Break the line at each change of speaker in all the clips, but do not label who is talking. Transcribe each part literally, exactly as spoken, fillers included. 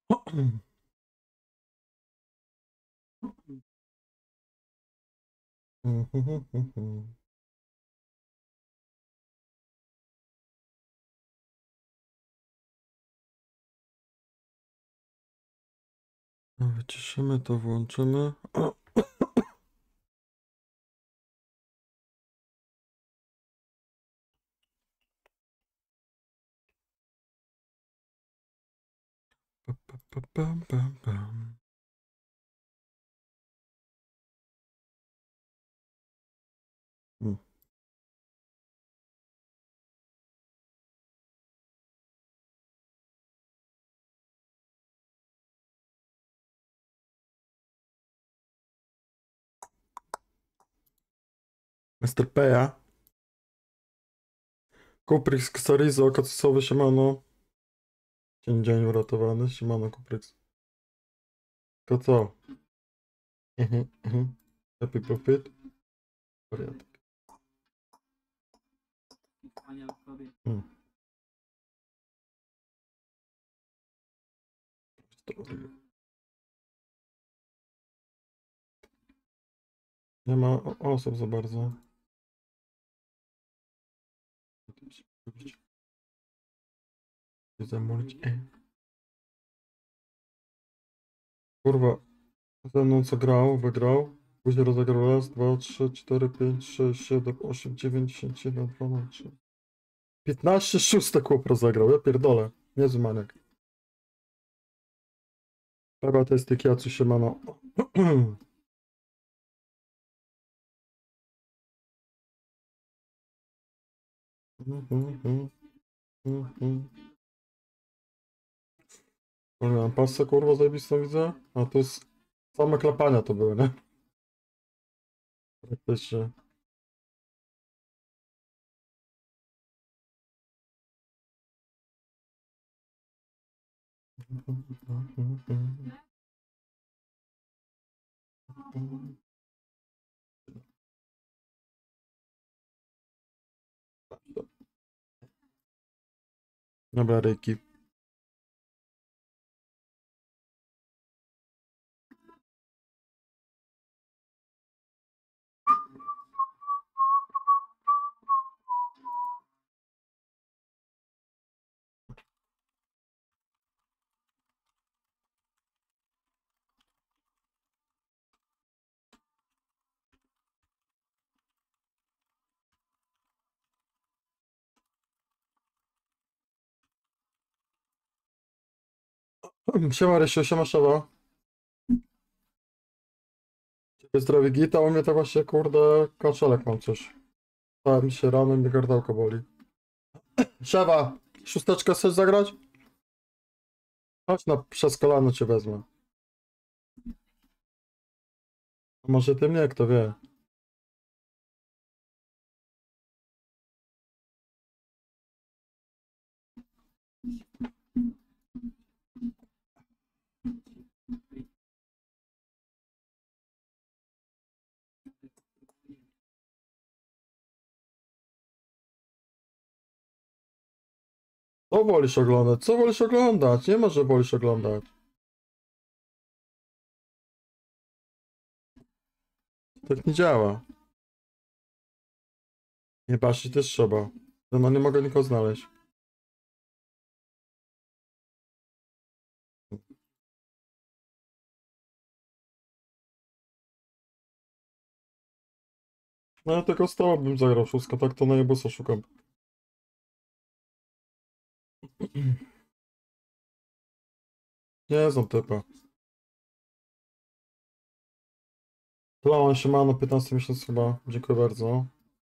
Wyciszymy to, włączymy. Pa, pa, pa, pam, pam, pam. Hmm. mister Peja. Kuprix, Xarizo, Kacusowy, siemano. Dzień, dzień uratowany, siemano Kuprix. To co? Mhm, mhm. Happy profit. Wariatek. Hmm. Nie ma o- osób za bardzo. Zamówić. E. Kurwa, ze mną co grał, wygrał. Później rozegrał raz, dwa, trzy, cztery, pięć, sześć, siedem, osiem, dziewięć, dziesięć, jeden, dwanaście. piętnaście szóstek chłop rozegrał, ja pierdolę. Niezły maniak. Chyba to jest tych jacu się mano. Mam pasę kurwa zajebistą widzę, a to jest same klapania to były, nie? Praktycznie. Dobra, Ryki. Siema Rysiu, siema Szewa. Ciebie zdrowie gita, u mnie to właśnie kurde kaszelek mam coś. Stałem mi się rano i mnie gardałko boli. Szewa, szósteczkę chcesz zagrać? Chodź na przez kolano cię wezmę. A może ty mnie, kto wie. Co wolisz oglądać? Co wolisz oglądać? Nie ma, że wolisz oglądać. Tak nie działa. Nie basić też trzeba. No nie mogę nikogo znaleźć. No ja tylko z tobą bym zagrał wszystko, tak to na jebusa szukam. Nie znam typa. Plan siemano, piętnasty miesiąc chyba. Dziękuję bardzo.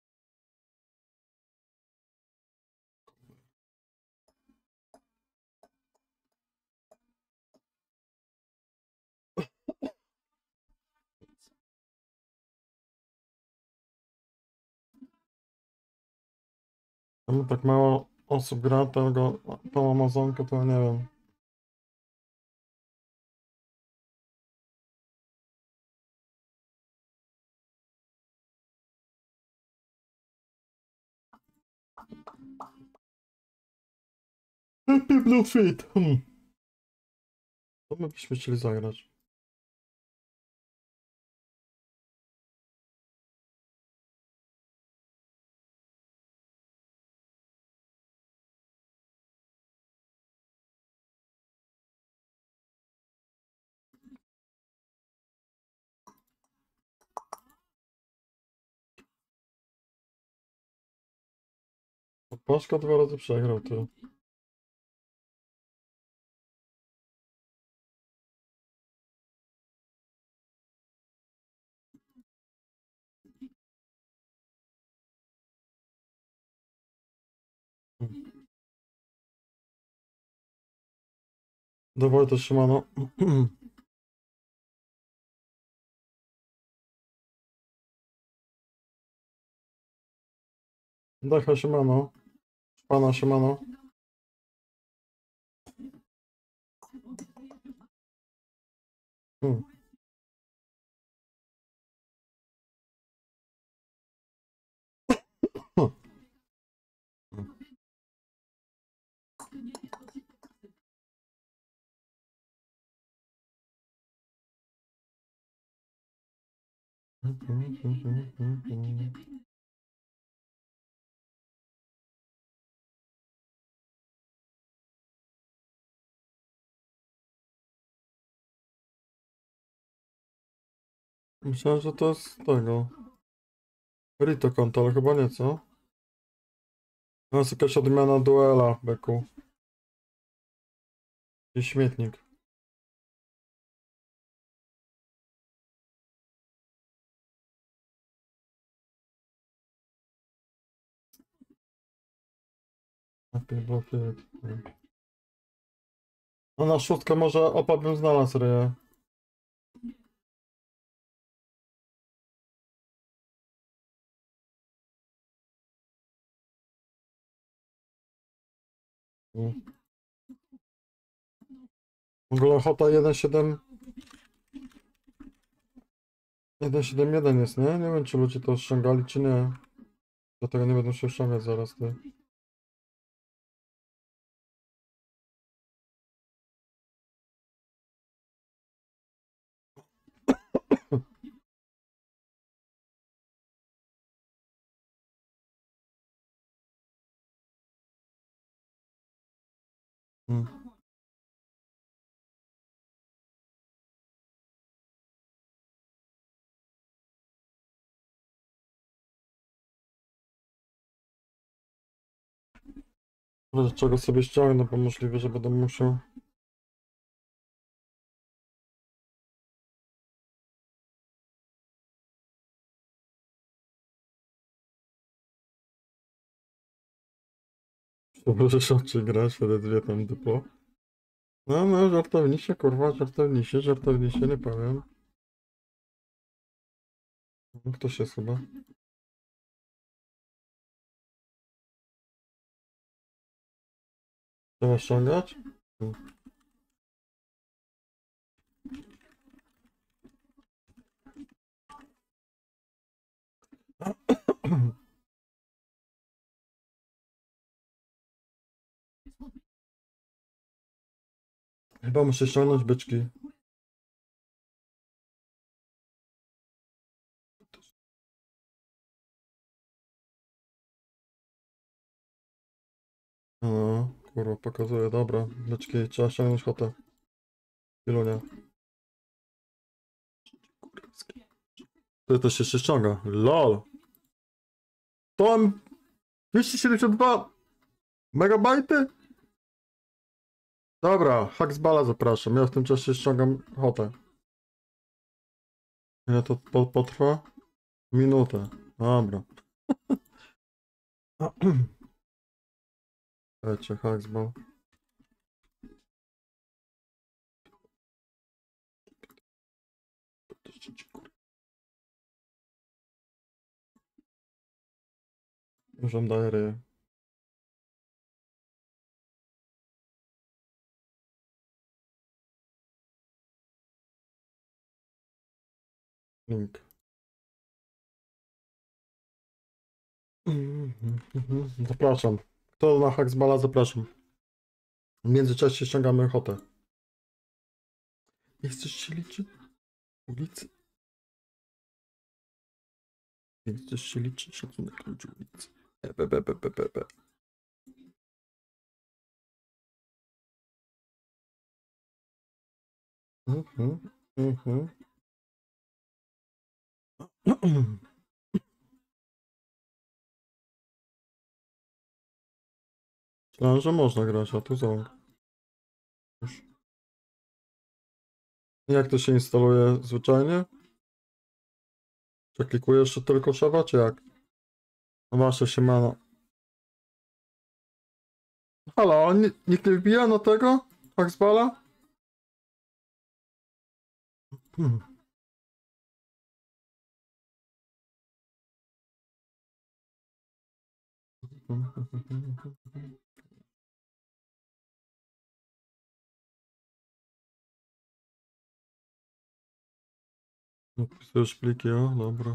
Czemu tak mało osób gra tego, tą Amazonkę, to ja nie wiem. Happy Blue Fit. Hmm. Co my byśmy chcieli zagrać? Paszka dwa razy przegrał, ty. Dawaj to Szymano. Daj Szymano. Pana Szymano. Hmm. Hmm. Myślałem, że to jest tego. Rito konto, ale chyba nie, co? To jest jakaś odmiana duela, beku. I śmietnik. Happy birthday. No na szóstkę może opa bym znalazł ryję. Mm. W ogóle ochota jeden siedem jeden siedem jeden jest, nie? Nie wiem, czy ludzie to ściągali, czy nie. Dlatego nie będą się ściągać zaraz, ty. Mm. Może czego sobie ściągnę, bo możliwe, że będę musiał. To możesz oczy grać, wtedy dwie tam dupo. No, no, żartownisie, kurwa, żartownisie, żartownisie, nie powiem. No, ktoś jest chyba. Trzeba ściągać? Mm. Chyba muszę ściągnąć byczki. No, kurwa, pokazuję, dobra. Byczki, trzeba ściągnąć hotę. Ilunia. To też się ściąga. LOL. Tom dwieście siedemdziesiąt dwa megabajty? Dobra, Hacksbala zapraszam. Ja w tym czasie ściągam hotę. Ile to po, potrwa? Minutę. Dobra. Lecie, Hacksball. Już wam daję ryję. Link. Zapraszam. Kto na Hacksballa, zapraszam. W międzyczasie ściągamy hotę. Niech coś się liczy. Ulicy. Niech coś się liczy. Szacunek ludzi ulicy. E, be, be, be, be, be, be. Mhm. Mhm. Myślałem, że można grać, a tu ząg. Już. Jak to się instaluje zwyczajnie? Czy klikujesz jeszcze tylko szefa, czy jak? No właśnie, siemano. Halo, ni- nikt nie wbija na tego? Haxbala? Hmm. Wpisujesz pliki, o, dobra.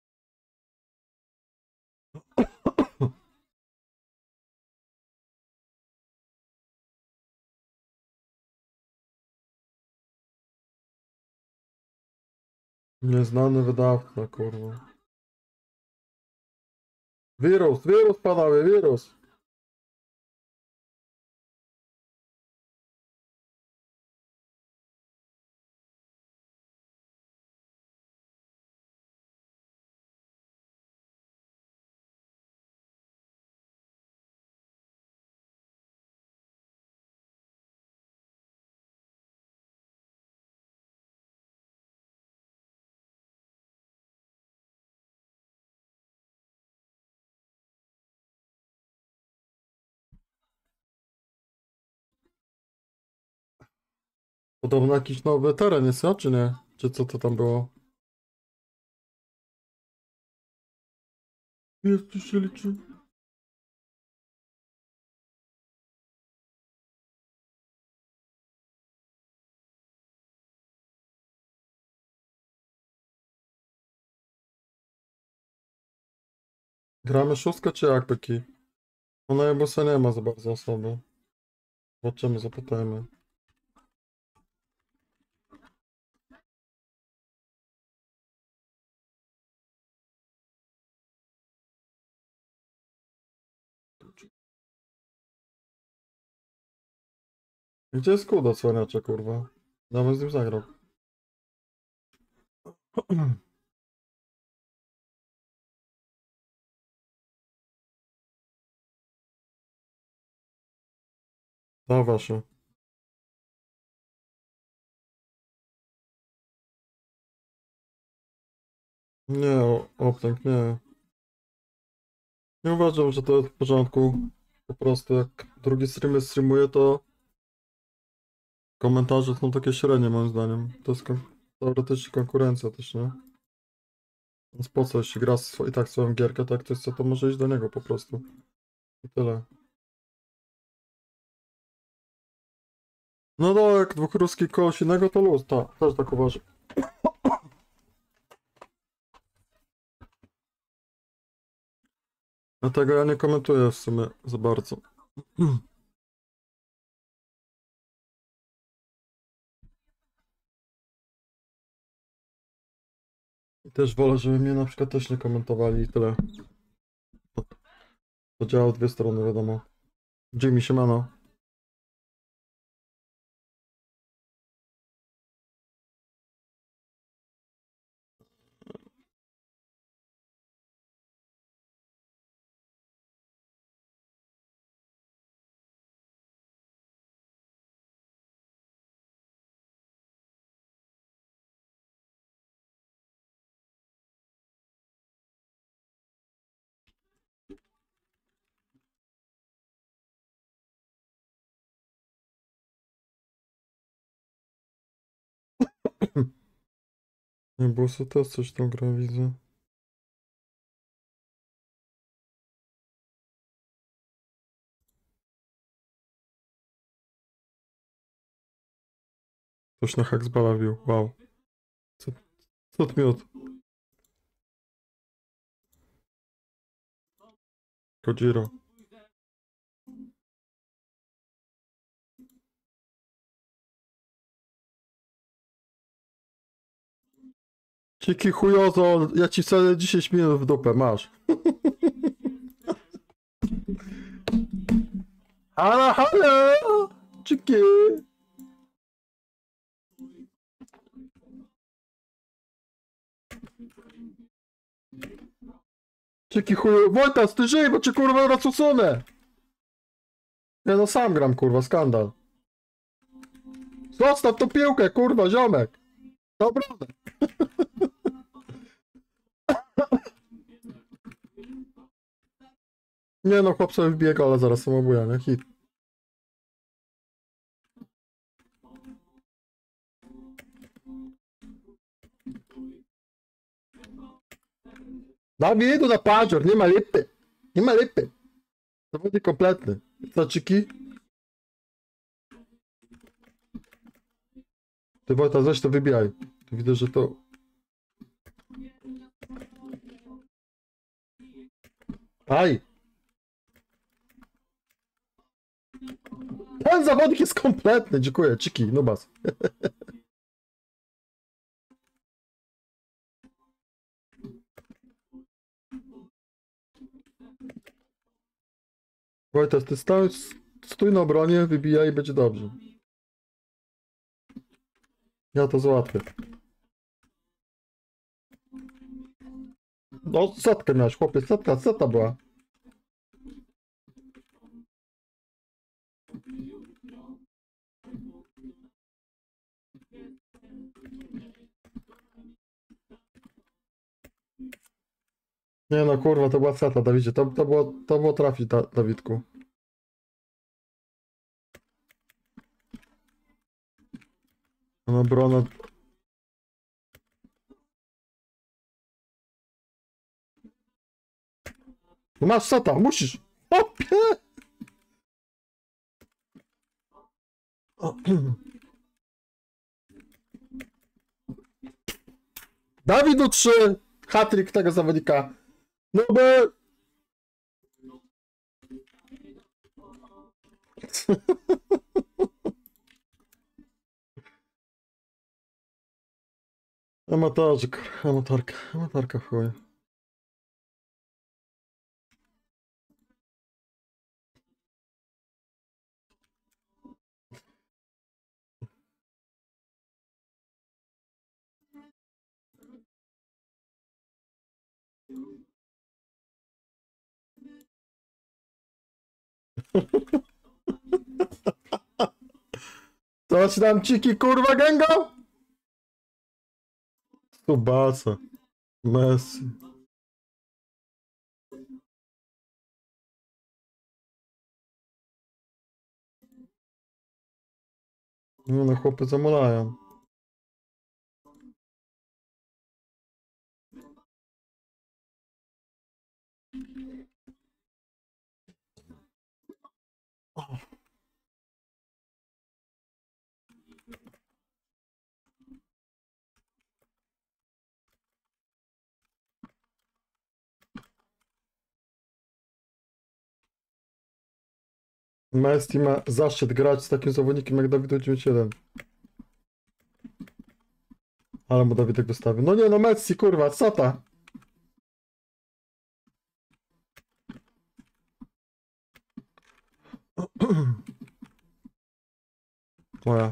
Nieznany wydawca, kurwa. Wirus, wirus panowie, wirus. Podobno jakiś nowy teren jest, ja, czy nie? Czy co to tam było? Jest, tu się liczy. Gramy szóstkę, czy jak, Beki? No na Ebusa nie ma za bardzo osoby. Zobaczymy, zapytajmy. Gdzie jest kuda cwaniacza, kurwa? Ja bym z nim zagrał. Da wasze. Nie, o- Optęk, nie. Nie uważam, że to jest w porządku. Po prostu jak drugi streamer streamuje, to komentarze są takie średnie moim zdaniem. To jest kon teoretycznie konkurencja też, nie? Więc po co, jeśli gra swo- i tak swoją gierkę, tak ktoś chce, to może iść do niego po prostu. I tyle. No no, jak dwóch ruskich kogoś innego, to luz, tak, też tak uważam. Dlatego ja nie komentuję w sumie za bardzo. I też wolę, żeby mnie na przykład też nie komentowali i tyle. To działa w dwie strony, wiadomo. Jimmy, siemano. Nie, było sobie też coś tam gra, widzę. Ktoś na Haxbala wbił, wow. Co, co miód? Kojiro. Ciki chujozo, ja ci wcale dziesięć minut w dupę, masz. Halo, halo! Ciki! Ciki chujo... Wojtas, ty żyj, bo cię kurwa raz usunę! Nie no, sam gram, kurwa, skandal. Zostaw tą piłkę, kurwa, ziomek! Dobra. Nie no, chłop sobie wbiega, ale zaraz samobuja, nie? Hit. Dawid, na padzior, nie ma lipy. Nie ma lipy. Zawodnik kompletny. Co, Ciki? Ty Wojta, weź to wybijaj. Tu widzę, że to... Aj! Ten zawodnik jest kompletny, dziękuję. Ciki, nubas. Wojtas, ty stał, stój na obronie, wybijaj i będzie dobrze. Ja to załatwię. No, setkę miałeś, chłopie, setka, seta była. Nie no, kurwa, to była seta, Dawidzie, to, to, było, to było trafić, da, Dawidku. No, obrona... No masz seta, musisz! Opie! Dawidu trzy! Hatryk tego zawodnika. No bo... Amatorzyk, amatorka, amatorka w chuj. Co ci tam Ciki, kurwa, gęgo? Subasa. Messi. No, no chłopy zamulają. Messi ma zaszczyt grać z takim zawodnikiem jak Dawid dziewięćdziesiąt jeden. Ale mu Dawidek wystawił. No nie no, Messi, kurwa, sata. Moja.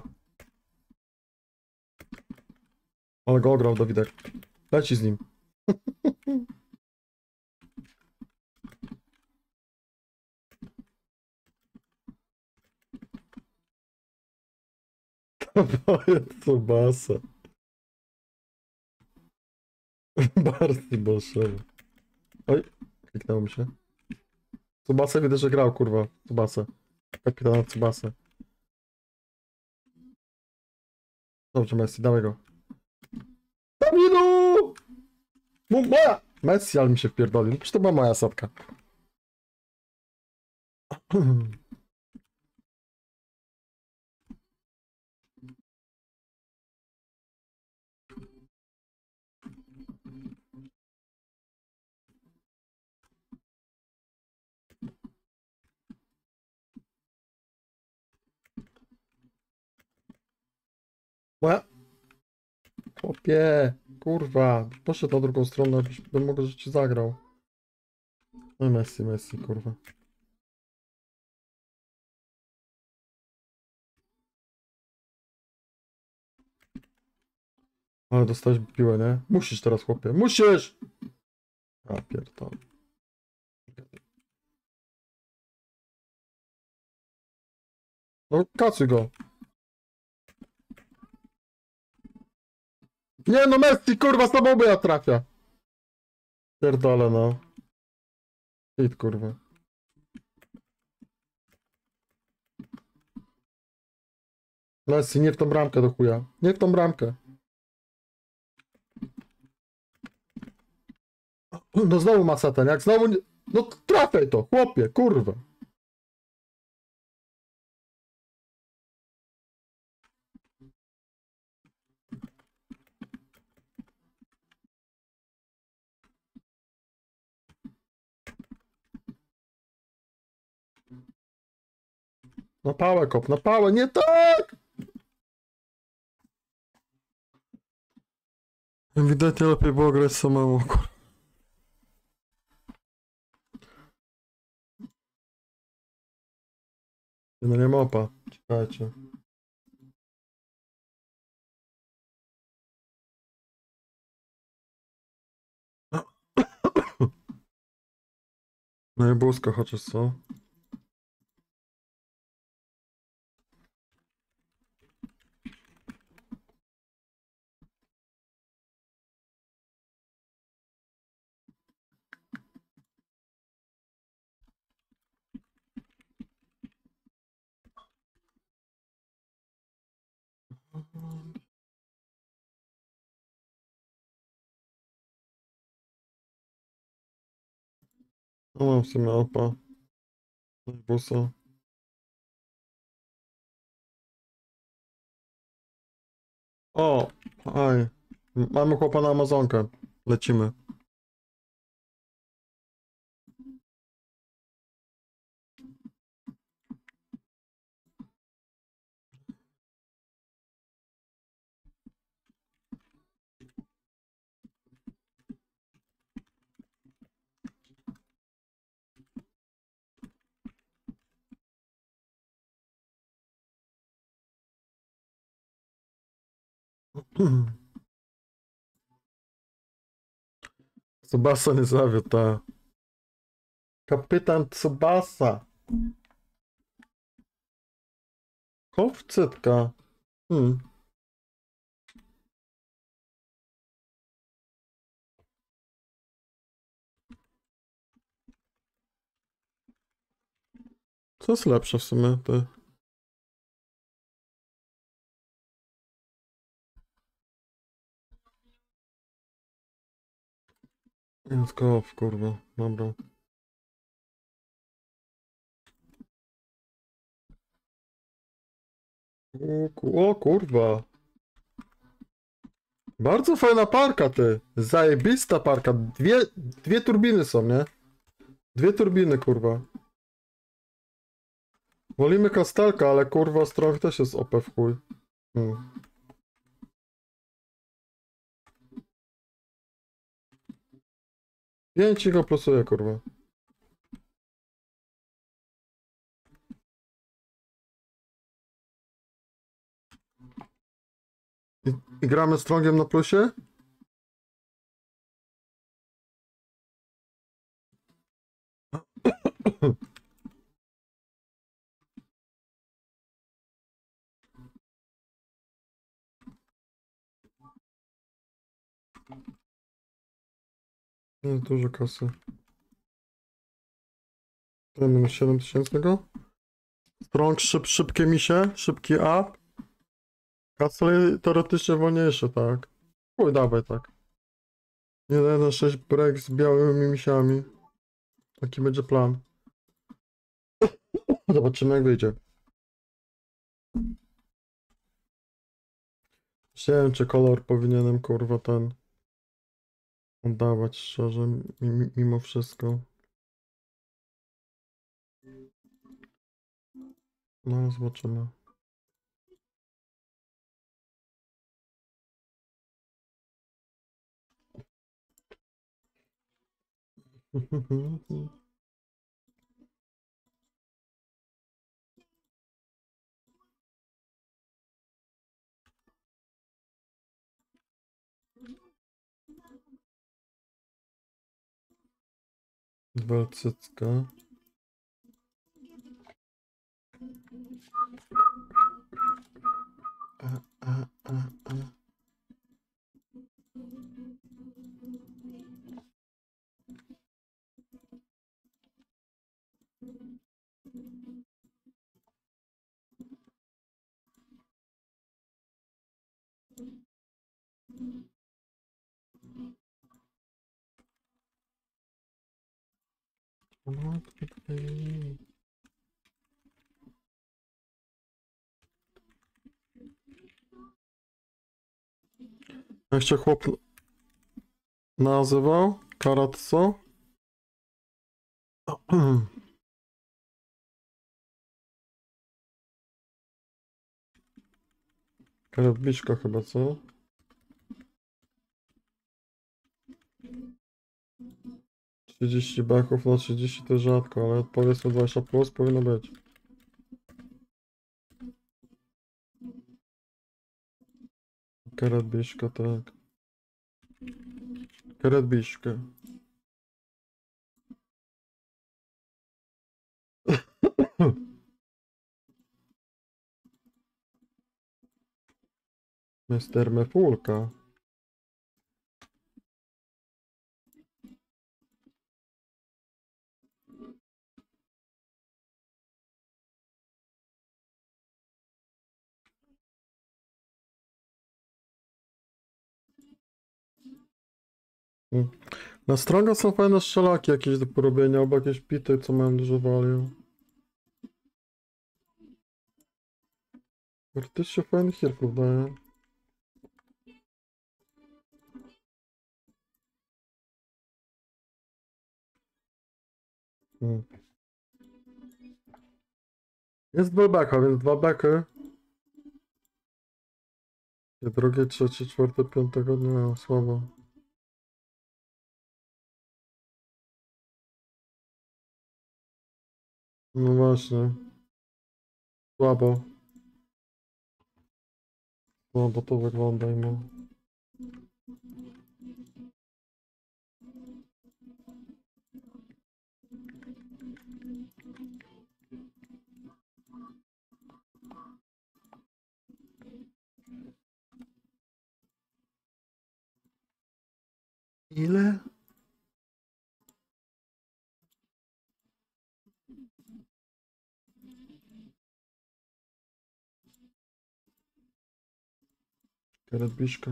Ale go ograł Dawidek. Leci z nim. To jest Subasa. Bardzo bolszewy. Oj, kliknęło mi się. Subasa widzę, że grał, kurwa. Subasa. Kapitana Subasa. Dobrze, Messi, dawaj go. Dawidu! Mo- Moja! Messi, ale mi się wpierdolił. Przecież to była moja satka. Moja. Chłopie, kurwa. Poszedł na drugą stronę, bym mógł, że ci zagrał. No i Messi, Messi, kurwa. Ale dostałeś piłę, nie? Musisz teraz, chłopie. Musisz! A, pierdolę. No, kacuj go. Nie no, Messi, kurwa, samobój ja trafia. Pierdolę, no. Hit, kurwa. Messi, nie w tą bramkę do chuja. Nie w tą bramkę. No znowu ma satan, jak znowu nie... No trafiaj to, chłopie, kurwa. Na pałę kop, na pałę, nie tak! Ewidentnie lepiej było grać samemu, kurwa. No nie mopa, czekajcie. No i błysko chociaż, co? No mam w sumie opa. No i busa. O! Aj. Mamy chłopa na Amazonkę. Lecimy. Tsubasa nie zawiódł, ta. Kapitan Tsubasa. Kowcytka. Hmm. Co jest lepsze w sumie, ty? Jest kof, kurwa. Dobra. O, ku- o kurwa. Bardzo fajna parka, ty. Zajebista parka. Dwie, dwie turbiny są, nie? Dwie turbiny, kurwa. Wolimy kastelka, ale kurwa strong też jest O P w chuj. Hmm. Pięć go plusuje, kurwa. I, I gramy strongiem na plusie? Jest dużo kasy. To minus siedem tysięcy go. Strong, szyb, szybkie misie, szybki up. Castle teoretycznie wolniejsze, tak. Chuj, dawaj tak. jeden na sześć break z białymi misiami. Taki będzie plan. Zobaczymy jak wyjdzie. Nie wiem czy kolor powinienem kurwa ten oddawać szczerze, mi- mimo wszystko. No zobaczymy. Walcycka. A, a, a, a. Jak się chłop nazywał? Karatso? Karatbiszka chyba, co? trzydzieści baków, no trzydzieści to rzadko, ale powiedzmy dwadzieścia plus powinno być. Karatbiszka, tak. Karatbiszka. Mister Mefulka. Mm. Na stronę są fajne strzelaki jakieś do porobienia, albo jakieś pity, co mają dużo value. Praktycznie fajnych healków daje. Mm. Jest dwa beka, więc dwa beky. I drugie, trzecie, czwarte, piątego dnia, słabo. No właśnie. Słabo. Słabo to wygląda i no. Ile? Karatbiszka.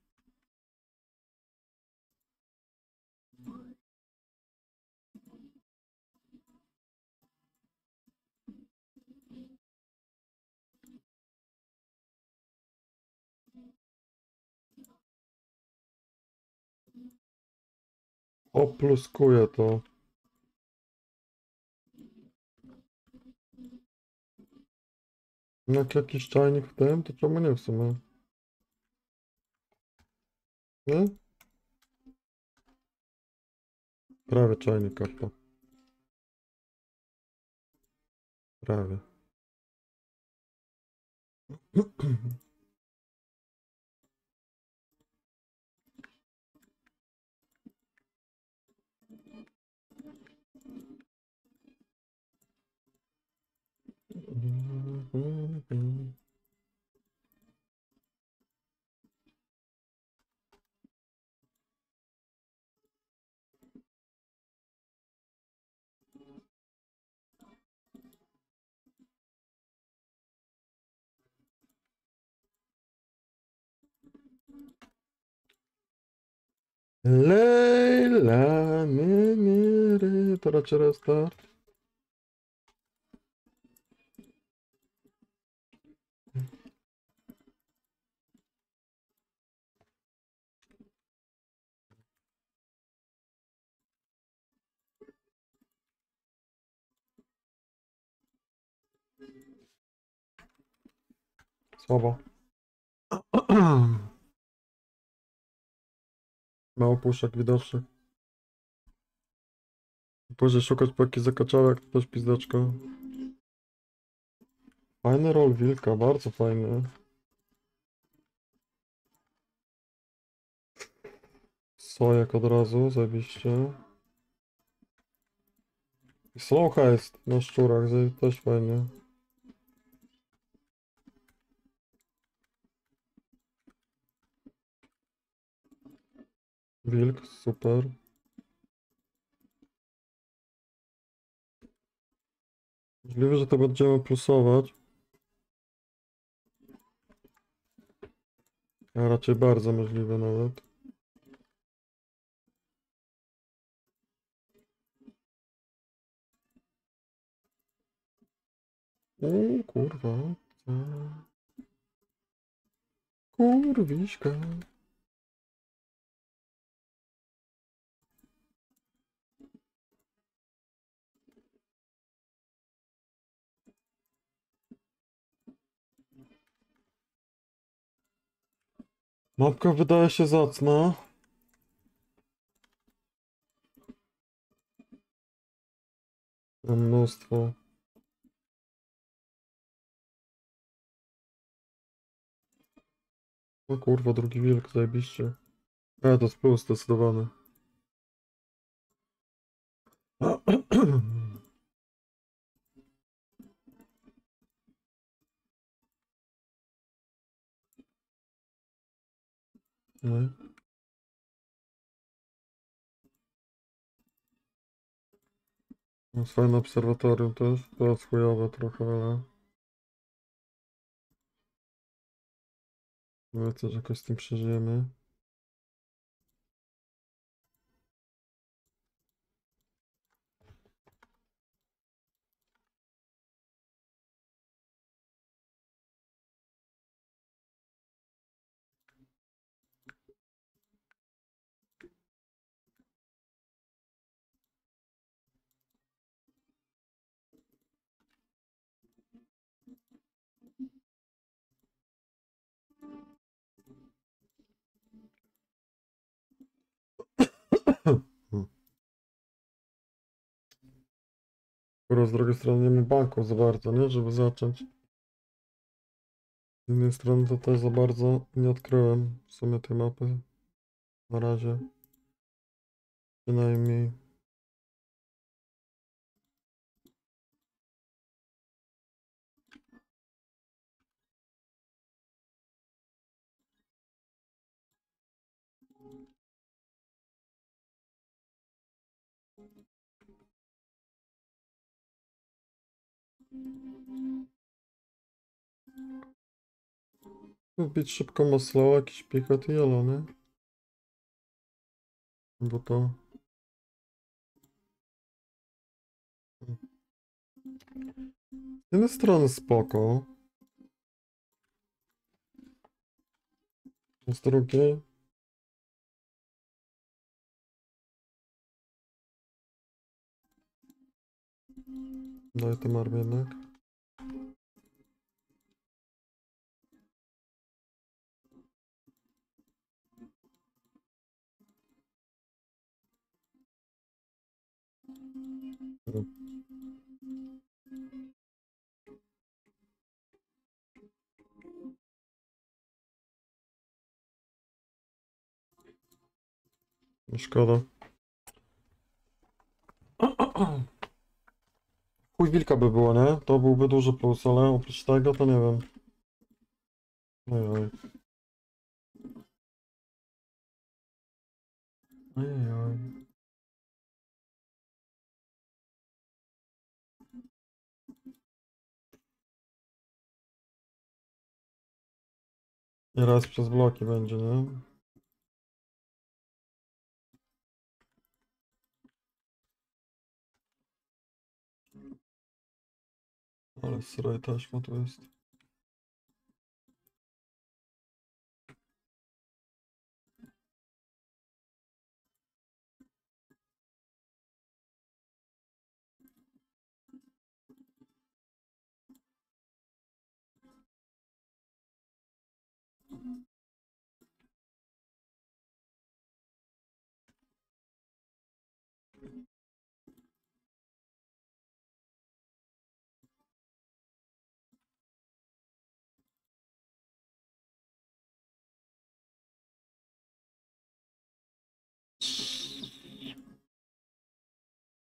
Opluskuje to. Jak jakiś czajnik w tym, to czemu nie w sumie? Nie? Prawie czajnik karta. Prawie. Lejla, nie, nie, ry, to raczej restart. Słabo. Mało puszek widocznych. Pójdę szukać paki zakaczałek, to też pizdeczko. Fajny roll wilka, bardzo fajny. Sojak od razu, zajebiście. I Slowka jest na szczurach, zaje- też fajnie. Wilk, super. Możliwe, że to będziemy plusować. A raczej bardzo możliwe nawet. O kurwa. co? Kurwiśka. Mapka wydaje się zacna. Mam mnóstwo. O kurwa, drugi wilk, zajebiście. A, to jest plus, zdecydowany. No. Jest fajne obserwatorium też. To jest chujowe trochę, ale... No też jakoś z tym przeżyjemy. Skoro z drugiej strony nie ma banków za bardzo, nie? Żeby zacząć. Z jednej strony to też za bardzo nie odkryłem w sumie tej mapy. Na razie. Przynajmniej. Wbić szybko masło, jakiś pichet i jelo, nie? Bo to... Z jednej strony spoko. Z drugiej... Daj tę armię jednak. Szkoda. Chuj wilka by było, nie? To byłby duży plus, ale oprócz tego to nie wiem. Ojoj. Ojoj. I raz przez bloki będzie, nie? Ale sraj taśma tu jest.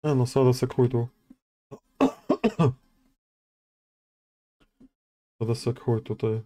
Nie no, sada se chuj tu. Sada se chuj tutaj.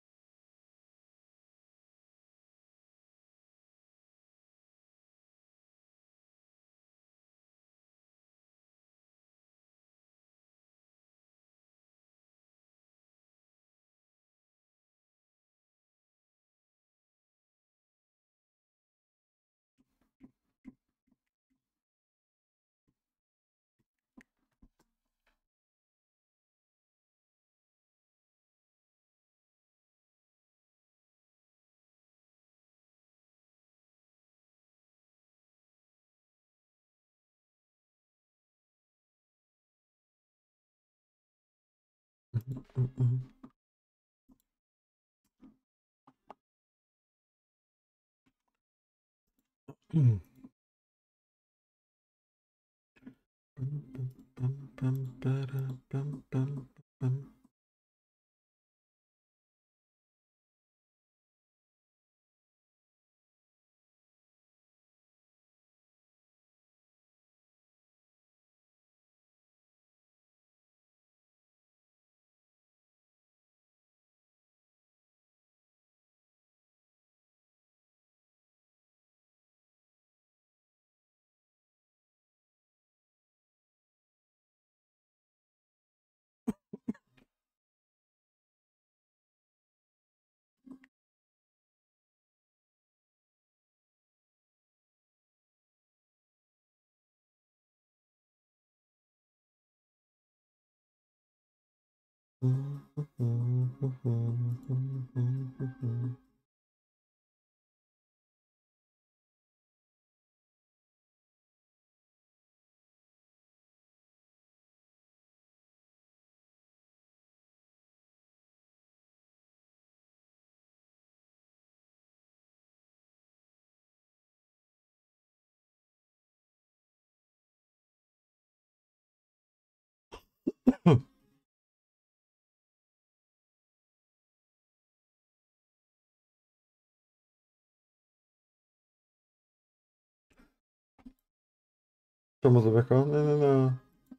Czemu zawieka? Nie, nie, nie.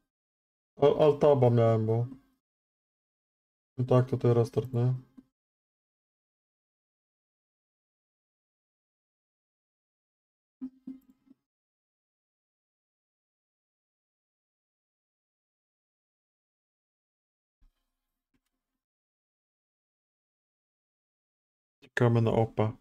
Al Altaba miałem, bo... No tak, to teraz start, nie? Czekamy na opa.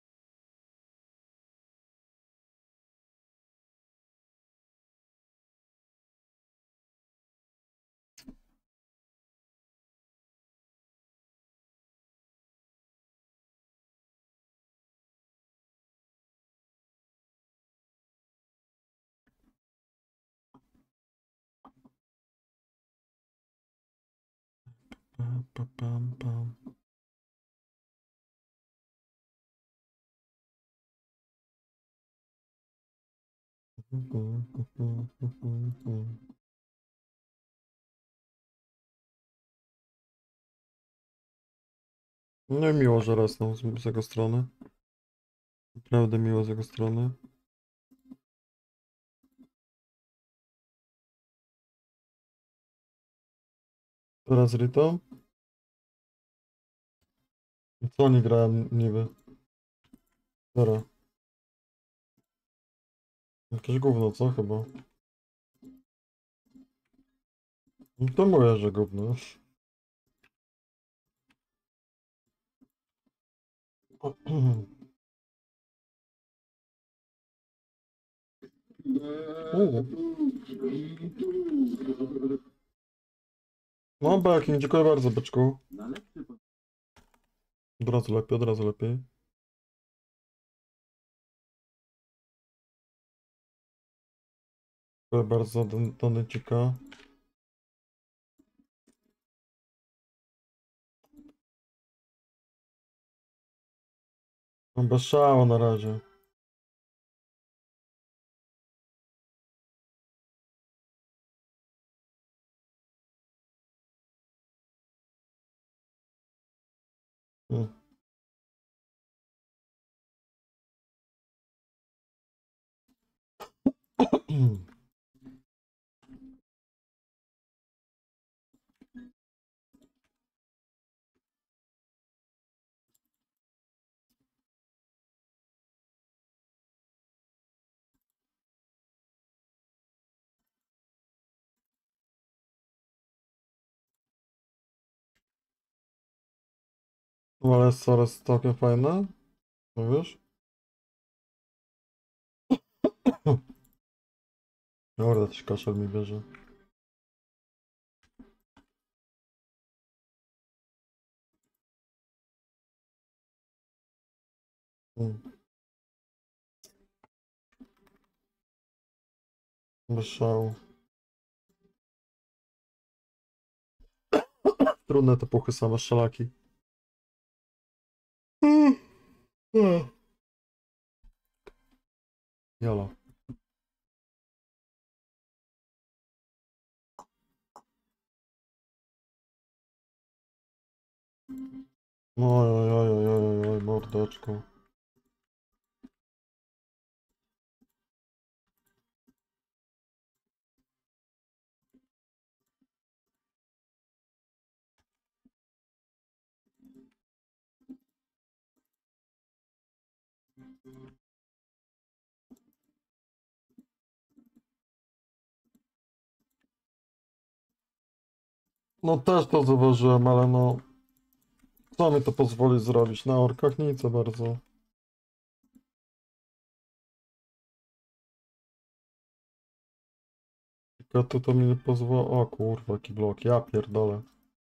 Pa, pa, pam, pam. No i miło, że rosną z, z jego strony. Naprawdę miło z jego strony. Teraz Rito. Co oni grałem niby? Dobra. Jakieś gówno, co chyba? No to mówię, że gówno. U. No, Belking, dziękuję bardzo, byczku. Od razu lepiej, od razu lepiej. Dziękuję bardzo, don- Donecika. No bez szału na razie. Mm. No ale jest coraz całkiem fajne. No wiesz? Dobra, też kaszel mi bierze. Mm. Bez szału. Trudne te puchy same szalaki. Mm. Mm. Jolo. Oj, oj, oj, oj, oj, oj, mordeczku. No też to zauważyłem, ale no... Co mi to pozwoli zrobić? Na orkach nic za bardzo. Tylko to to mi nie pozwoli... O kurwa, jaki blok, ja pierdolę.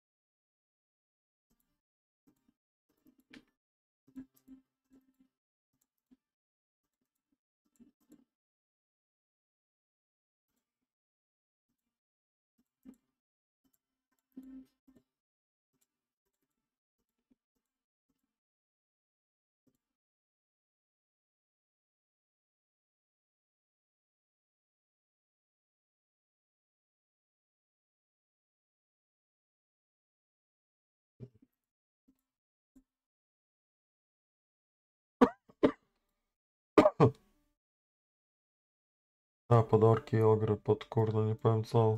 A, pod orki, ogry, pod kurde, nie powiem co.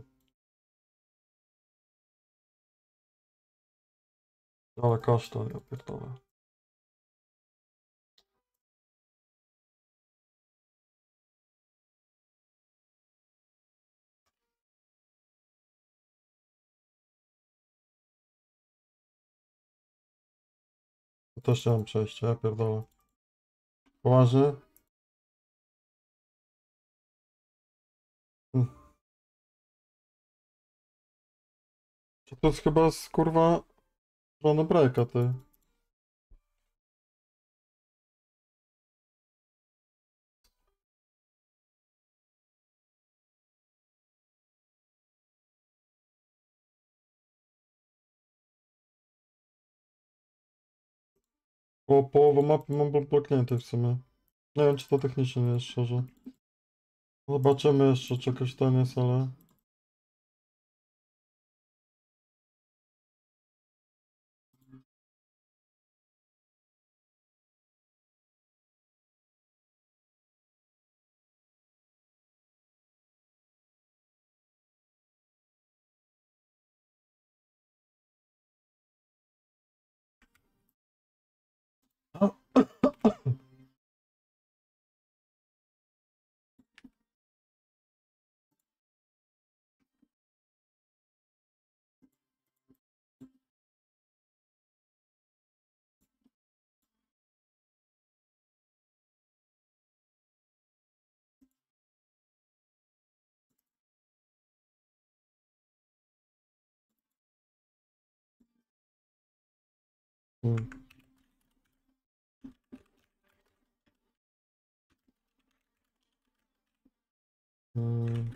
Ale kasztan, ja pierdolę. Ja też chciałem przejść, ja pierdolę. Poważnie? Hm. To jest chyba z kurwa... Żony breaka, ty. Po połowę mapy mam blokniętej w sumie. Nie wiem, czy to technicznie nie jest szczerze. Zobaczymy jeszcze, czy jakoś ten jest, ale... Hmm. Hmm.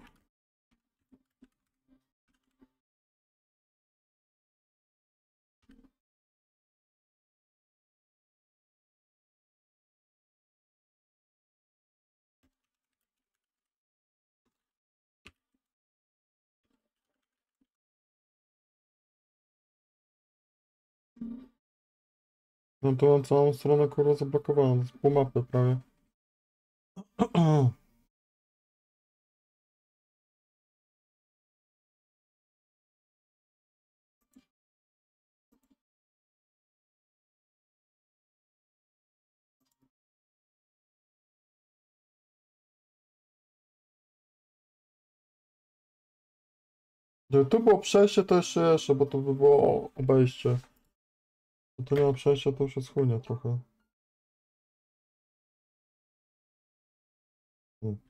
No to mam całą stronę kurwa zablokowaną, z pół mapy prawie. Gdyby tu było przejście, to jeszcze jeszcze, bo to by było obejście. No to nie ma przejścia, to już jest chujnia trochę. Hmm.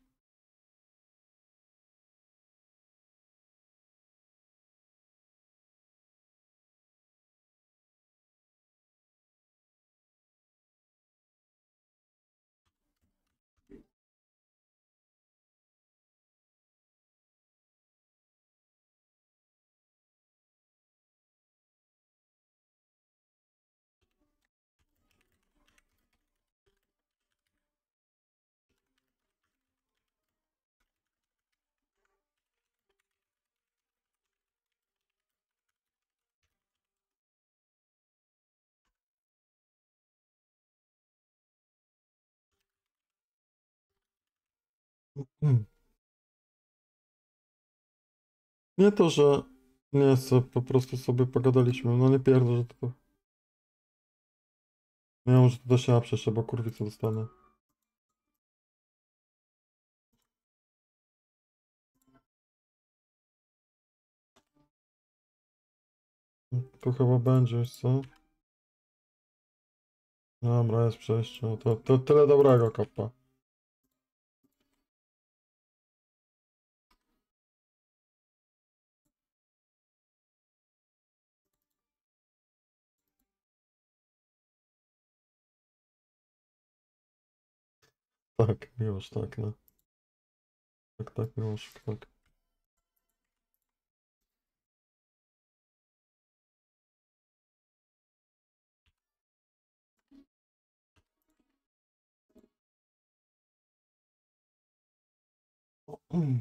Hmm. Nie to, że nie chcę, po prostu sobie pogadaliśmy. No nie pierdolę, że to... Nie, że to da się naprzeć, bo kurwicy dostanę. Tu chyba będzie, wiesz co? Dobra, jest przejście. No to, to tyle dobrego, kappa. Tak, miłość, tak, no. Tak, tak, miłość, tak. Mm.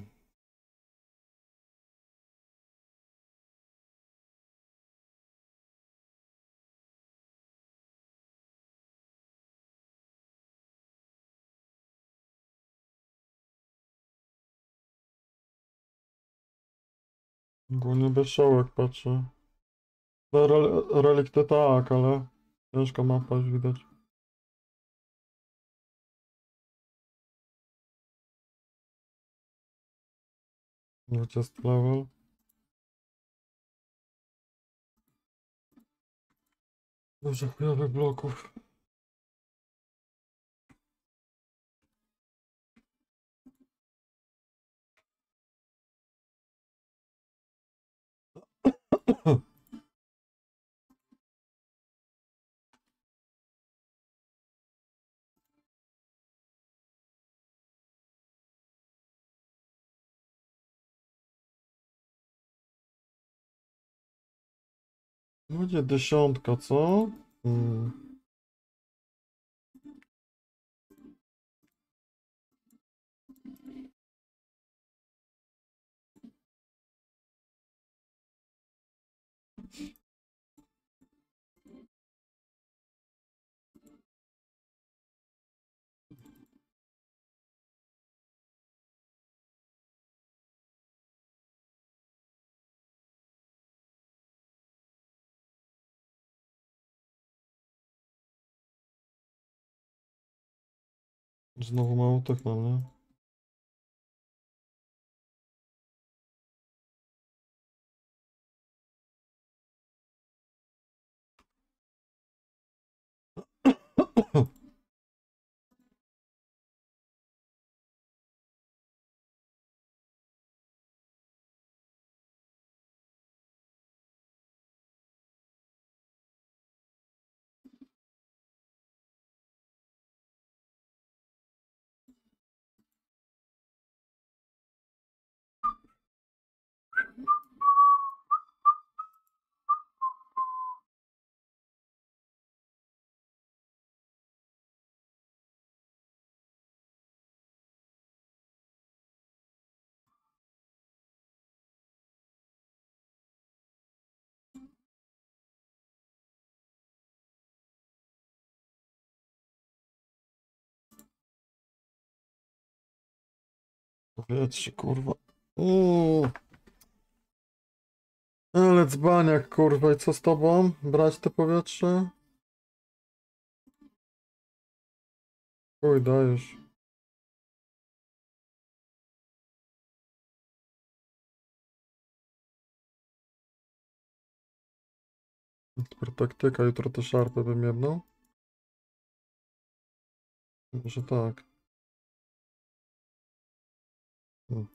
Ogólnie bez szołek patrzę. No, rel relikty tak, ale ciężka mapa już widać. dwudziesty level. Dużo chujowych bloków. Będzie dziesiątka, co? Hmm. Znowu mało tych mam, nie? Powietrze, kurwa. Uuu. Ale dzbaniak, kurwa, i co z tobą? Brać to powietrze? Chuj, dajesz. Super taktyka, jutro to szarpę bym jedną. Może tak. Hmm.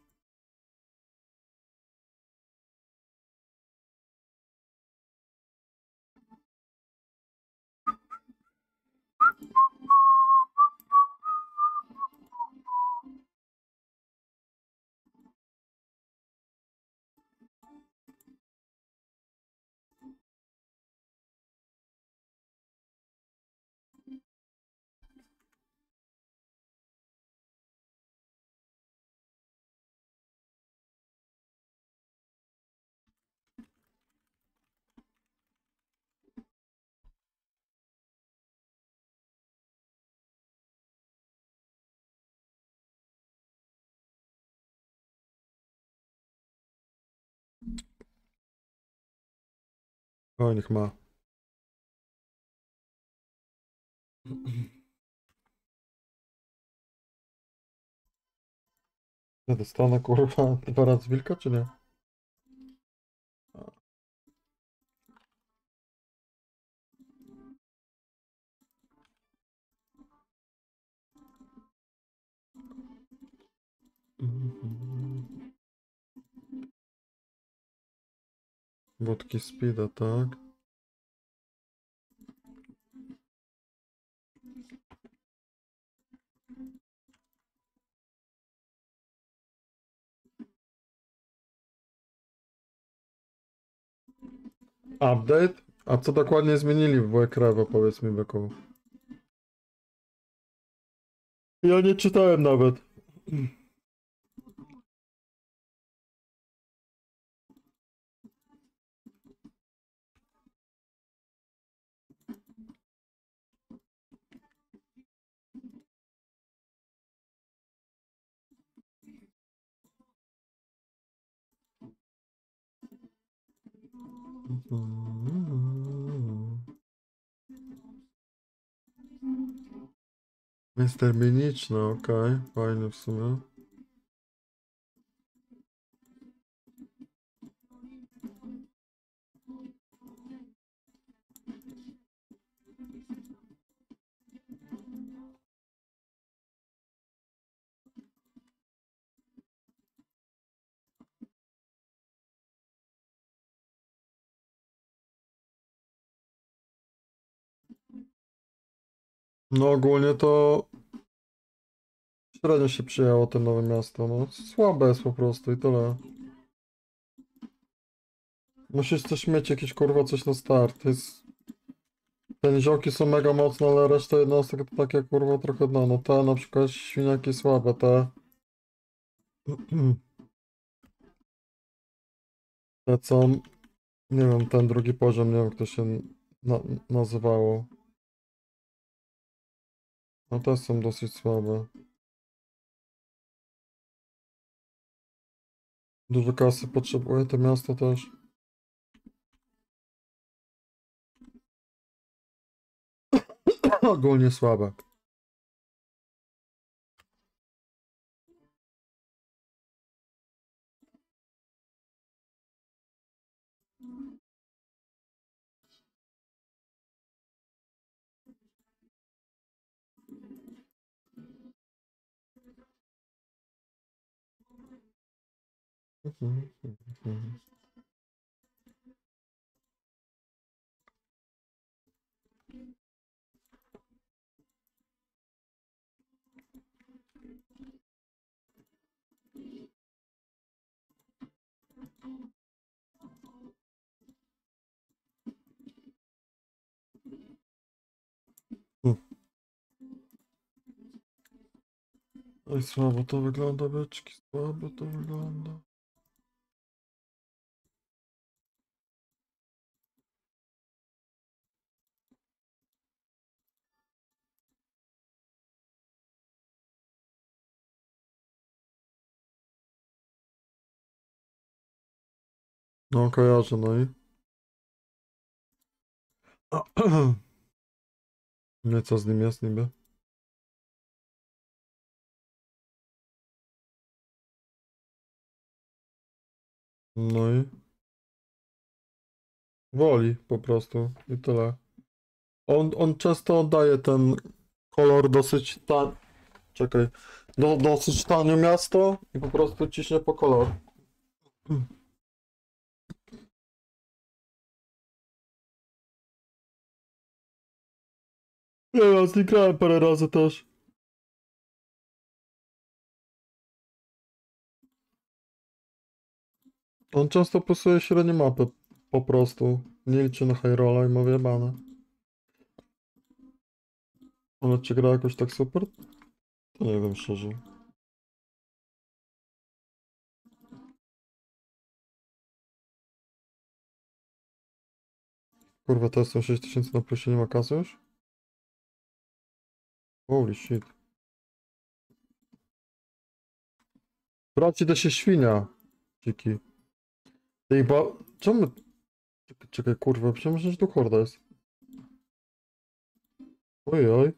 O, niech ma. Ja dostanę kurwa dwa razy wilka, czy nie? Wódki speeda, tak. Update? A co dokładnie zmienili w Wekrewo, powiedz mi, Beku? Ja nie czytałem nawet. Jest terminiczna, okej, fajne w sumie. No ogólnie to średnio się przyjęło to nowe miasto, no. Słabe jest po prostu i tyle. Musisz też mieć jakieś kurwa coś na start. To jest... Te niziołki są mega mocne, ale reszta jednostek to takie kurwa trochę dno. No te na przykład świniaki słabe, te... Te co... Nie wiem, ten drugi poziom, nie wiem jak to się na nazywało. No te są dosyć słabe. Dużo kasy potrzebuje to miasto też. Ogólnie słabe. Oj, słabo to wygląda, beczki, słabo to wygląda. No, kojarzę, no i... No i co z nim jest niby? No i... Woli po prostu i tyle. On, on często oddaje ten kolor dosyć tan... Czekaj. Do, dosyć tanio miasto i po prostu ciśnie po kolor. Nie ja z nim grałem parę razy też. On często plusuje średnie mapy po prostu. Nie liczy na high rolla i ma wyjebane. Ale czy gra jakoś tak super? To nie wiem szczerze. Kurwa, to jest sześć tysięcy na plusie, nie ma kasy już? Holy shit. Braci, to się świnia. Dziki. Ty ba... Czemu... Czekaj, czekaj, kurwa, przecież że tu horda jest. Oj, oj.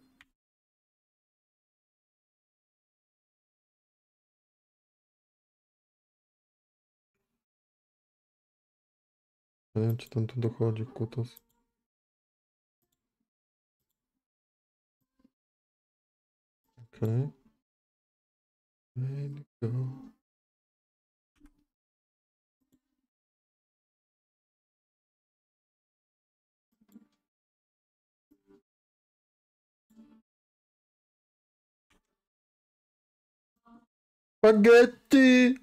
Nie wiem, czy ten tu dochodzi, kutas. Okej. Okay. Go. Spaghetti!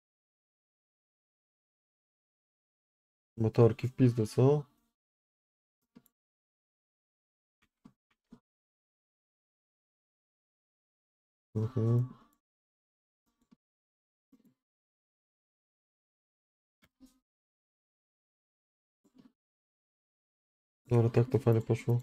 Motorki w pizdę, co? Mhm. Dobra, tak to fajnie poszło.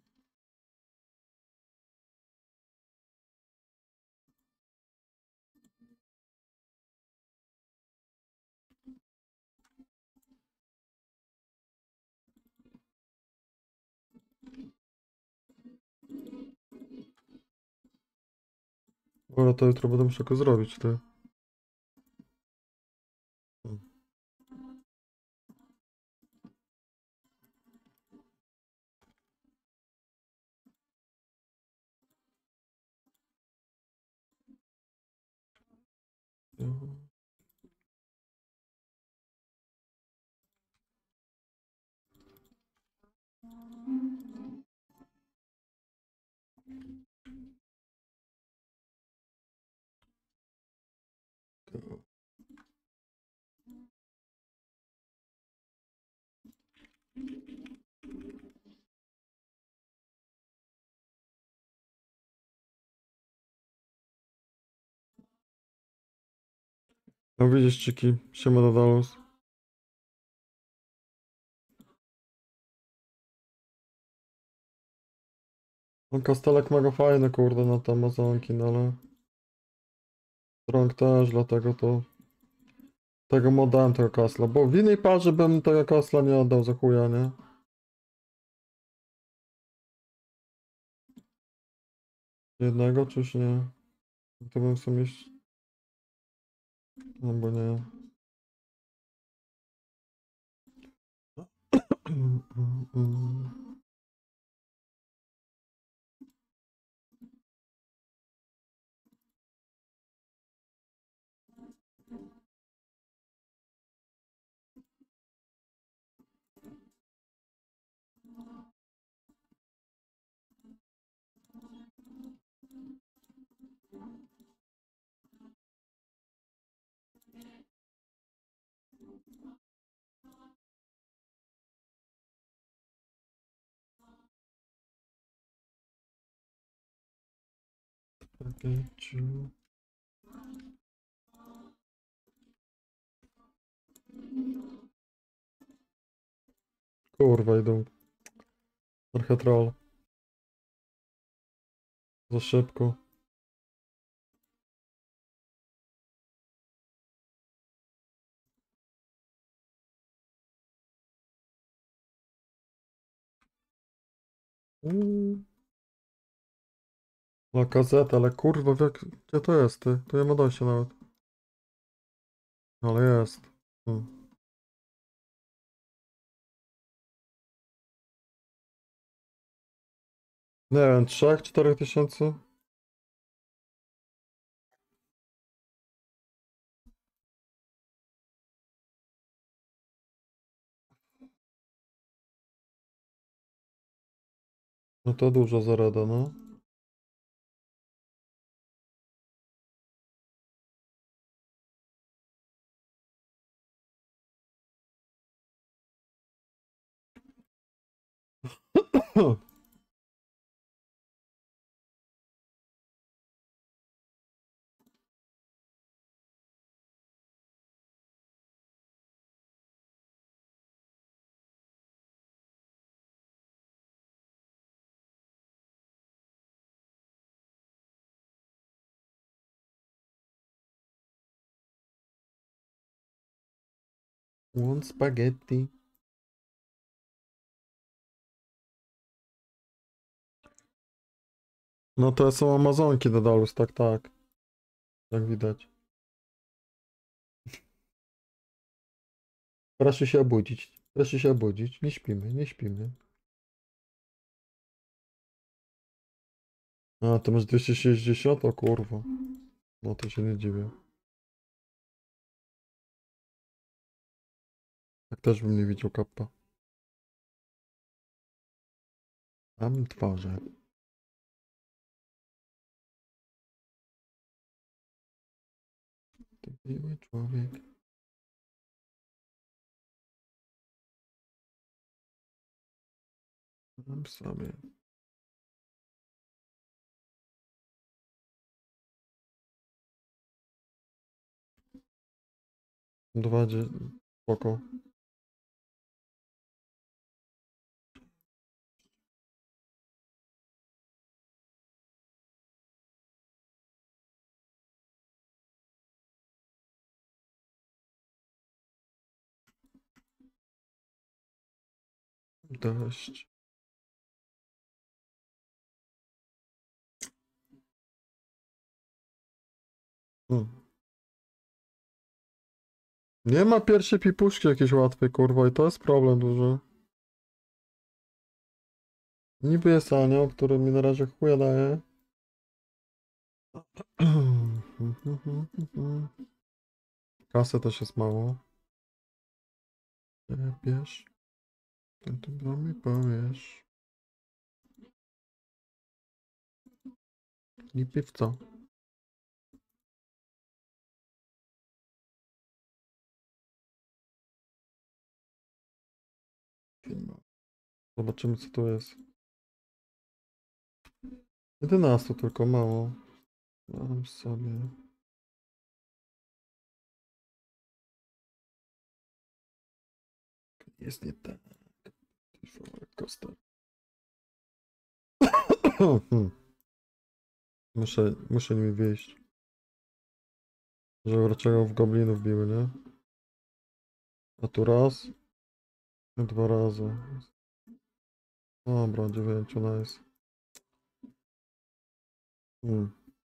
Dobra, to jutro będę musiał go zrobić, ty. Hmm. No widzisz, Czyki, siema Dodalus. No kastelek mega fajny, kurde, na te Amazonki, no ale... Drąg też, dlatego to... Tego mu oddałem tego kasla, bo w innej parze bym tego kasla nie oddał za chuja, nie? Jednego, czyż nie? To bym w sumie... No bo nie. Spaghetti. Kurwa, idą. Trochę troll. Za szybko. Mm. Na kazetę, ale kurwa, w jak... gdzie to jest, ty? Tu nie ma dojścia nawet. Ale jest. Hmm. Nie wiem, trzech, czterech tysięcy? No to dużo za radę, no. One spaghetti. No to są Amazonki Dedalus, tak, tak. Jak widać. Proszę się obudzić. Proszę się obudzić. Nie śpimy, nie śpimy. A, to masz dwieście sześćdziesiąt? O kurwa. No to się nie dziwię. Tak też bym nie widział kappa. Mam twarze. Ty miły człowiek. Mam sobie. Dwa dzie... Spoko. Dość. Hmm. Nie ma pierwszej pipuszki jakiejś łatwej, kurwa, i to jest problem duży. Niby jest anioł, który mi na razie chuja daje. Kasy też jest mało. Bierz. Ty to do mi powiesz. I piwco. Zobaczymy co tu jest. jedenaście tylko mało. Mam sobie. Jest nie tak. Kostek. Muszę, muszę nimi wyjść. Żeby raczej w goblinów biły, nie? A tu raz. I dwa razy. Dobra, dziewięciu, nice. Hmm.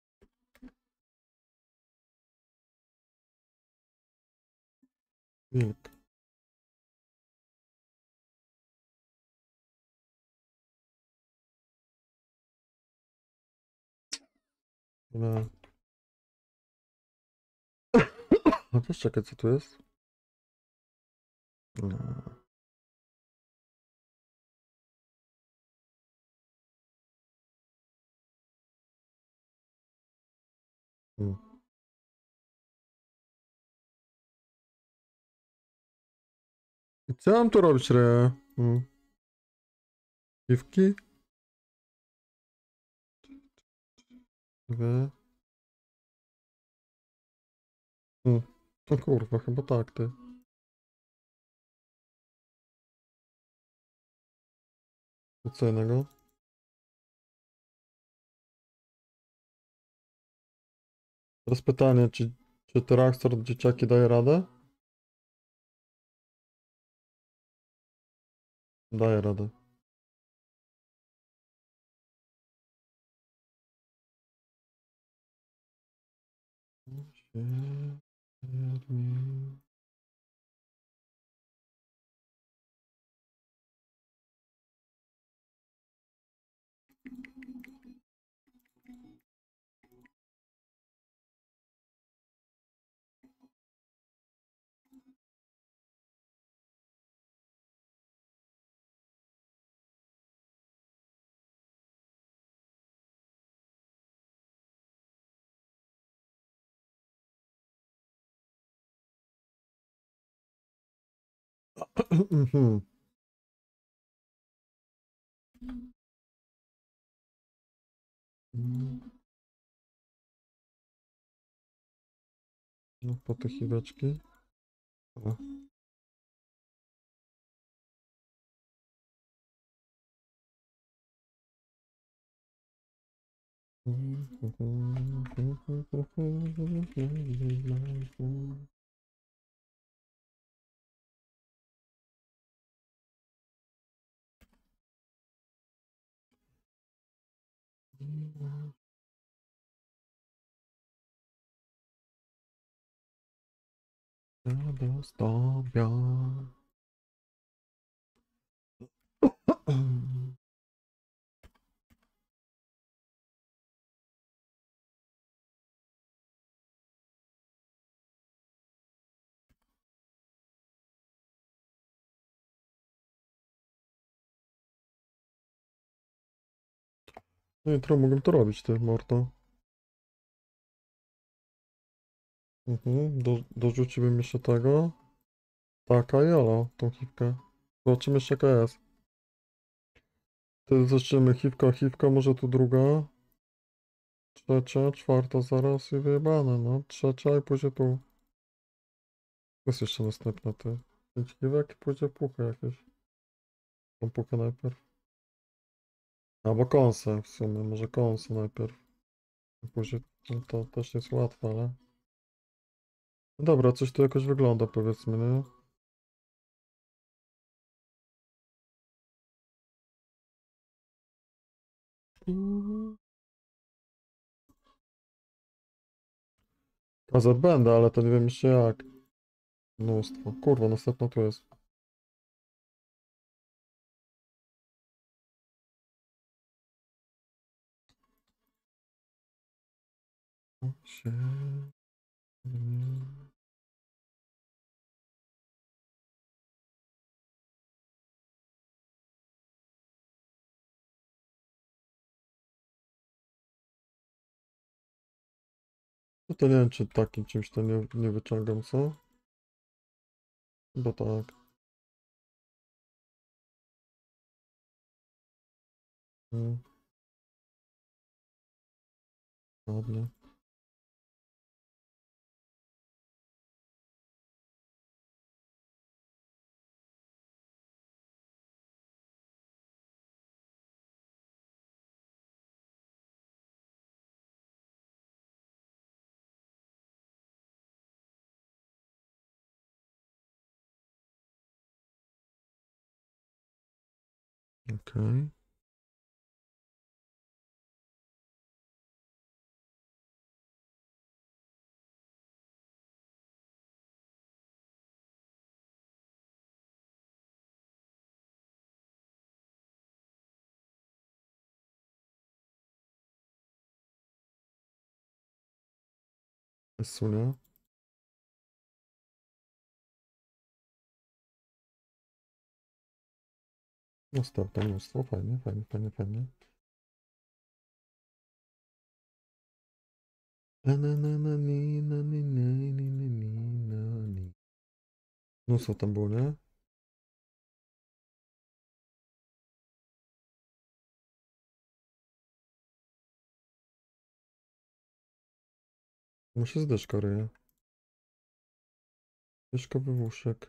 Wilk. No. A też czekaj, co tu jest? No. Hmm. I co mam tu robić, re? Hmm. Piwki? Dwie. Hmm. No kurwa, chyba tak, ty. To co innego? Teraz pytanie, czy, czy Traktor dzieciaki daje radę? Daje radę. Siedmi. Mhm. No, po te chwileczki. O. Do zdobia. No jutro mogę to robić, ty, mordo. Mhm. Do, dorzuciłbym jeszcze tego. Taka i olo, tą chiwkę. Zobaczymy jeszcze jaka jest. Wtedy zobaczymy chiwka, chiwka, może tu druga. Trzecia, czwarta zaraz i wyjebane, no. Trzecia i pójdzie tu. Jest jeszcze następna, ty. Pięć chiwek i pójdzie pucha jakieś. Tą puchę najpierw. Albo kąsę w sumie, może kąsę najpierw. Później no to też nie jest łatwe, ale... No dobra, coś tu jakoś wygląda, powiedzmy, nie? A Z będę, ale to nie wiem jeszcze jak. Mnóstwo. Kurwa, następna tu jest. Się... No to nie wiem, czy takim czymś to nie, nie wyciągam, co? Bo tak. Mm, ładnie. Okej. Sunia. Następne mnóstwo. Fajnie, fajnie, fajnie, fajnie. Na, na, na, na, ni, na, ni, ni, ni, ni, ni, na, ni. Mnóstwo tam było, nie? Mu się zdyszka ryje. Dyszka wywózek.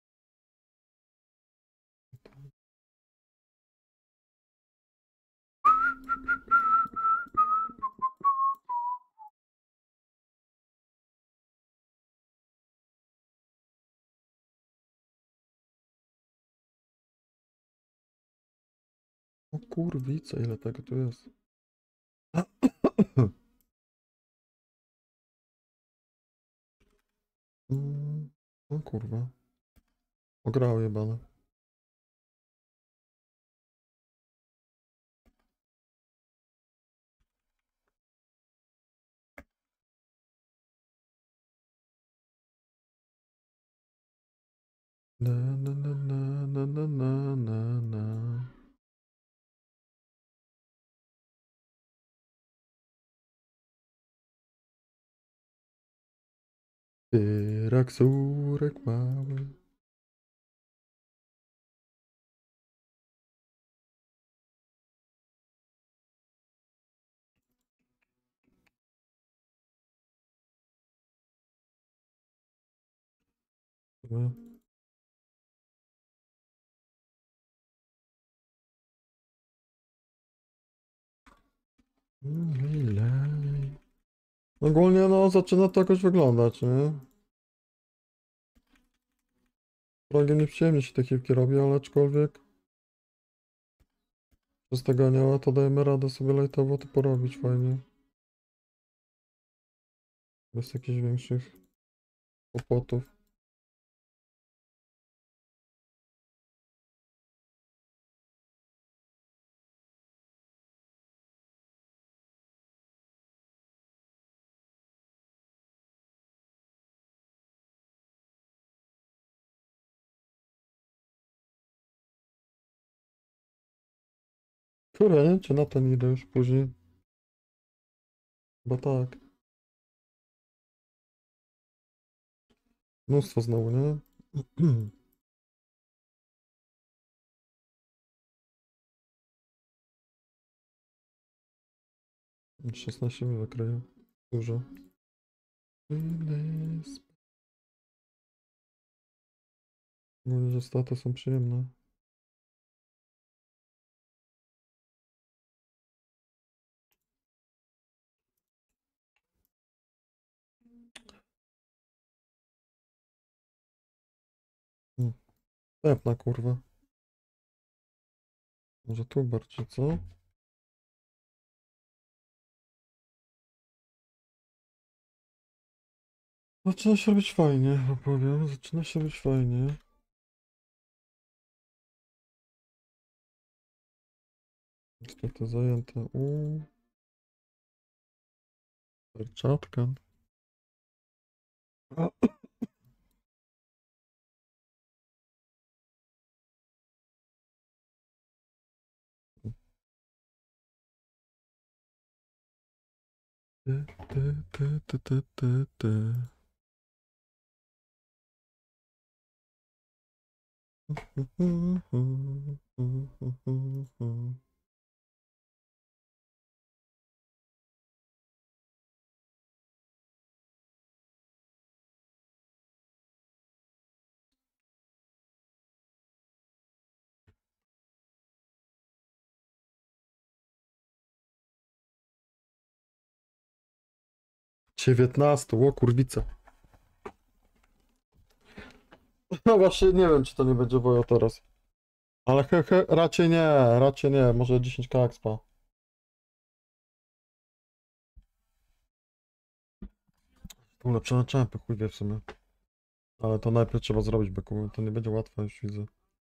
O kurwica, ile tego tu jest. Mm, o kurwa. Ograło jebane. Na, na, na, na, na, na, na, na, na. Tyrak, surek mały. No. Lej. Ogólnie no zaczyna to jakoś wyglądać, nie? Trochę nieprzyjemnie się te chwilki robi, ale aczkolwiek przez tego anioła to dajemy radę sobie lightowo to porobić fajnie. Bez jakichś większych kłopotów. Kurwa, nie? Czy na ten idę już później? Bo tak. Mnóstwo znowu, nie? szesnaście mi wykryje. Dużo. Mówię, że staty są przyjemne. Hmm. Tepna kurwa. Może tu bardziej, co? Zaczyna się robić fajnie, opowiem. Zaczyna się robić fajnie. Niestety zajęte. Uuu. Perczatka. A. Ty, ty, ty, ty, ty, ty, ty. dziewiętnaście, o kurwica. No właśnie nie wiem, czy to nie będzie wojo teraz. Ale he, he, raczej nie, raczej nie, może dziesięć k expa. Ulepszone czempy, chuj wie w sumie. Ale to najpierw trzeba zrobić, bo to nie będzie łatwe, już widzę.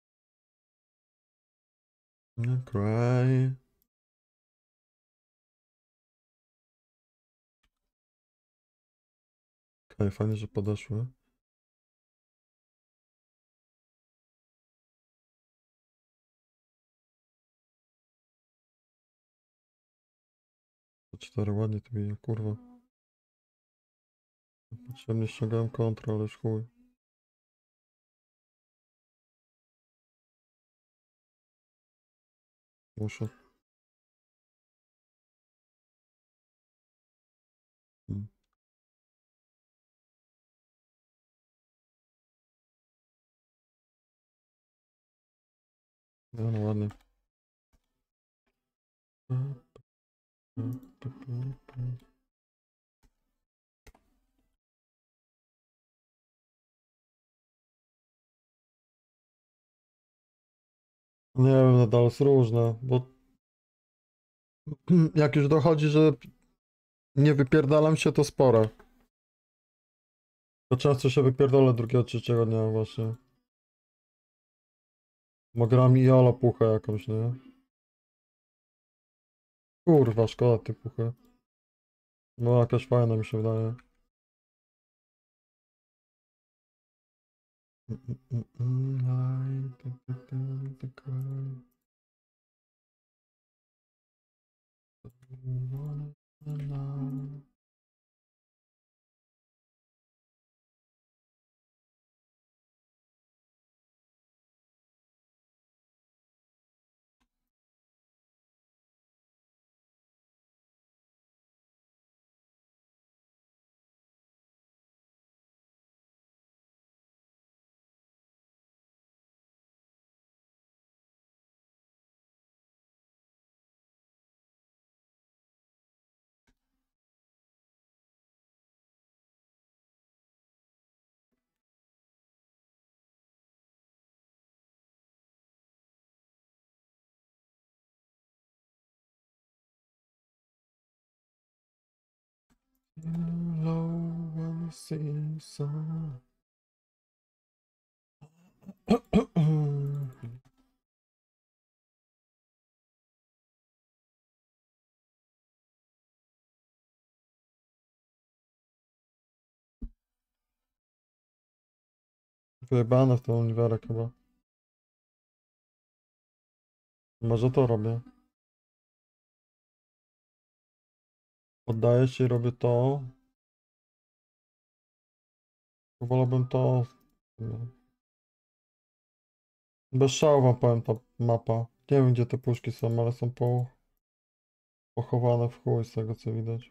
Nie kraj. Okej, fajnie, że podeszły. To cztery ładnie to bije, kurwa. Potrzebnie ściągałem kontrę, ale już chuj. Muszę. Hmm. No, no ładnie. Nie wiem, nadal jest różne, bo jak już dochodzi, że nie wypierdalam się, to sporo. To często się wypierdolę drugiego, trzeciego dnia właśnie. Bo gram i Ola puchę jakąś, nie? Kurwa, szkoda tej puchy. No jakaś fajna mi się wydaje. Mm, mm, mm, mm, aj, tak, tak, tak, tak, aj. Na, na, na. Low when you see sun. Wyjebane w ten uniwerek chyba. Może to robię. Oddaję się i robię to. Wolałbym to. Bez szału wam powiem ta mapa. Nie wiem gdzie te puszki są, ale są po... pochowane w chuj z tego co widać.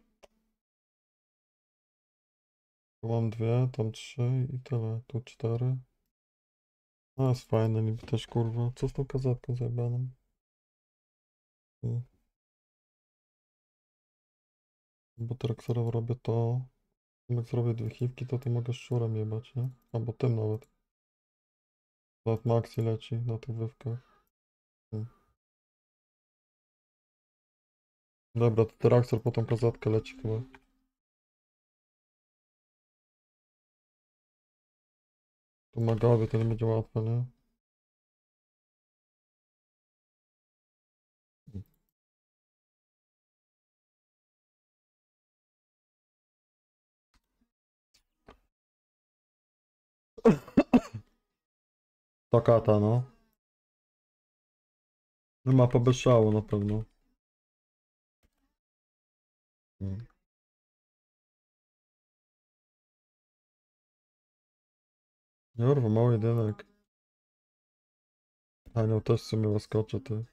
Tu mam dwie, tam trzy i tyle. Tu cztery. No jest fajne niby też kurwa. Co z tą kazetką zajebaną? Hmm. Bo teraz robię to. Jak zrobię dwie chiwki, to tu mogę szczurem jebać, nie? Albo tym nawet. Nawet Maxi leci na tych wywkach. Hmm. Dobra, to Teraxor po tą kazetkę leci chyba. Tu magowie to nie będzie łatwe, nie? Takata, no. No mapa bez szału na pewno. Hmm. Jorwa, mały jedynek. Anioł też w sumie łaskocze, ty.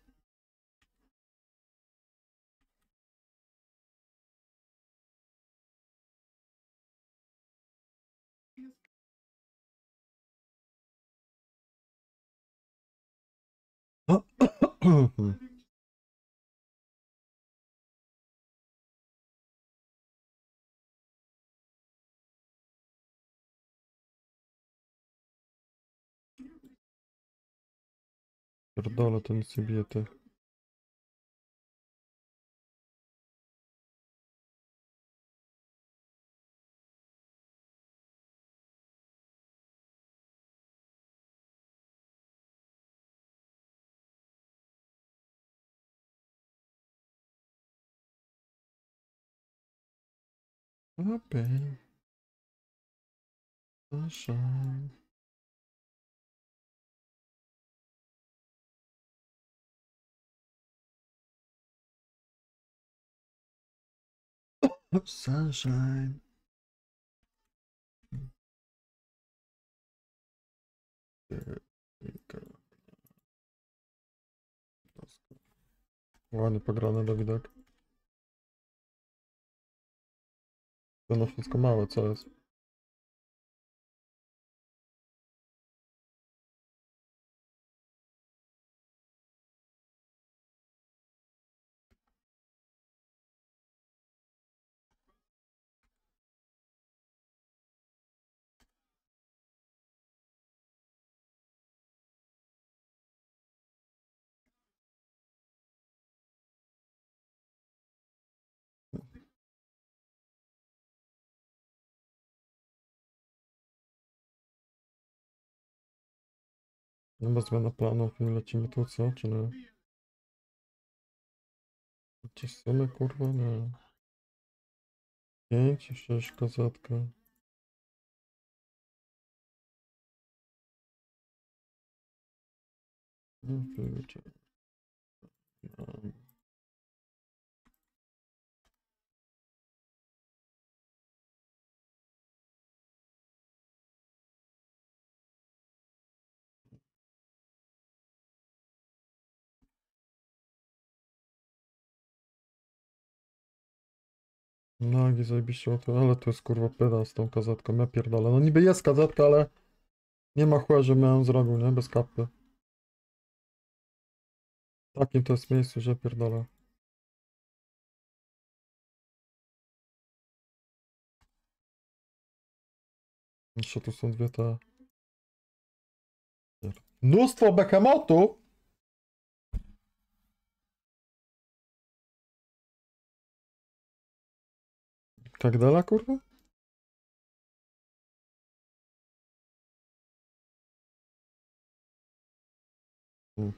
Pierdolę, to nic nie bije, ty. Okej. Sunshine. Sunshine. Ładnie pograne, Dawidek. To na wszystko małe, co jest? No bez zmiany planów i lecimy tu, co? Czy nie? Czy w sumie, kurwa, nie. Pięć, sześć, kazetka. No, future. Um, Nagi zajebiście to, ale to jest kurwa peda z tą kazetką, ja pierdolę. No niby jest kazetka, ale nie ma chłe, że miałem z rogu, nie? Bez kapy. W takim to jest miejscu, że pierdolę. Jeszcze tu są dwie te... Mnóstwo behemotów! Tak dalej, kurwa? Hmm.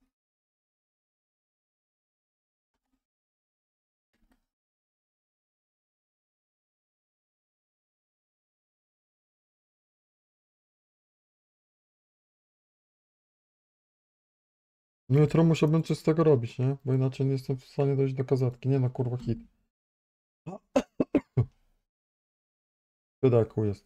No jutro musiałbym coś z tego robić, nie? Bo inaczej nie jestem w stanie dojść do kazetki. Nie no, kurwa hit. Wydaku jest.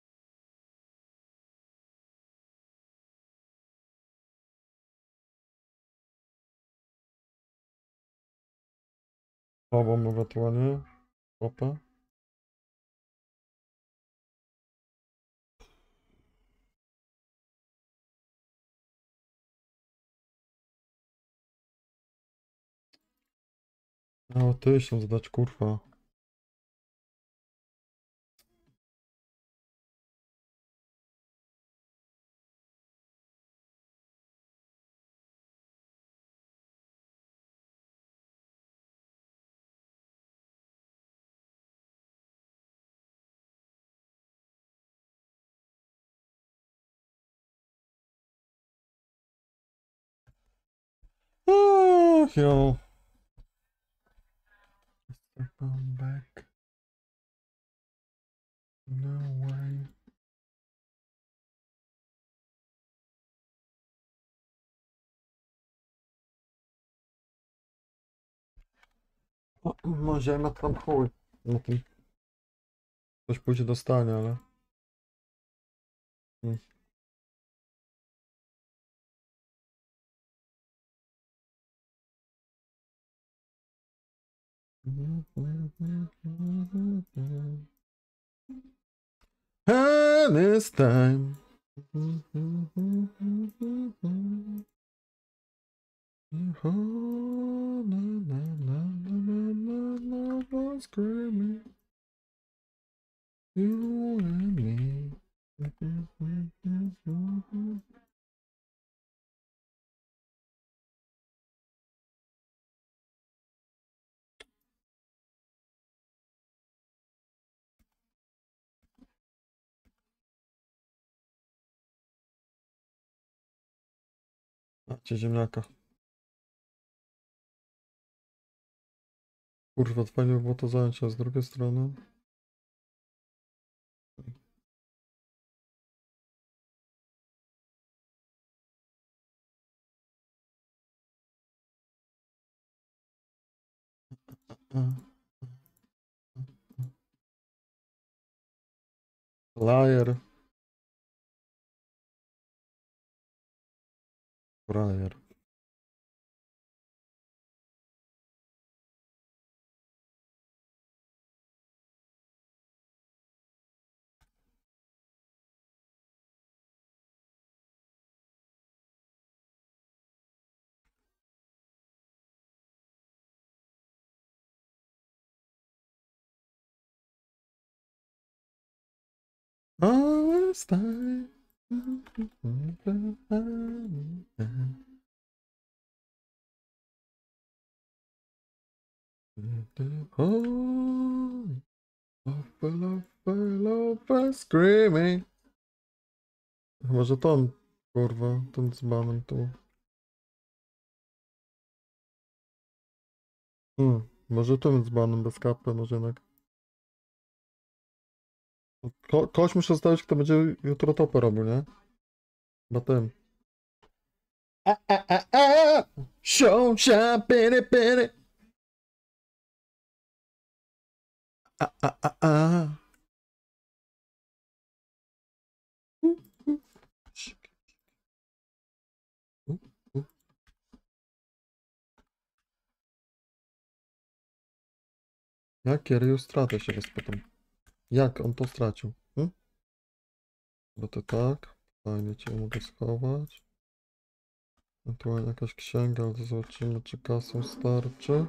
Chowam ewentualnie. Opę. O, tysiąc dać, kurwa. Ach, yo. Step on back. No way. O, no ziemia tam chuj. No tym... Coś pójdzie do stania, ale... Hmm. And it's time. Screaming. You and me. Macie ziemniaka. Kurwa, fajnie by było to zająć, a z drugiej strony... Liar. Frajer. All this time. Oh, love, love, love, screaming. Może to on, kurwa, ten z banem tu. Hmm, może ten z banem bez kapy, może jednak. Ko kogoś muszę zostawić, kto będzie jutro topę robił, nie? Na tym. A, a, a, a. Show, shine, pity, pity. A, a, a, a. Jakie Ryu straty się rozpytam? Jak on to stracił? Hm? Bo to tak. Fajnie cię mogę schować. Ewentualnie jakaś księga, ale to zobaczymy, czy kasą starczy.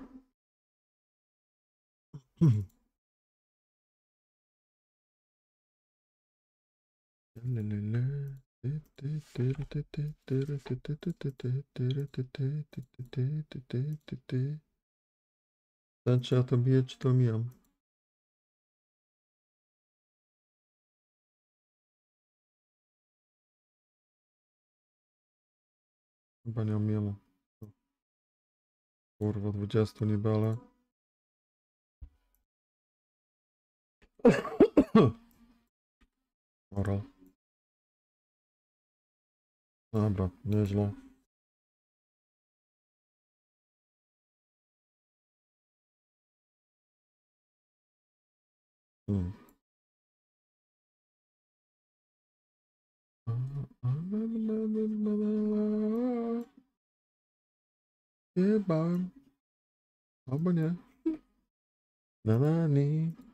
Ten czy ja to biję, czy to mijam? Chyba nie omijam. Kurwa, dwudziestu niby, ale... Ora. Dobra, nieźle. Hmm. Chyba. Albo nie. Na na ni.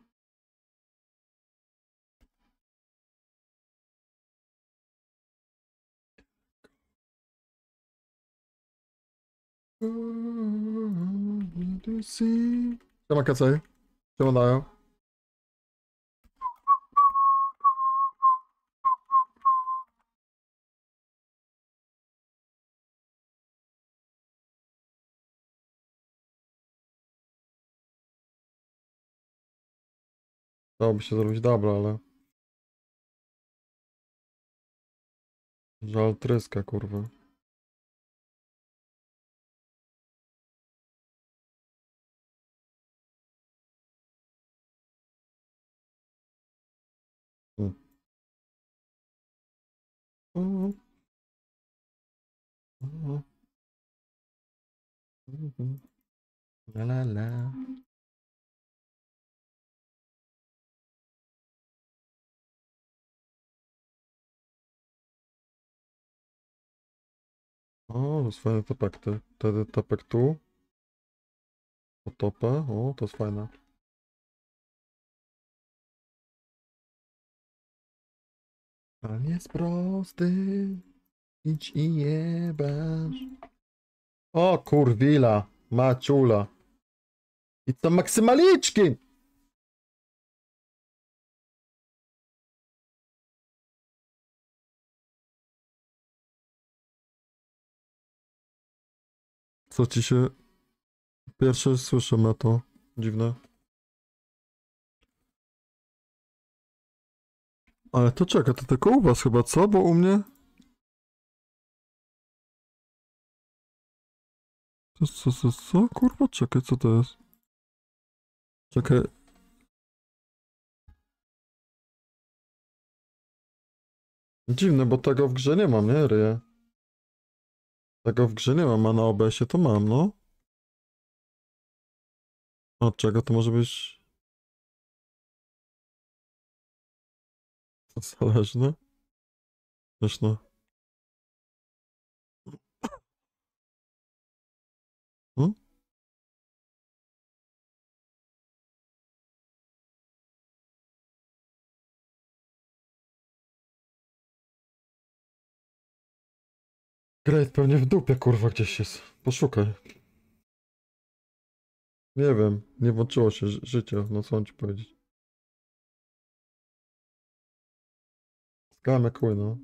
Siema Kacaj. Siema Dajo. Dałoby się zrobić dobra, ale... Żal tryska, kurwa. Hmm. Mhm. Mhm. Mhm. La la la. O, to jest fajny topek. Te- Wtedy topek tu. Po topę. O, to jest fajne. Pan jest prosty. Idź i jebasz. O, kurwila. Maciula. I to maksymaliczki. Co ci się... Pierwsze słyszę na to. Dziwne. Ale to czeka, to tylko u was chyba, co? Bo u mnie... Co, co, co, co? Kurwa, czekaj, co to jest? Czekaj. Dziwne, bo tego w grze nie mam, nie? Ryję. Tego w grze nie mam, a na O B S-ie to mam, no. Od czego to może być... Zależne? Śmieszne. Hmm? Great pewnie w dupie, kurwa, gdzieś jest. Poszukaj. Nie wiem, nie włączyło się ży życie, no co mam ci powiedzieć. Skałem jak chuj, no.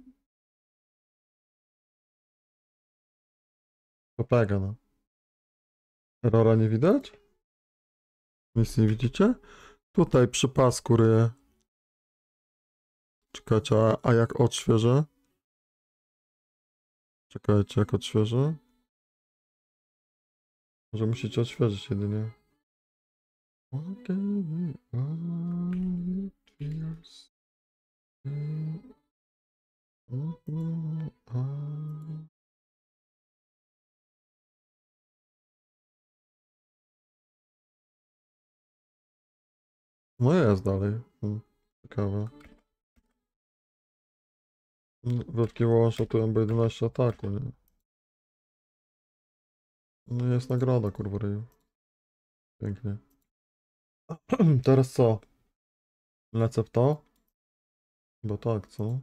Popega, no. Errora nie widać? Nic nie widzicie? Tutaj przy pasku ryję. Czekajcie, a, a jak odświeżę? Czekajcie, jak odświeżę? Może musicie odświeżyć jedynie. Okay, tears. No jest dalej. Hmm. Ciekawe. Wielki łącz to M B jedenaście ataku, nie? No jest nagroda, kurwa ryju. Pięknie. Teraz co? Lecę w to? Bo tak, co?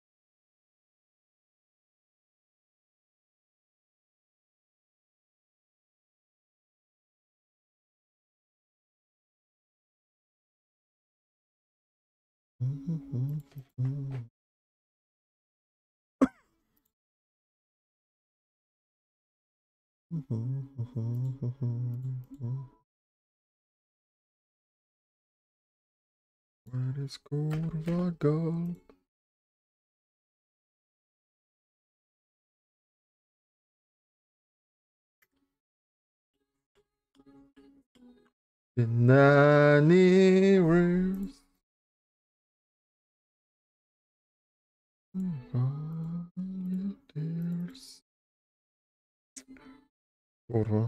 Where is kurwa gold? In anywhere. Kurwa.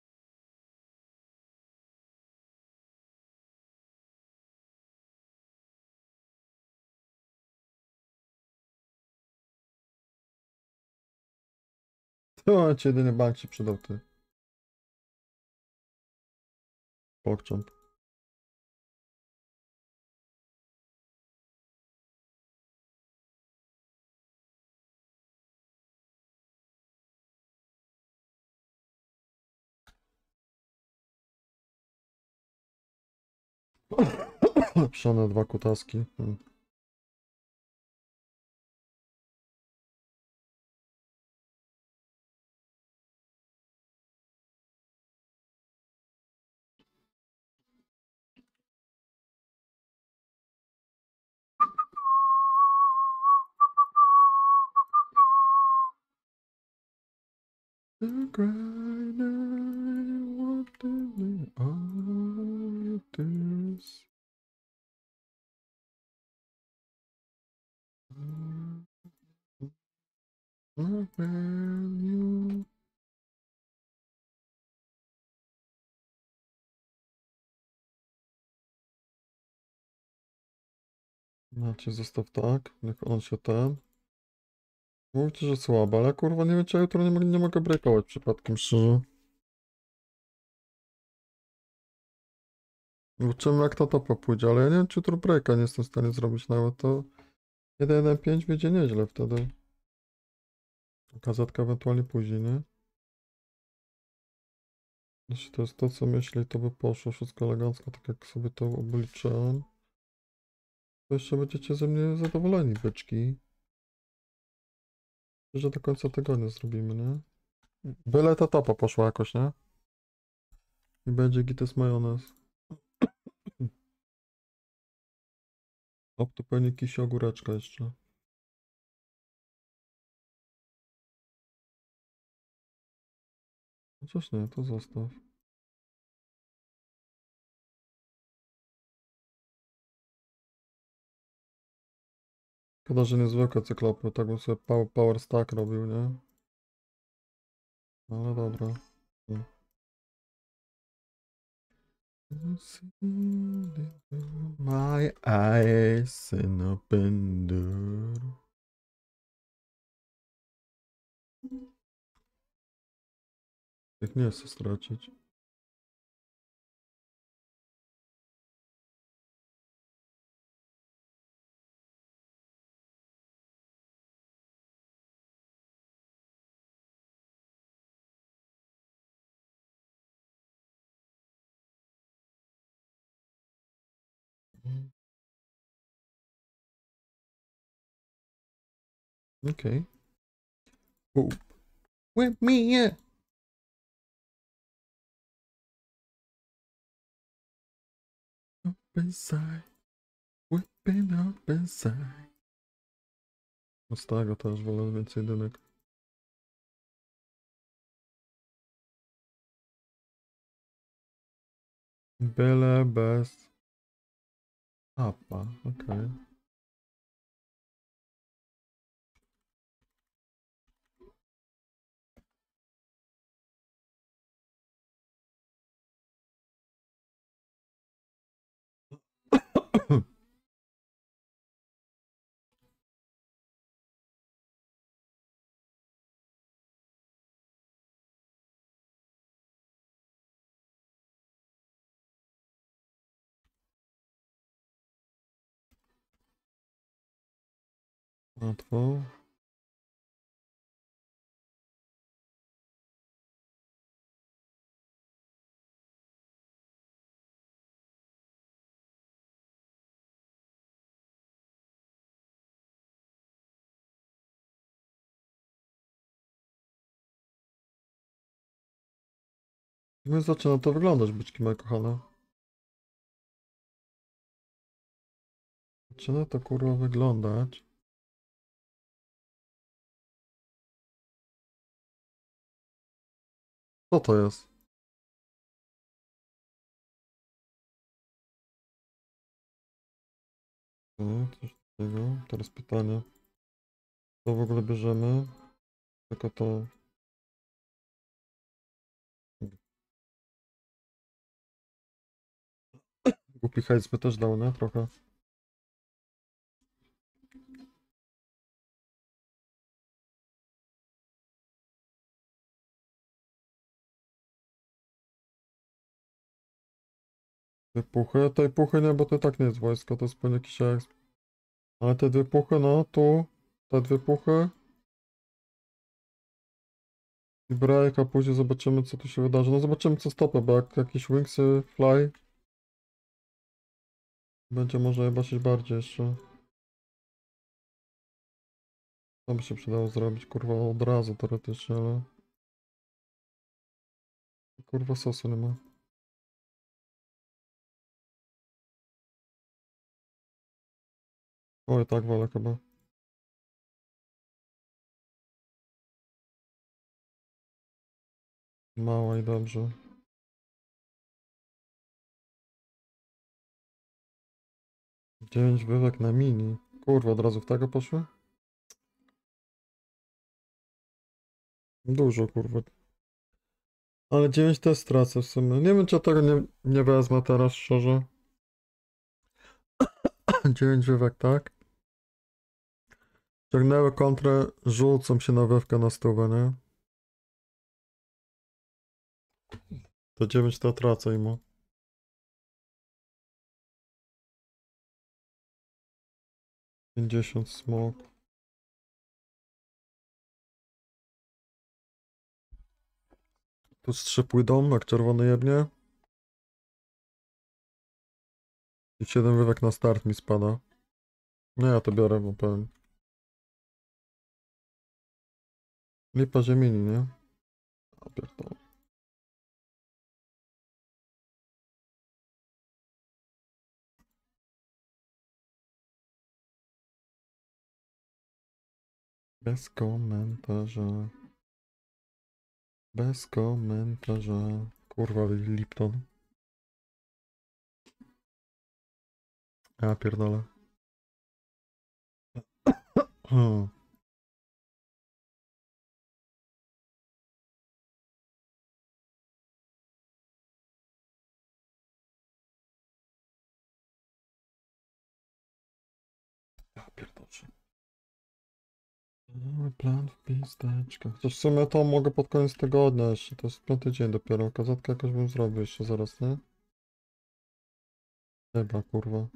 To ci jedyny bank się przydał, ty. Pokczamp. Pszone dwa kutaski. Hmm. The grind I want to be all this. You. Znaczy zostaw tak, niech on się ten. Mówicie, że słabo, ale kurwa nie wiem, czy ja jutro nie, mogę- nie mogę breakować przypadkiem, szczerze. Zobaczymy jak to topa pójdzie, ale ja nie wiem, czy jutro breaka nie jestem w stanie zrobić nawet, to jeden jeden pięć będzie nieźle wtedy. Kazetka ewentualnie później, nie? Jeśli to jest to, co myśli, to by poszło wszystko elegancko, tak jak sobie to obliczyłem. To jeszcze będziecie ze mnie zadowoleni, byczki. Że do końca tygodnia zrobimy, nie? Byle ta topa poszła jakoś, nie? I będzie gites majonez. Op, to pewnie kisi ogóreczka jeszcze. Chociaż nie, to zostaw. Szkoda, że niezwykłe cyklopy, tak bym sobie power, power stack robił, nie? Ale dobra. Hmm. My eyes in open door. Jak nie chcę stracić. Okej. Okay. With me, yeah. Up inside. Whipping up inside. No z tego też wolę więcej dynek. Byle bez... Apa, okej. Okay. Łatwo. No i zaczyna to wyglądać, byczki moje kochane. Zaczyna to kurwa wyglądać. Co to jest? No, coś takiego. Teraz pytanie. Co w ogóle bierzemy? Tylko to... Głupi hajs by też dał, nie? Trochę. Dwie puchy. Tej puchy nie, bo to i tak nie jest wojsko, to jest pewnie jakiś eks. Ale te dwie puchy, no, tu. Te dwie puchy. I break, a później zobaczymy, co tu się wydarzy. No zobaczymy, co stopę, bo jak jakieś wingsy fly, będzie można je baczyć bardziej jeszcze. To by się przydało zrobić, kurwa, od razu teoretycznie, ale... Kurwa, sosu nie ma. Oj, tak wolę chyba. Mała i dobrze. dziewięć wywek na mini. Kurwa, od razu w tego poszły? Dużo, kurwa. Ale dziewięć też stracę w sumie. Nie wiem, czy ja tego nie, nie wezmę teraz, szczerze. dziewięć wywek, tak? Ciągnęły kontrę, rzucą się na wywkę na stówę, nie? To dziewięć to tracę im. pięćdziesiąt smok. Tu z trzy pójdą, jak czerwony jebnie. I siedem wywek na start mi spada. No ja to biorę, bo powiem. Lipa ziemini, nie? A pierdolę. Bez komentarza. Bez komentarza. Kurwa, Lipton. Ja pierdolę. Hmm. Ja pierdolę. Mamy plan w pisteczkach. Chociaż w sumie to mogę pod koniec tygodnia jeszcze. To jest piąty dzień dopiero. Kazatkę jakoś bym zrobił jeszcze zaraz, nie? Chyba, kurwa.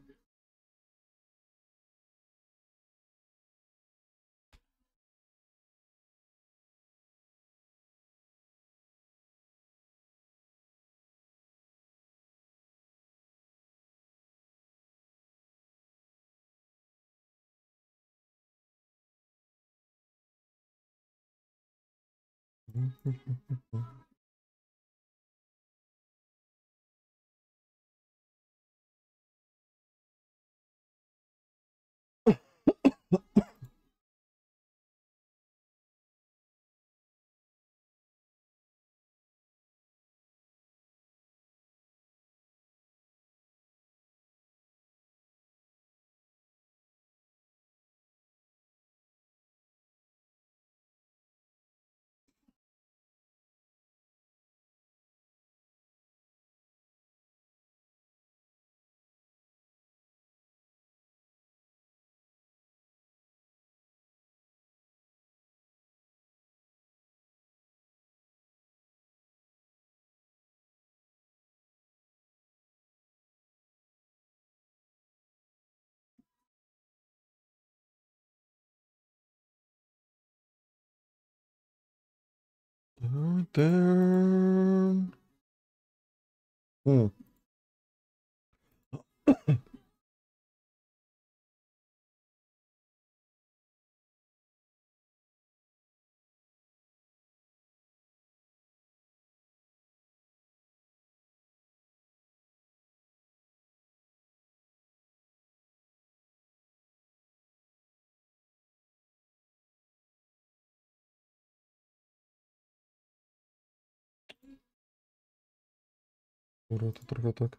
Dun. Mm. Kurwa, to trochę tak.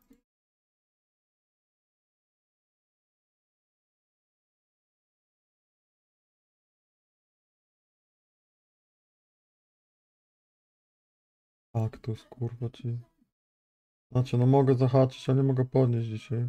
Kaktus, kurwa, ci. Znaczy, no mogę zahaczyć, ale nie mogę podnieść dzisiaj.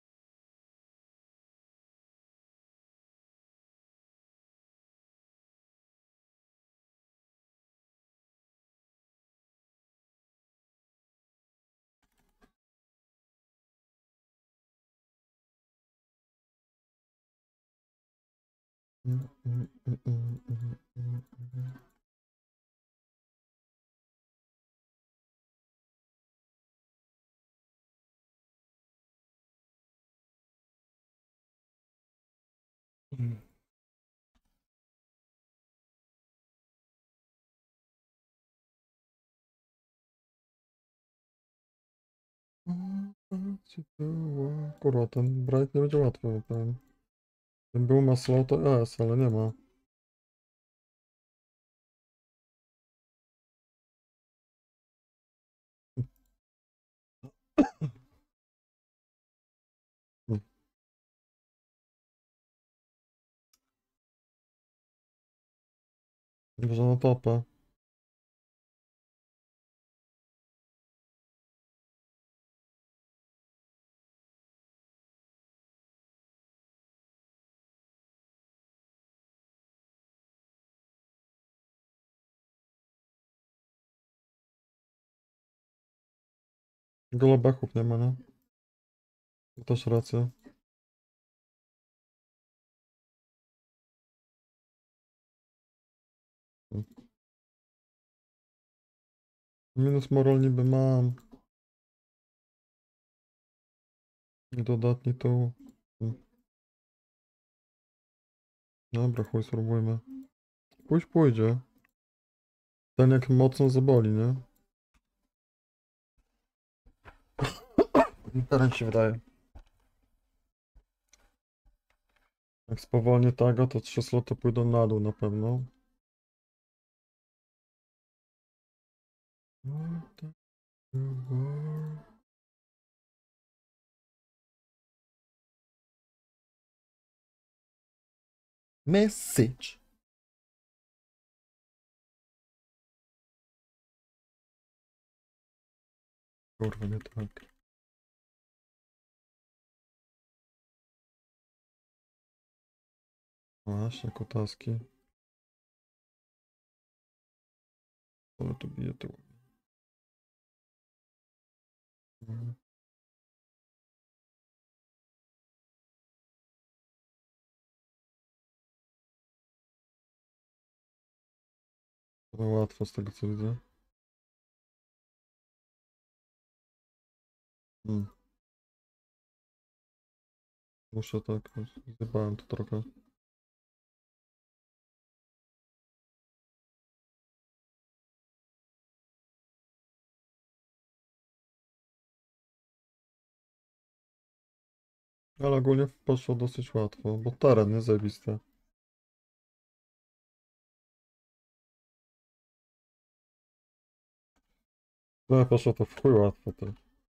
Mm, mm, mm, mm, mm, mm, mm. Mm. Co było? Kurwa, ten Bright nie będzie łatwy, ten. Ten był ma slow to S, ale nie ma. Mm. Może na topę. Golobechów nie ma, nie? To też racja. Mm. Minus moral niby mam. Dodatni tu. Mm. Dobra, chuj, spróbujmy. Pójdź pójdzie. Ten jak mocno zaboli, nie? Teraz mi się wydaje. Jak spowolnię tego, to trzy sloty pójdą na dół na pewno. Message. Kurwa, nie tak. Właśnie, kutaski. Ale tu bije tu. Mhm. To łatwo z tego co widzę. Hmm. Muszę tak, zjebałem to trochę. Ale ogólnie poszło dosyć łatwo, bo teren jest zajebisty. No poszło to w chuj łatwo to.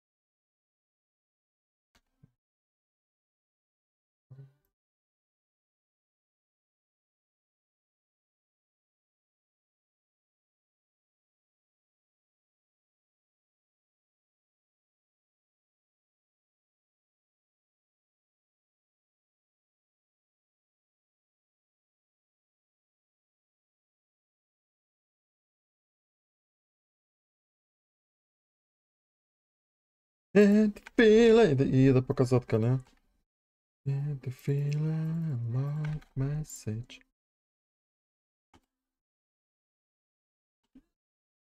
And the feeling, i idę po kazetkę, nie? And the feeling, love message.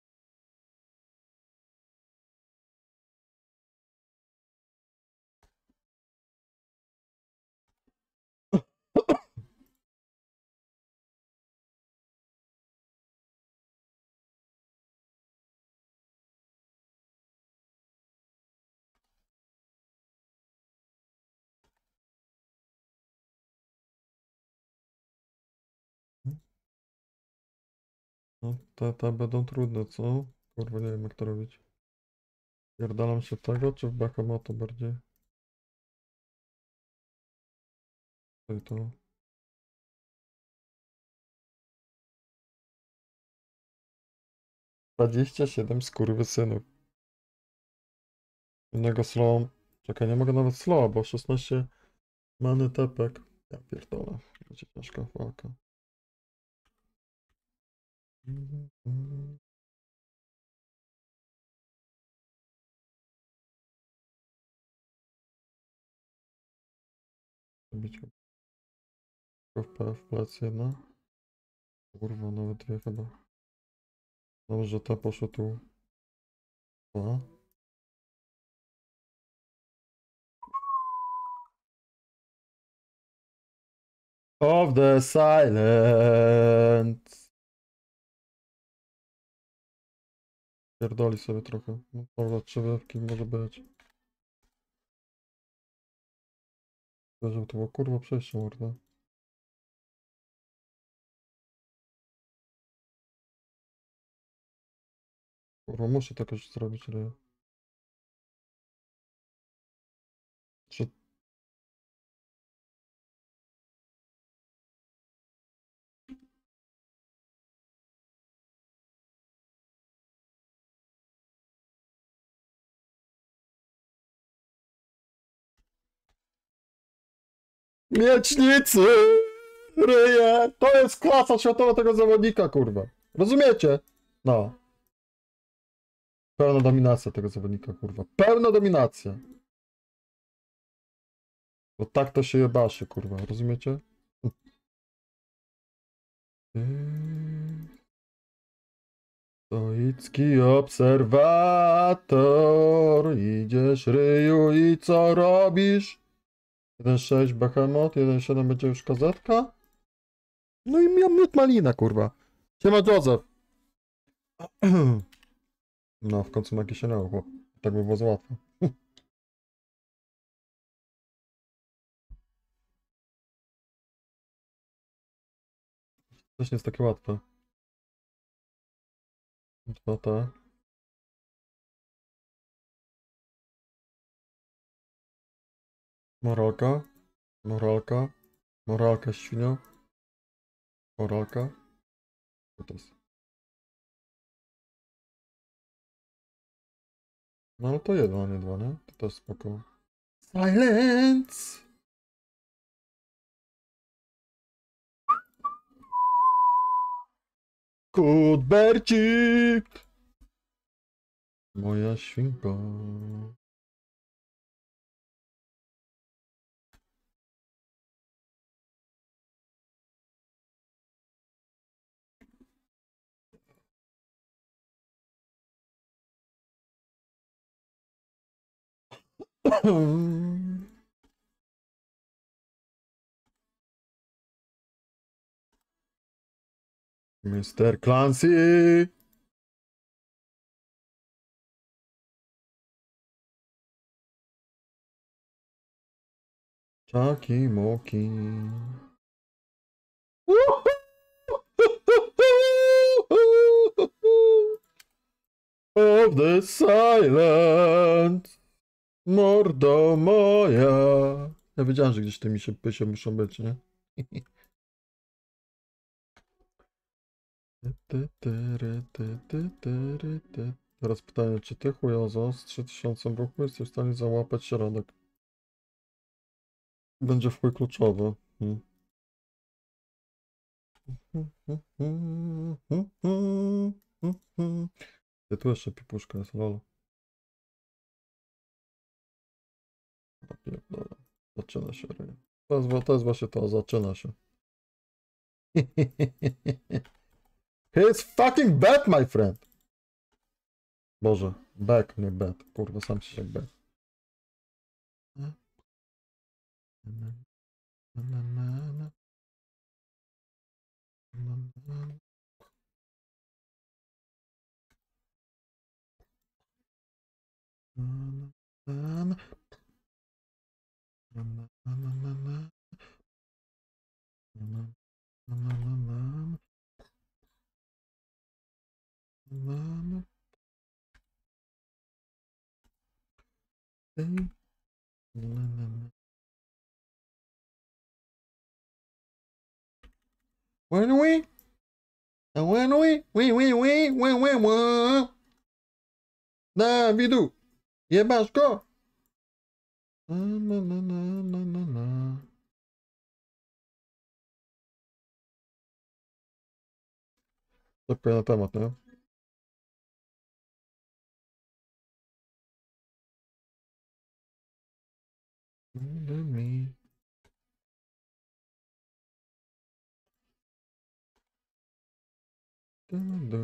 No, te, te będą trudne, co? Kurwa, nie wiem jak to robić. Pierdalam się w tego, czy w Bahamatu bardziej? To i to. dwadzieścia siedem skurwysynów. Innego slow. Czekaj, nie mogę nawet slow, bo szesnaście many tepek. Ja pierdolę. Będzie ciężka walka. Mhm, mhm. Bić go w, p- w plecy jedna. Kurwa, nawet dwie chyba. Dobrze, że ta poszła tu. Dwa. Of the silence. Pierdoli sobie trochę. No, dobra, trzy wywki może być. Wierzył, to było kurwa przejście, morda. Kurwa, muszę to jakoś zrobić, ale... Trzy... Miecznicy! Ryje! To jest klasa światowa tego zawodnika, kurwa. Rozumiecie? No. Pełna dominacja tego zawodnika, kurwa. Pełna dominacja. Bo tak to się jebaszy, kurwa. Rozumiecie? Stoicki obserwator. Idziesz, ryju, i co robisz? jeden sześć Behemoth, jeden siedem będzie już kazetka. No i miał miód malina, kurwa. Siema, Joseph. No, w końcu na się naucho. Tak by było za łatwo. Też nie jest takie łatwe. Dwa te. Moralka. Moralka. Moralka, świnio. Moralka. Co to jest? No ale to jedno, a nie dwa, nie? To też spoko. Silence! Kudbercik! Moja świnka. mister Clancy! Czaki moki. Of the silence. Mordo moja. Ja wiedziałem, że gdzieś te misie pysie muszą być, nie? Teraz pytanie, czy ty chujozo z trzy tysiące ruchu jesteś w stanie załapać środek? Będzie w chuj kluczowy. Hmm. Ty tu jeszcze pipuszka jest, lol. Dobra, zaczyna się. To jest, to jest właśnie to, zaczyna się. He is fucking bad, my friend! Boże, back, nie bad. Kurwa, sam się jak bad. When we, when we, we, we, we, we, we, we. Dawidu, jebasz go! Na, na, na, na, na, na, na. Szybko na temat, nie? Mi. Du, du.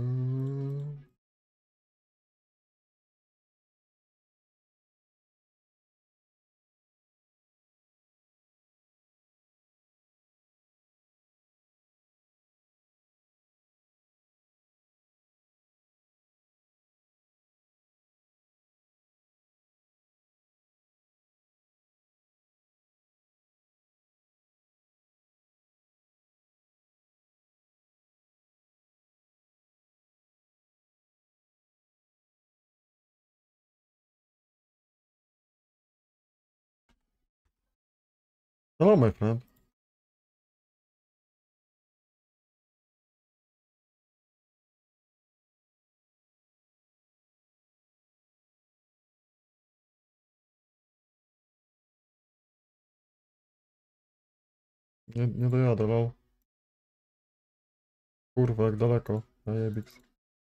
Hello, my friend. Nie, nie dojadę, lol. Kurwa, jak daleko. Najebix.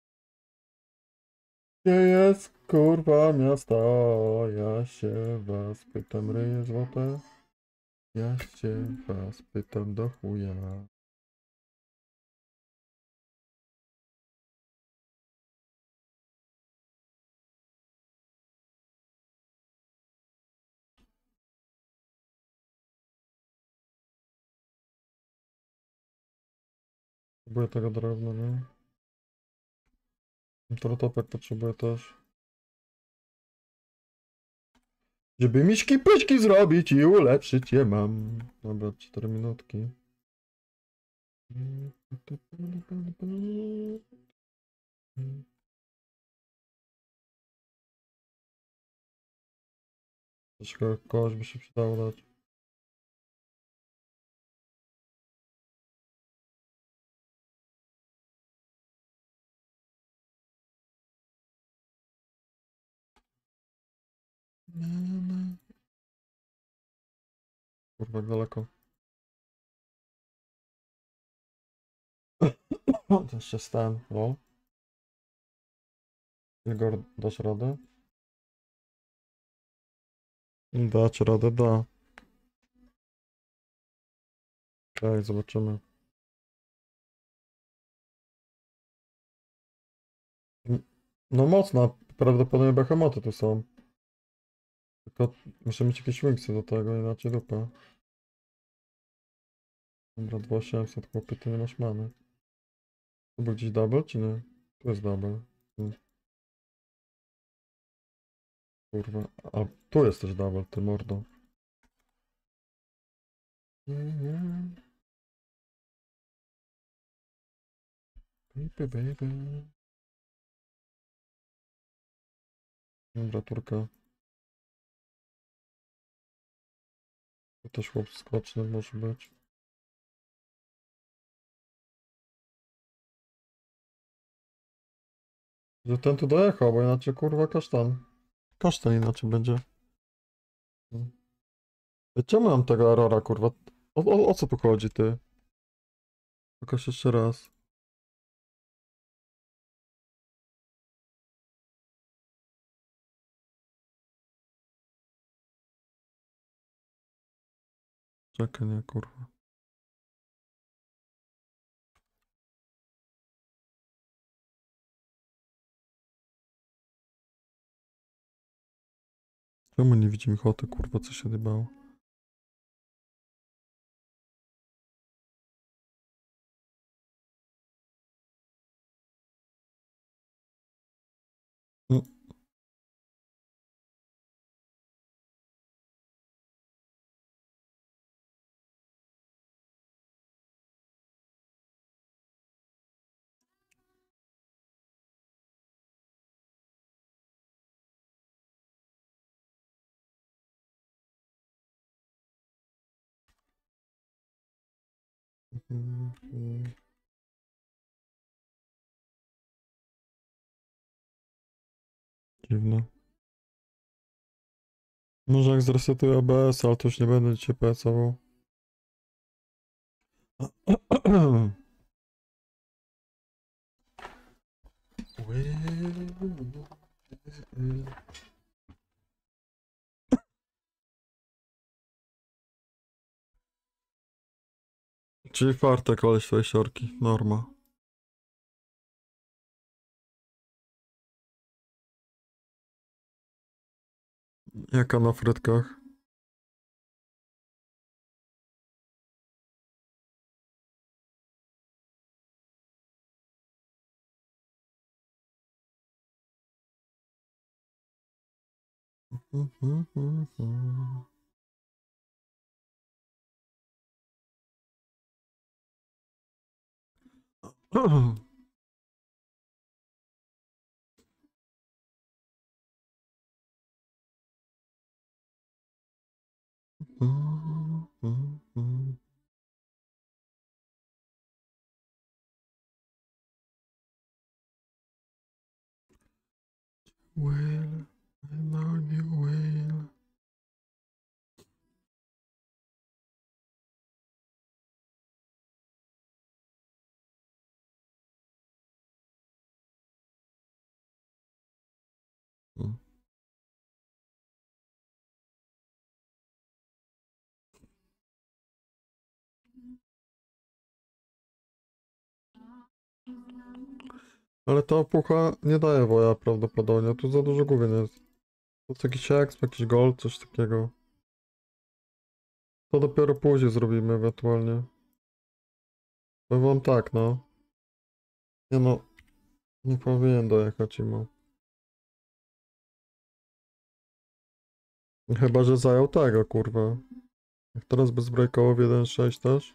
Gdzie jest, kurwa, miasto? Ja się was pytam, ryje złote. Ja się was pytam do chuja. Potrzebuję tego drewna, nie? Trotopek potrzebuję też. Żeby miśki pyśki zrobić i ulepszyć je mam. Dobra, cztery minutki. Troszkę kogoś by się przydało dać. Kurwa, jak daleko. O, to jeszcze stan, no. Igor, dasz radę? Dać radę, da. Okej, zobaczymy. No mocno, prawdopodobnie behemoty tu są. Tylko muszę mieć jakieś winksy do tego, inaczej dupa. Dobra, dwa tysiące osiemset, chłopie, ty nie masz many. Tu był gdzieś double, czy nie? Tu jest double. Hmm. Kurwa, a tu jest też double, ty mordo. Baby, baby. Dobra, turka. To też chłop skoczny może być. Że ten tu dojechał, bo inaczej kurwa kasztan. Kasztan inaczej będzie. Hmm. Czemu mam tego errora, kurwa? O, o, o co tu chodzi, ty? Pokaż jeszcze raz. Czekaj, nie, kurwa. Czemu nie widzi mi choty, kurwa, co się dybało? Mm. Dziwne. Może jak zresetuję O B S, ale to już nie będę dzisiaj pracował. Czyli farta koleś twojej siorki, norma. Jaka na frytkach? Will, I know you will. Ale ta opucha nie daje woja prawdopodobnie, tu za dużo główien jest. To jest jakiś exp, jakiś gold, coś takiego. To dopiero później zrobimy ewentualnie. Powiem wam tak, no. Nie no, nie powinien dojechać im. Chyba, że zajął tego, kurwa. Jak teraz by zbrajkował w jeden sześć też,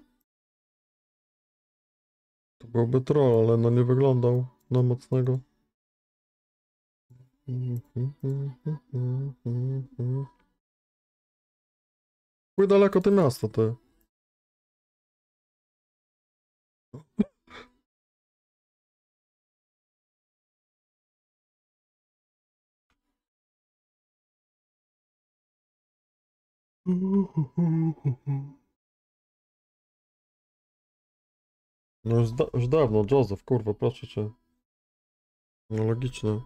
to byłby troll, ale no nie wyglądał na mocnego. Chuj daleko to miasto, ty. No już, da już dawno, Joseph, kurwa, proszę cię. No logiczne.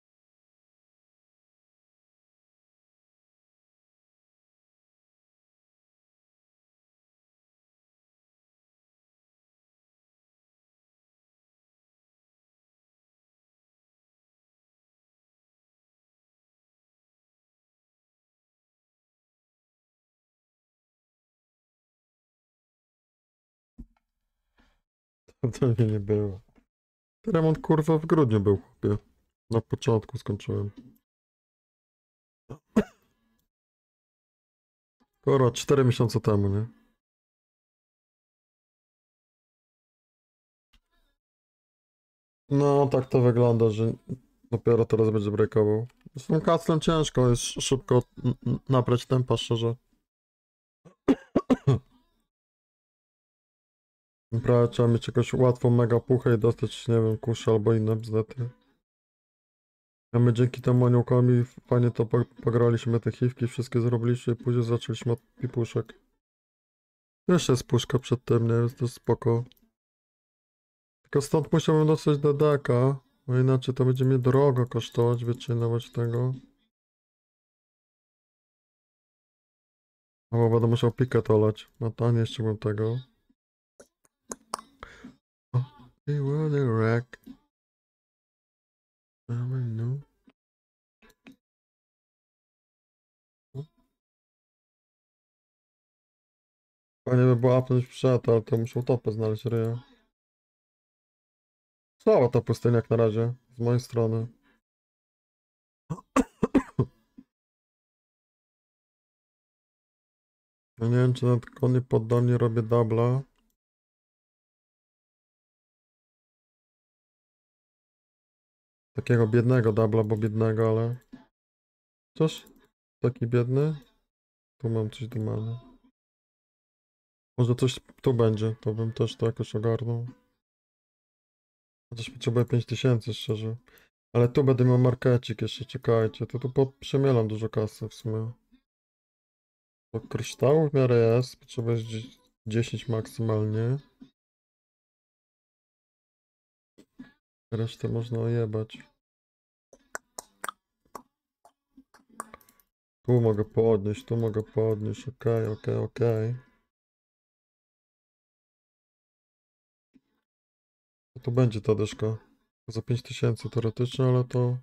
To mnie nie było. Remont kurwa w grudniu był, chłopie. Na początku skończyłem. Kurwa, cztery miesiące temu, nie? No, tak to wygląda, że dopiero teraz będzie breakował. Z tym Castlem ciężko jest szybko n- n- nabrać tempa, szczerze. Naprawdę trzeba mieć jakąś łatwą mega puchę i dostać, nie wiem, kusze albo inne bzdety. A my dzięki temu aniołkowi fajnie to po pograliśmy, te chiwki wszystkie zrobiliśmy i później zaczęliśmy od pipuszek. Jeszcze jest puszka przed tym, nie? Jest to spoko. Tylko stąd musiałbym dostać D D K, bo inaczej to będzie mnie drogo kosztować wyczynować tego. Albo będę musiał piket olać. No to nie chciałbym tego. Oh, he was a wreck. I know. Fajnie by było apnąć przed, ale to muszę topę znaleźć, ryja. Słaba ta pustynia jak na razie, z mojej strony. Ja nie wiem, czy na tylko nie poddolnie robię dubla. Takiego biednego dubla, bo biednego, ale... Coś taki biedny? Tu mam coś do many. Może coś tu będzie, to bym też to jakoś ogarnął. Chociaż potrzebuję pięć tysięcy szczerze. Ale tu będę miał markecik jeszcze, czekajcie. To tu po- przemielam dużo kasy w sumie. Bo kryształu w miarę jest, potrzebuję dzie- dziesięć maksymalnie. Resztę można ojebać. Tu mogę podnieść, tu mogę podnieść, okej, okej, okej. To tu będzie ta dyszka. Za pięć tysięcy teoretycznie, ale to...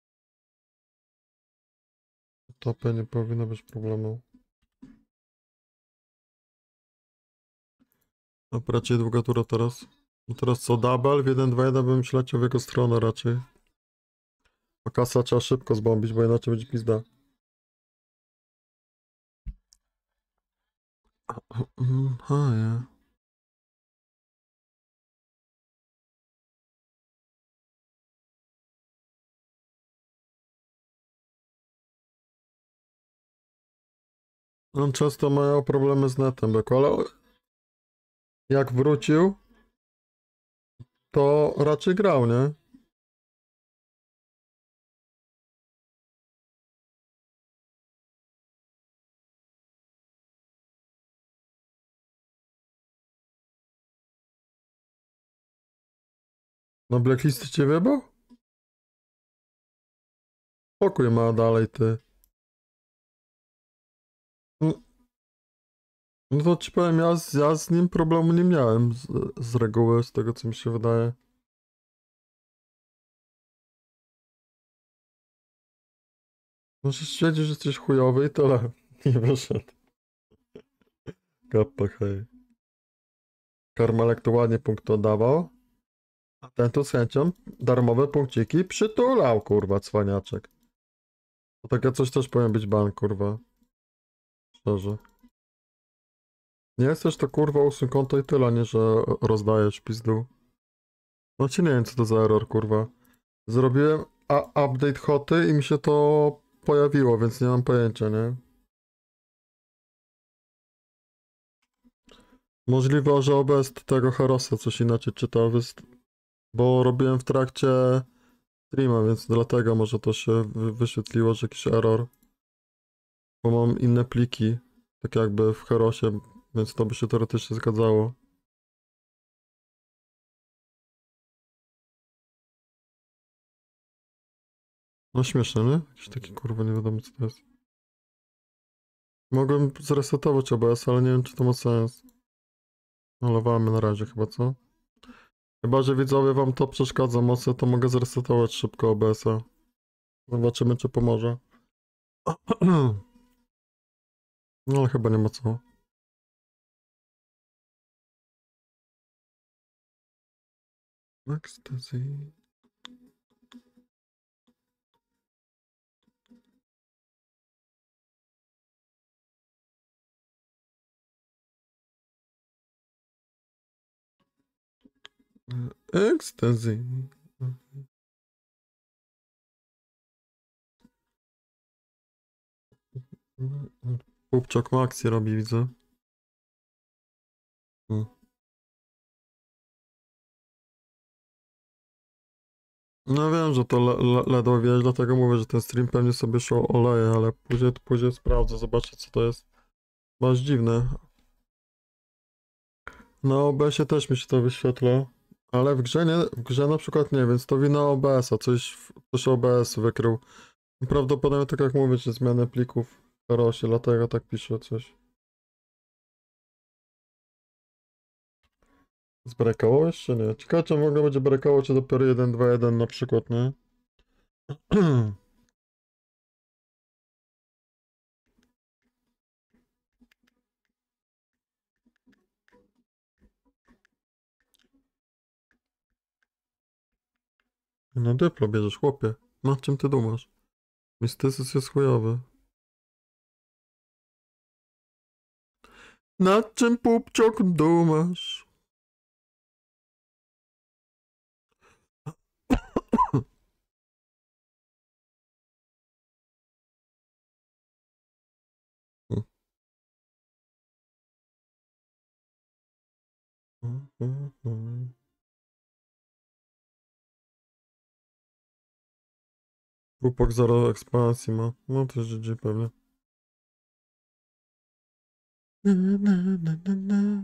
Topie nie powinno być problemu. A raczej długa tura teraz. No teraz co, double? W jeden dwa jeden bym śleciał w jego stronę raczej. A kasa trzeba szybko zbombić, bo inaczej będzie pizda. Aha, ja. On często ma problemy z netem, Beku, ale jak wrócił, to raczej grał, nie? Na blacklisty cię wyjebał? Pokój ma dalej, ty. No no to ci powiem, ja z, ja z nim problemu nie miałem z, z reguły, z tego co mi się wydaje. Może stwierdzić, że jesteś chujowy i tyle. Nie wyszedł. Kappa, hej. Karmelek to ładnie punkt oddawał, a ten tu z chęcią darmowe punkciki przytulał, kurwa, cwaniaczek. To takie coś też powinien być ban, kurwa. Szczerze. Nie chcesz to kurwa usuń konto i tyle, nie że rozdajesz pizdu. No ci nie wiem co to za error, kurwa. Zrobiłem a update hoty i mi się to pojawiło, więc nie mam pojęcia, nie? Możliwe, że bez tego Herosa coś inaczej czytał, wys- bo robiłem w trakcie streama, więc dlatego może to się wy- wyświetliło, że jakiś error. Bo mam inne pliki, tak jakby w Herosie, więc to by się teoretycznie zgadzało. No śmieszne, nie? Jakiś taki kurwa, nie wiadomo co to jest. Mogłem zresetować O B S, ale nie wiem czy to ma sens. Malowamy na razie chyba, co? Chyba, że widzowie wam to przeszkadza mocno, to mogę zresetować szybko O B S-a. Zobaczymy czy pomoże. No ale chyba nie ma co. Ecstasy. Ecstasy. Pupczok ma akcję robi, widzę. Hmm. No wiem, że to le le ledwo wiesz, dlatego mówię, że ten stream pewnie sobie show oleje, ale później, później sprawdzę, zobaczę co to jest. Masz dziwne. Na O B S-ie też mi się to wyświetla, ale w grze nie, w grze na przykład nie, więc to wina O B S-a, coś, coś O B S wykrył. Prawdopodobnie tak jak mówię, że zmiany plików w Herosie, dlatego tak pisze coś. Zbrekało jeszcze? Nie. Ciekawe czy w ogóle będzie brekało, czy dopiero jeden dwa jeden na przykład, nie? No dyplo bierzesz, chłopie. Nad czym ty dumasz? Mistycyzm jest chujowy. Nad czym pupciok dumasz? mhm. Chłopak zero ekspansji ma. No to G G pewnie. Na, na, na, na, na.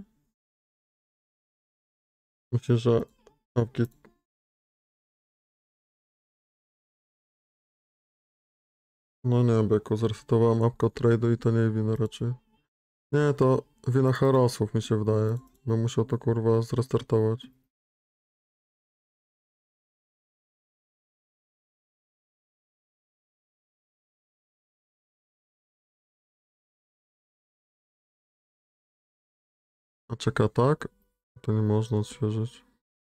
Myślę, że upgrade. No nie, byku, zresetowałem apkę od trade'u i to nie wina raczej. Nie, to wina Harosów mi się wydaje. Bym musiał to kurwa zrestartować. A czeka tak? To nie można odświeżyć.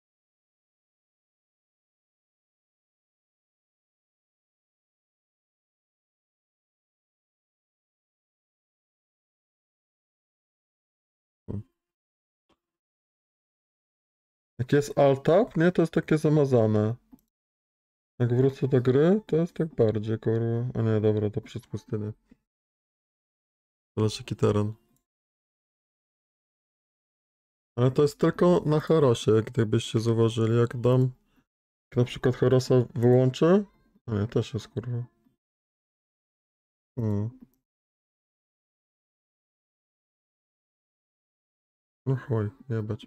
Hmm. Jak jest alt-tab, nie, to jest takie zamazane. Jak wrócę do gry, to jest tak bardziej, kurwa. A nie, dobra, to przez pustynię. Zobacz jaki teren. Ale to jest tylko na Harosie, jak gdybyście zauważyli. Jak dam, jak na przykład Harosa wyłączę. A nie, też jest kurwa. Hmm. No chuj, jebać.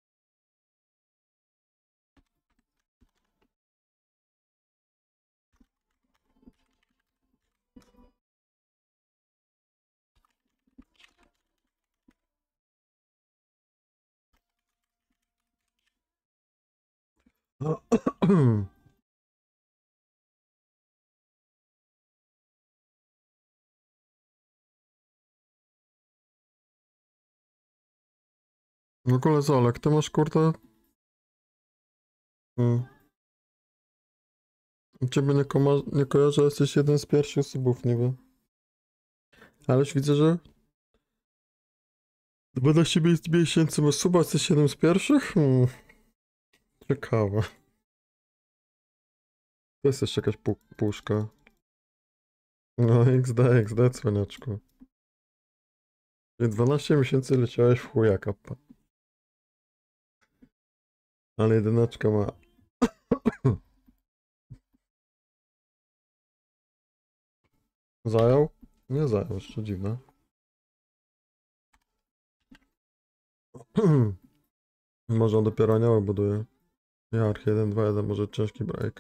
W ogóle Zolek, ty masz kurde. Hmm. Ciebie nie, koma- nie kojarzę, jesteś jeden z pierwszych subów niby. Ale już widzę, że dwanaście mi- miesięcy masz suba, jesteś jednym z pierwszych? Hmm. Ciekawe. To jest jeszcze jakaś pu- puszka. No X D, X D, cwaniaczku. Czyli dwanaście miesięcy leciałeś w chujaka. pa. Ale jedyneczka ma. Zajął? Nie zajął, jeszcze dziwne. Może on dopiero anioły buduje. Jarch jeden dwa jeden, może ciężki break.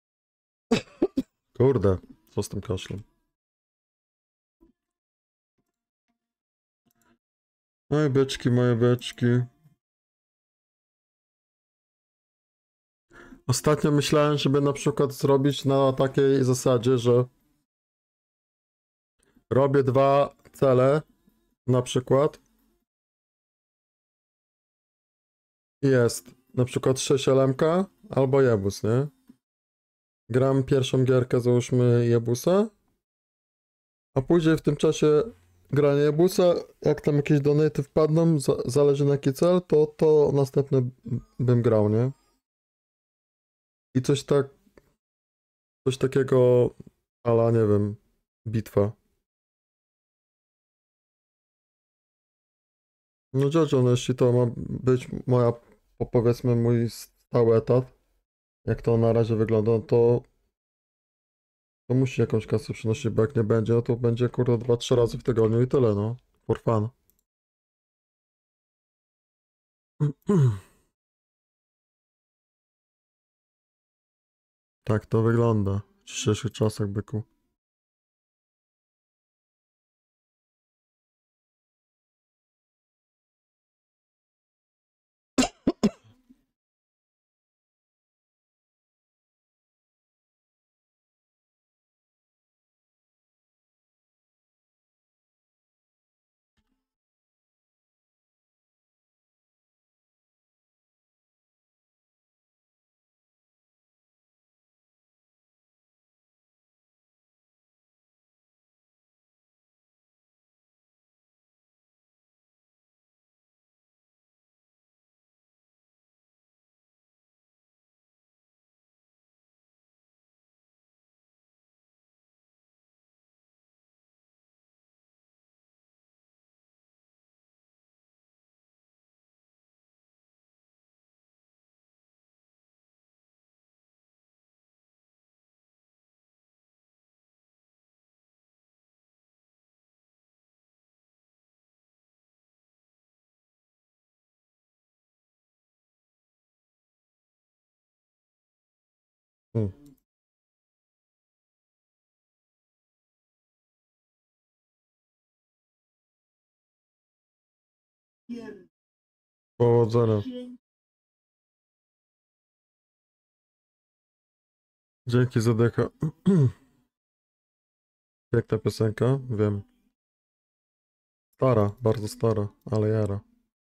Kurde, co z tym kaszlem? Moje beczki, moje beczki. Ostatnio myślałem, żeby na przykład zrobić na takiej zasadzie, że robię dwa cele, na przykład. I jest na przykład sześć L M K albo Jebus, nie? Gram pierwszą gierkę, załóżmy Jebusa, a później w tym czasie grania Jebusa, jak tam jakieś donaty wpadną, za zależy na jaki cel, to to następny bym grał, nie? I coś tak, coś takiego, ala nie wiem, bitwa. No Jojo, no jeśli to ma być moja, po- powiedzmy mój stały etat, jak to na razie wygląda, no to, to musi jakąś kasę przynosić, bo jak nie będzie, no to będzie kurde dwa trzy razy w tygodniu i tyle, no. For fun. Tak to wygląda w dzisiejszych czasach, byku. Hmm. Powodzenia. Dzięki za deka. Piękna piosenka, wiem. Stara, bardzo stara, ale jara.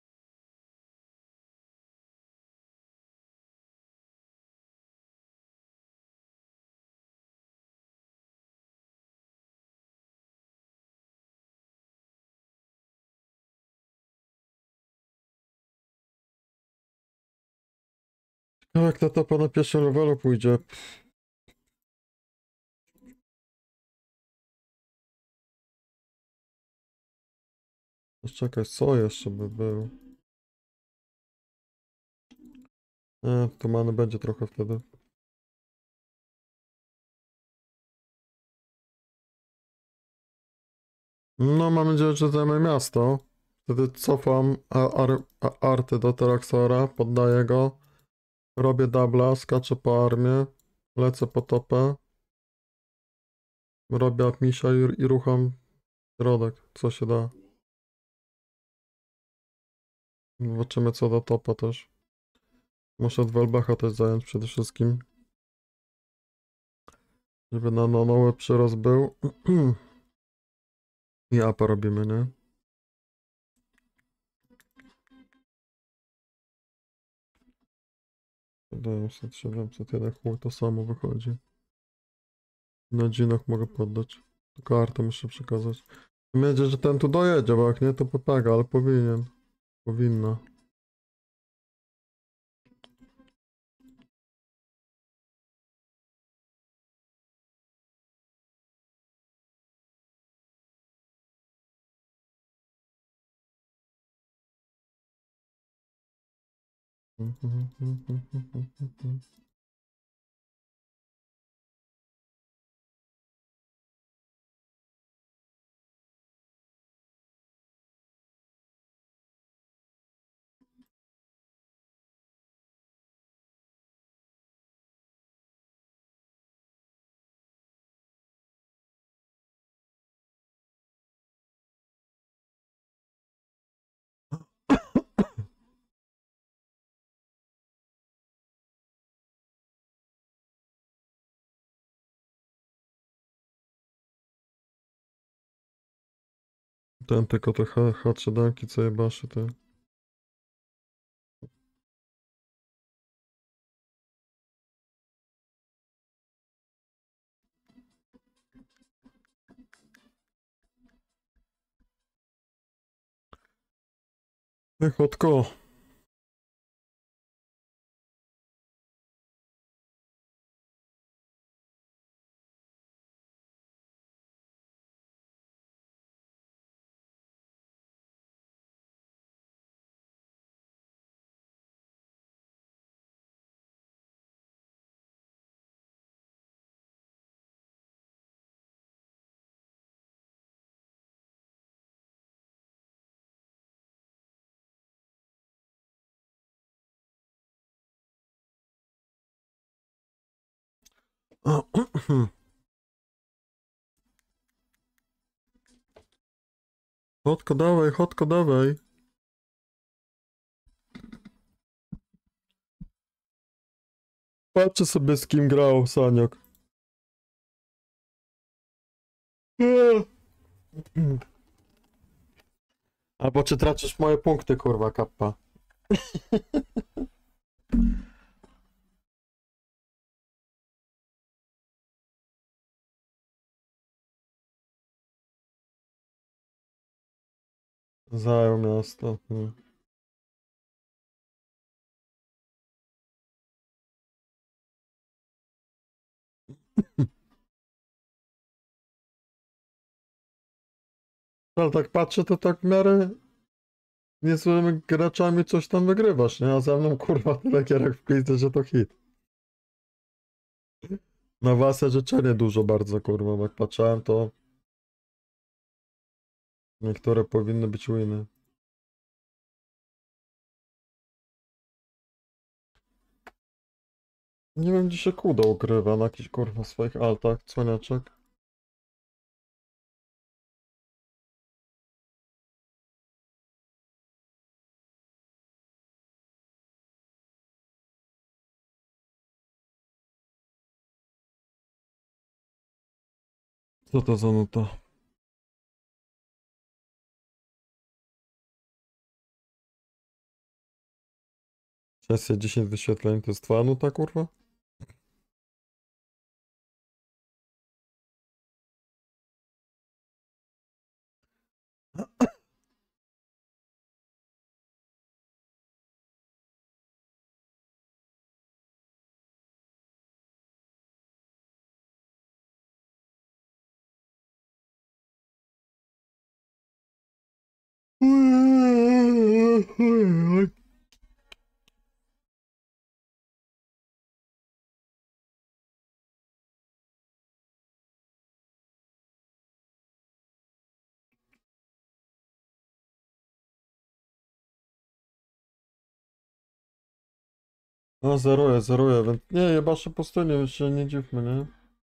No jak ta topa na pierwszym levelu pójdzie. Czekaj, co jeszcze by był? Nie, to many będzie trochę wtedy. No, mam nadzieję, że zajmę miasto. Wtedy cofam a- ar a- arty do Teraxora, poddaję go. Robię dubla, skaczę po armię. Lecę po topę. Robię Akmisia i, i rucham środek, co się da. Zobaczymy co do topa też. Muszę od Welbecha też zająć przede wszystkim. Żeby na no, nowy przyrost był. I apa robimy, nie? siedemset, siedemset jeden chuj, to samo wychodzi. Na dżinach mogę poddać. Tylko artę muszę przekazać. Mam nadzieję, że ten tu dojedzie, bo jak nie to popaga, ale powinien. Powinna. Ten tylko te H trzy danki, co je baszy, te. Chotko. Chotko, dawaj, chotko, dawaj. Patrzę sobie z kim grał Saniok. Albo czy tracisz moje punkty, kurwa, kappa. Zajął miasto. Hmm. Ale tak patrzę, to tak w miarę niezłymi graczami coś tam wygrywasz, nie? A ze mną, kurwa, tyle gierek w pizdę, że to hit. Na własne życzenie dużo bardzo, kurwa, bo jak patrzałem, to niektóre powinny być winy. Nie wiem, gdzie się kuda ukrywa na jakichś kurwa swoich altach, cwaniaczek. Co to za nuta? sześćset dziesięć wyświetleń, to jest twoja nuta, kurwa? No zeruję, zeruję, więc nie, jebasze pustynię, już się nie dziwmy, nie?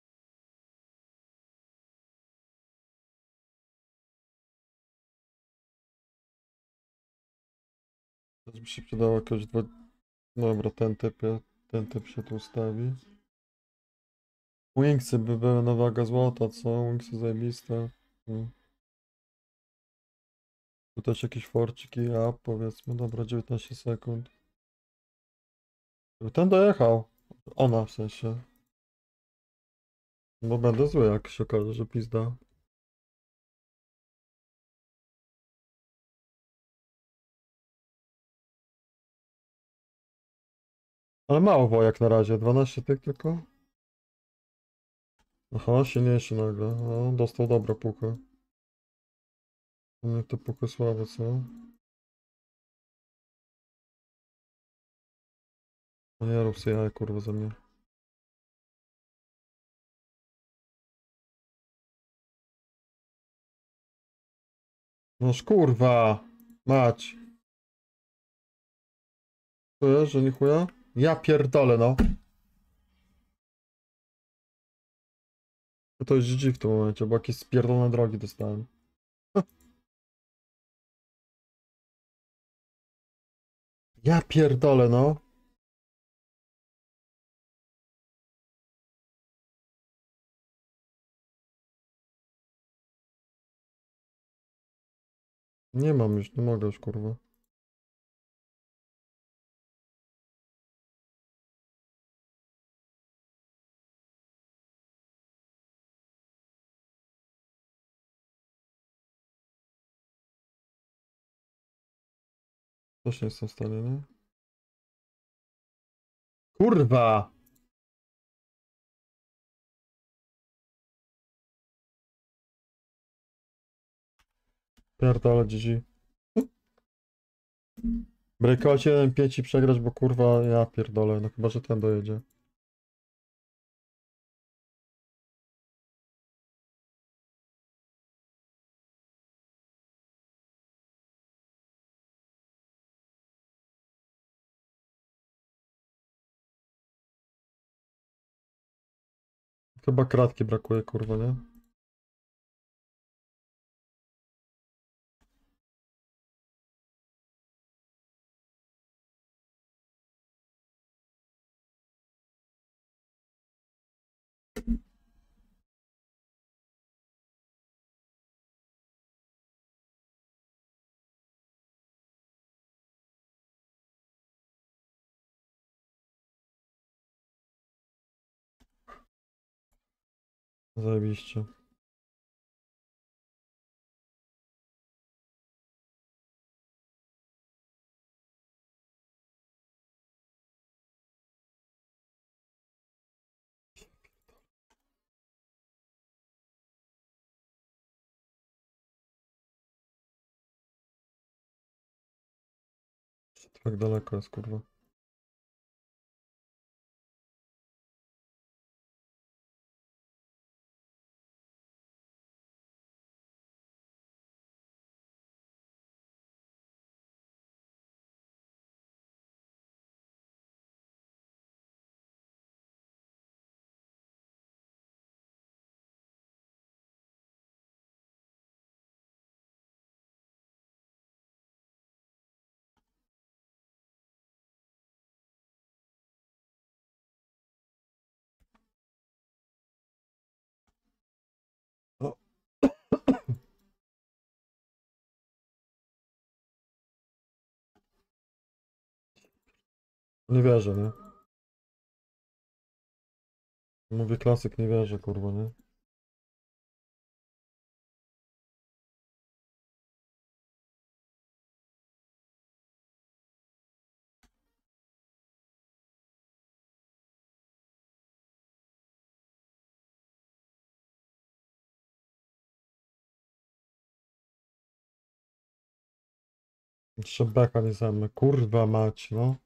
Też by się przydało jakieś dwa... Dobra, ten typ, je- ten typ się tu ustawi. Wingsy by były na wagę złota, co? Wingsy zajebiste. No. Tu też jakieś forciki, a powiedzmy, dobra, dziewiętnaście sekund. Ten dojechał. Ona w sensie. Bo będę zły, jak się okaże, że pizda. Ale mało wojak na razie, dwanaście tych tylko. Aha, silniejszy nagle. O, dostał dobra pułkę. Niech te pułky słabe, co? No nie rób sobie jaj, kurwa, ze mnie. Noż kurwa! Mać! Czujesz, że nie chuja? Ja pierdolę, no. To jest G G w tym momencie, bo jakieś spierdolone drogi dostałem. Ja pierdolę, no. Nie mam już, nie mogę już, kurwa. Też nie jestem w stanie, nie? Kurwa! Pierdolę, G G. Breakout jeden pięć i przegrać, bo kurwa, ja pierdolę, no chyba, że ten dojedzie. Chyba kratki brakuje, kurwa, nie? Zajebiście. Tak daleko jest, kurwa. Nie wierzę, nie? Mówię klasyk, nie wierzę, kurwa, nie? Jeszcze beka nie zamy. Kurwa mać, no.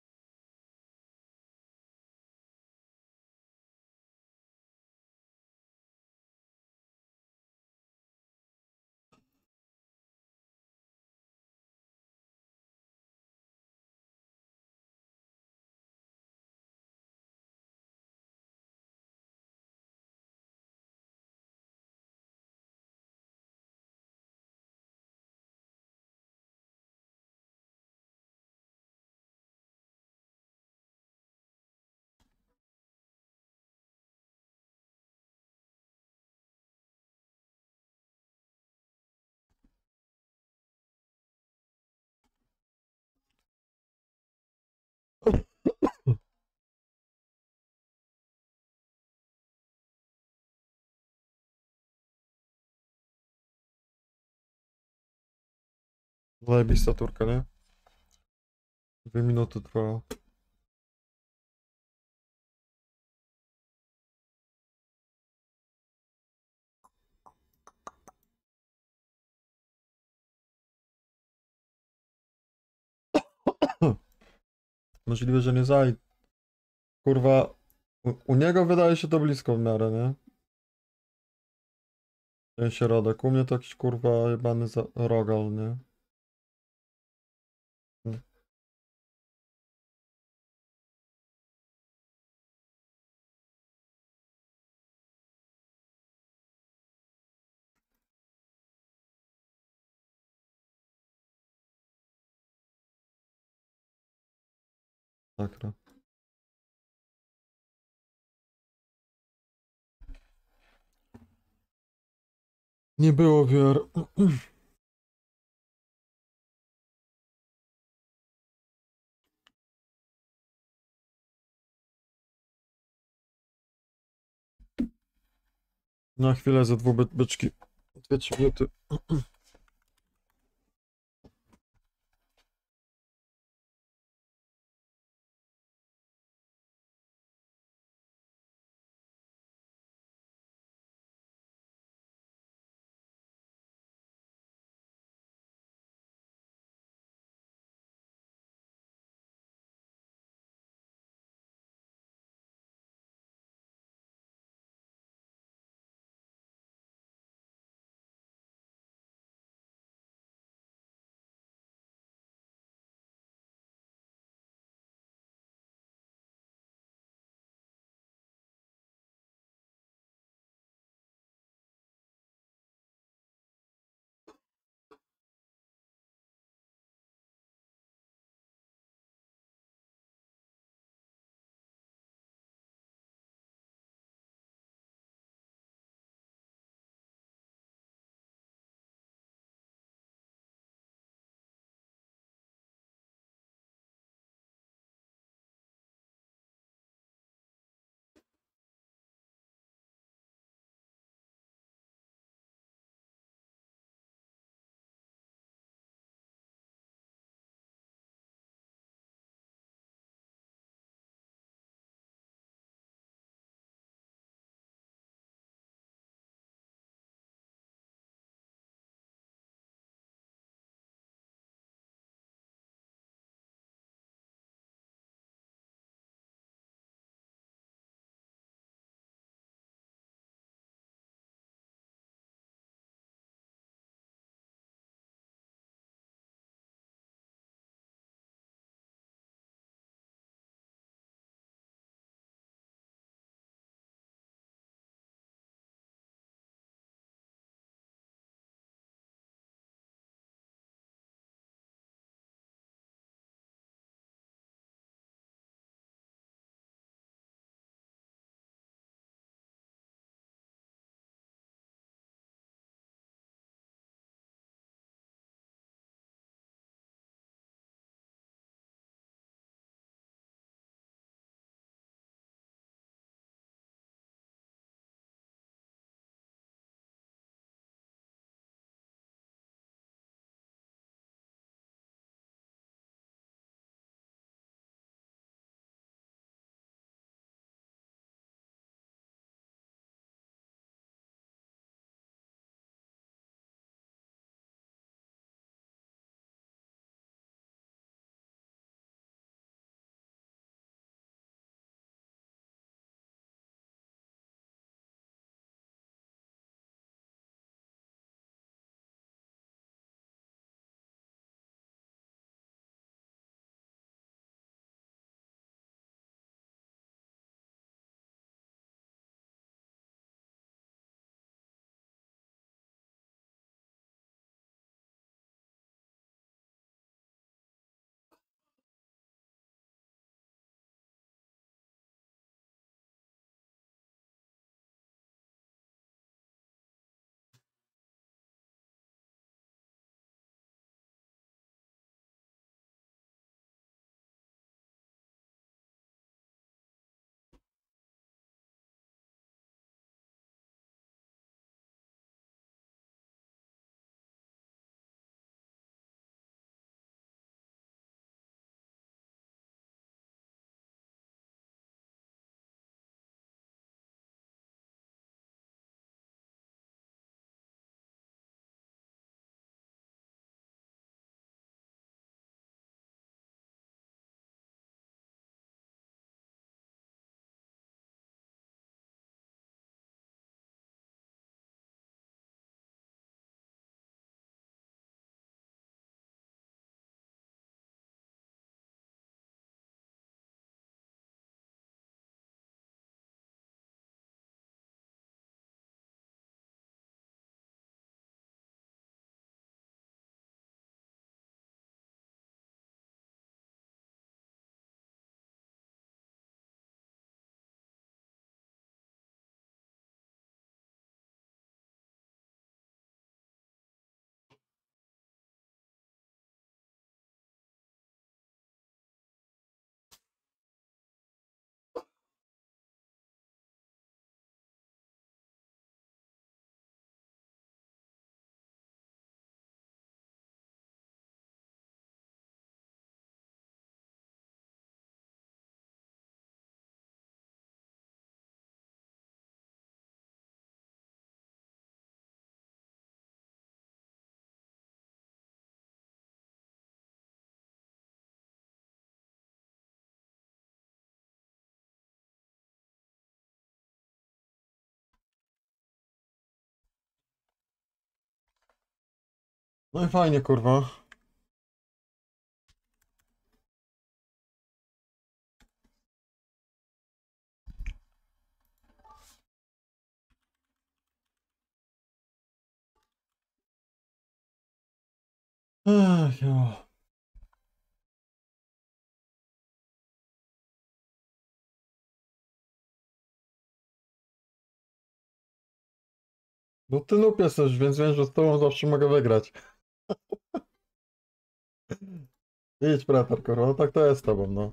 Zajebista turka, nie? Dwie minuty trwała. Możliwe, że nie zaj... Kurwa... U, u niego wydaje się to blisko w miarę, nie? Ten środek. U mnie to jakiś kurwa jebany za... rogal, nie? Mm, Sakra. Nie było wier. Na chwilę ze dwu by byczki. Dwie, trzy minuty. No i fajnie, kurwa. Ech, jo. No ty noob jesteś, więc wiem, że z tobą zawsze mogę wygrać. Idź, pretor, kurwa, no tak to jest z tobą, no.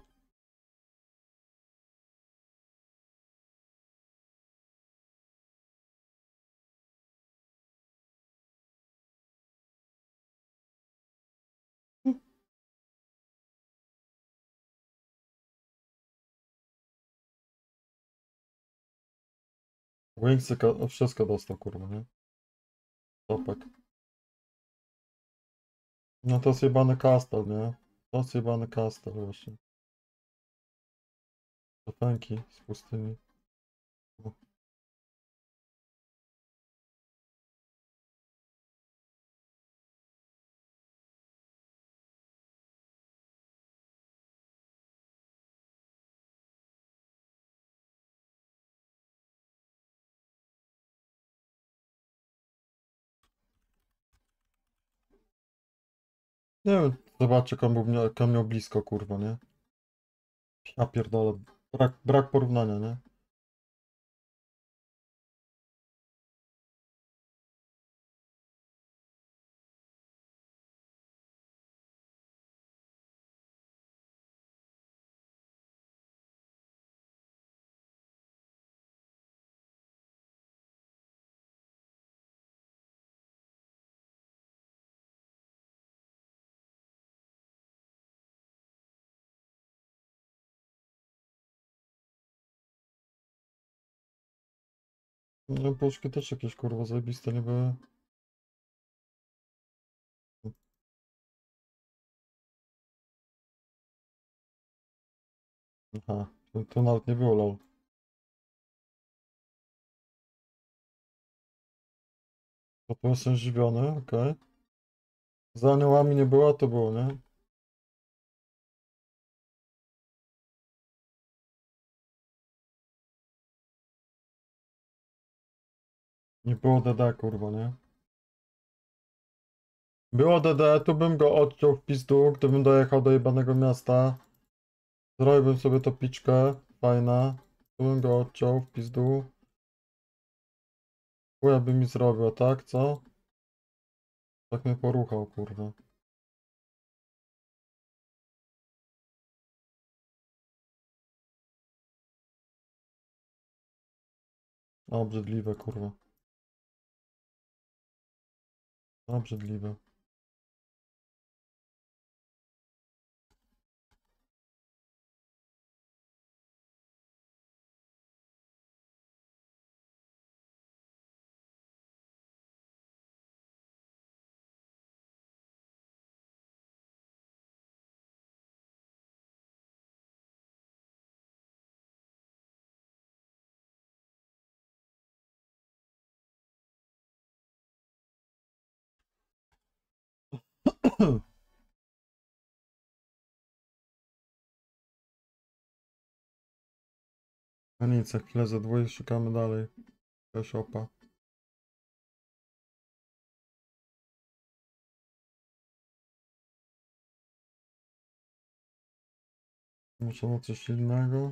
Wingsy ko- wszystko dostał, kurwa, nie? Topek. No to jest jebany kastel, nie? To jest jebany kastel właśnie. Topęki z pustyni. No. Nie wiem, zobaczcie, jak on, był, mia- jak on miał blisko, kurwa, nie? Ja pierdolę. Brak, brak porównania, nie? No, Polskie też jakieś, kurwa, zajebiste nie były. Aha, to, to nawet nie było lol. To tu jestem zdziwiony, okej. Za aniołami nie było, a to było, nie? Nie było D D, kurwa, nie? Było D D, tu bym go odciął w pizdu, gdybym dojechał do jebanego miasta. Zrobiłbym sobie to piczkę, fajna. Tu bym go odciął w pizdu. Chuja by mi zrobił, tak, co? Tak mnie poruchał, kurwa. Obrzydliwe, kurwa. Obrzydliwe. A nic, za chwilę za dwoje szukamy dalej. Też opa. Muszę na coś innego.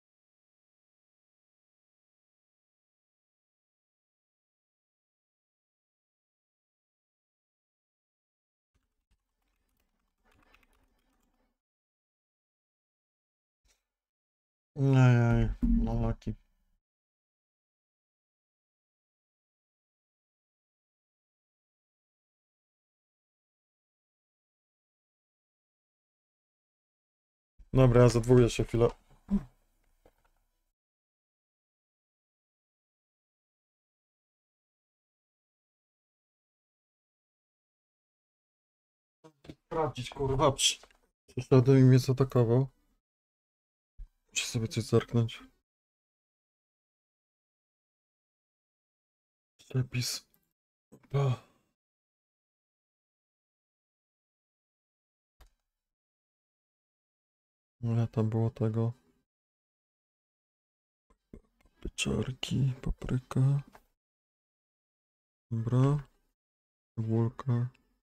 Ojej, no laki. Dobra, ja za dwóję się chwilę. Sprawdzić, kurwa, przy... Przyszedłem i mnie zaatakował. Muszę sobie coś zerknąć. Przepis. O. Ile tam było tego? Pieczarki, papryka. Dobra. Cebulka.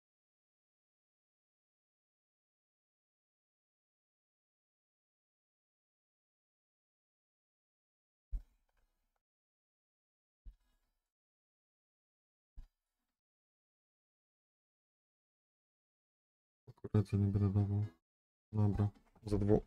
Kukurydzę nie będę dawał. Dobra. Za dwu.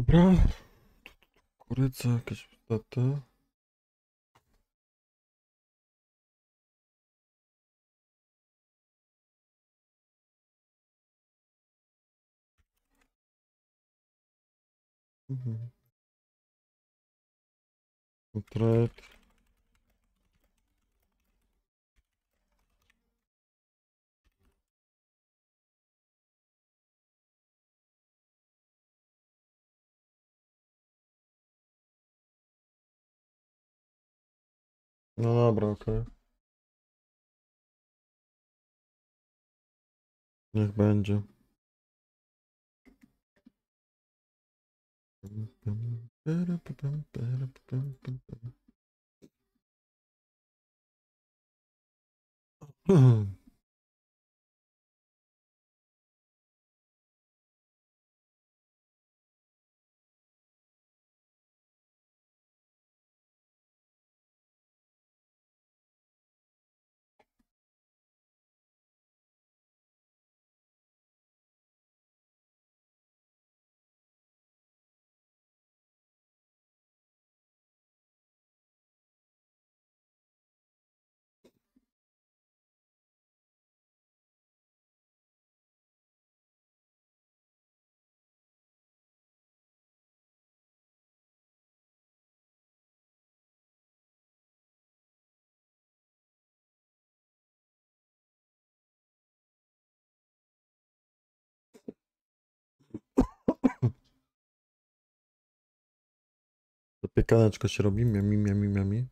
Dobra. Kuryca, jakieś ptaty. Mhm. Trade. No dobra, okej. Niech będzie. Zapiekaneczko się robi, miami, miami, miami.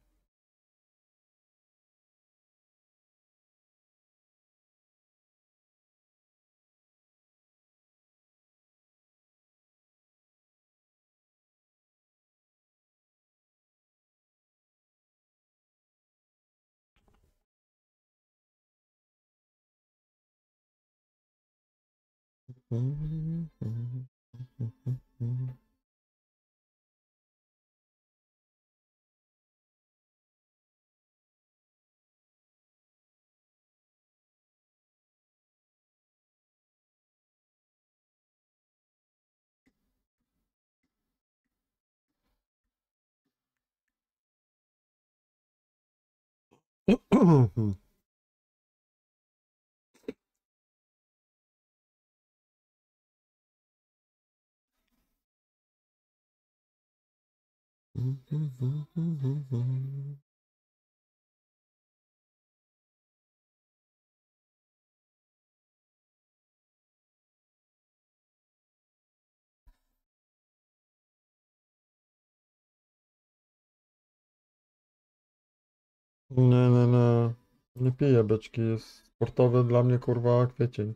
Nie, nie, nie. Nie piję beczki, jest sportowy dla mnie kurwa kwiecień.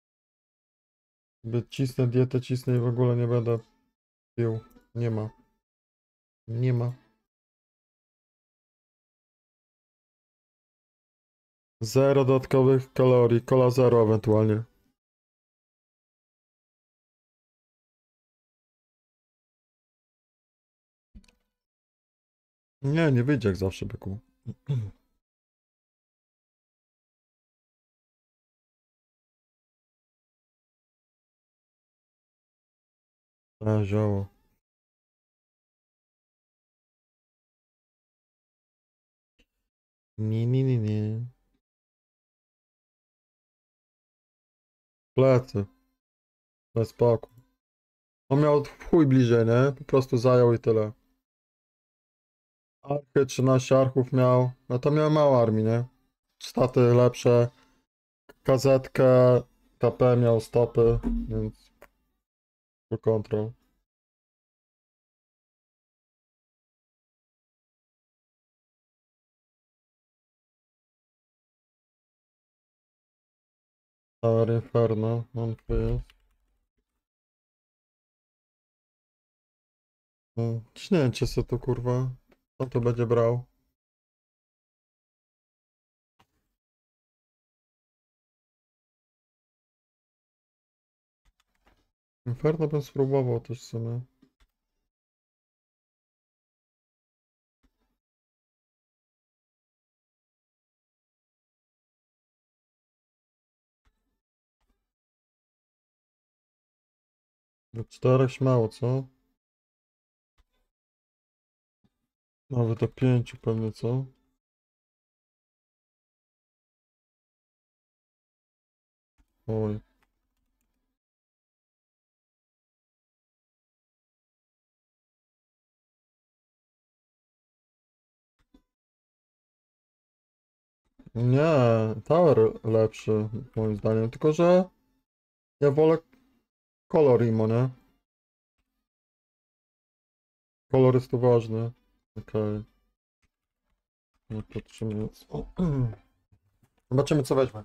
By cisnę dietę, cisnę i w ogóle nie będę pił. Nie ma. Nie ma. Zero dodatkowych kalorii, kola zero ewentualnie. Nie, nie wyjdzie jak zawsze, byku. A, zioło. Nie, nie, nie, nie. Plecy. Bez spokój. On miał w chuj bliżej, nie? Po prostu zajął i tyle. Archę, trzynaście archów miał. No to miał mało armii, nie? Staty lepsze. Kazetkę. K P miał stopy, więc... Full control. Tower Inferno. On tu jest. No, ciśnięcie se tu kurwa. Co to będzie brał? Inferno bym spróbował też w sumie. Do czterech śmiało, co? Nawet do pięciu pewnie, co? Oj. Nie, Tower lepszy moim zdaniem, tylko że ja wolę kolor imo, nie? Kolor jest tu ważny. Okej. No patrzymy. Zobaczymy co weźmie.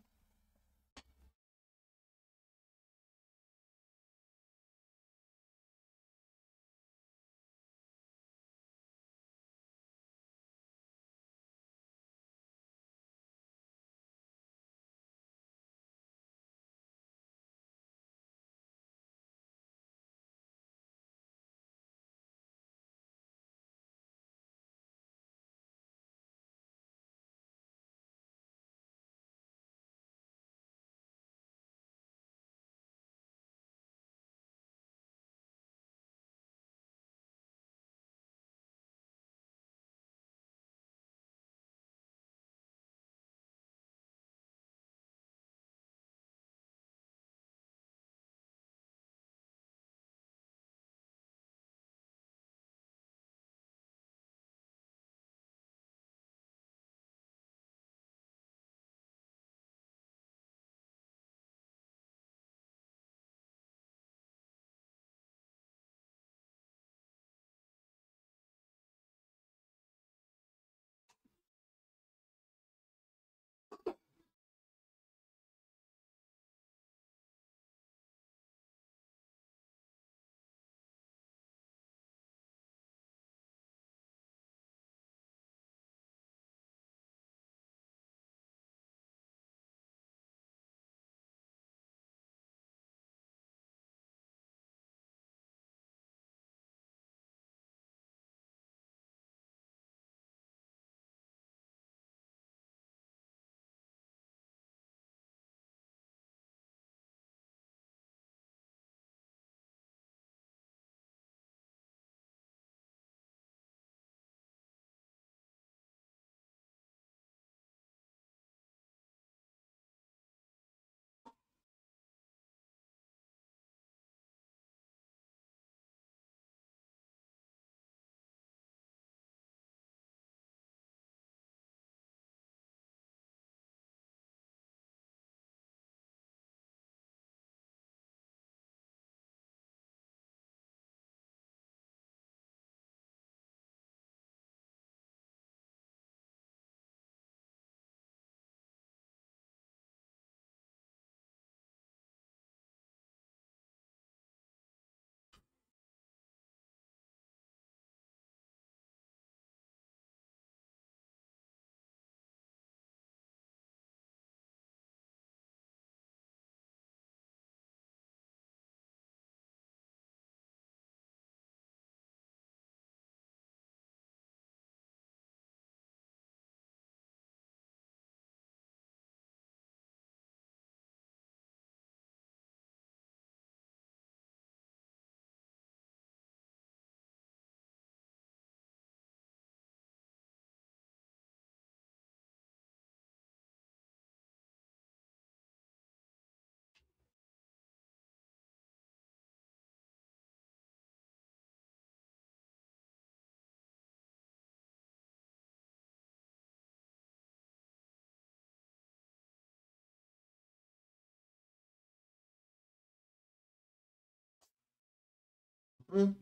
Mm.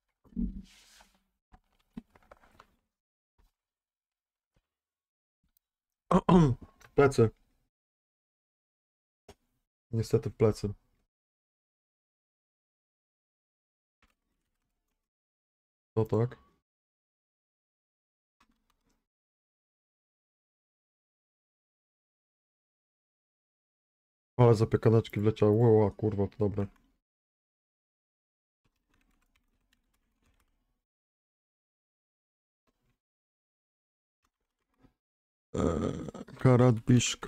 Plecy. Niestety w plecy. To tak. Ale zapiekaneczki wleciały. Ła, kurwa, to dobre. Eee, Karadbiszko.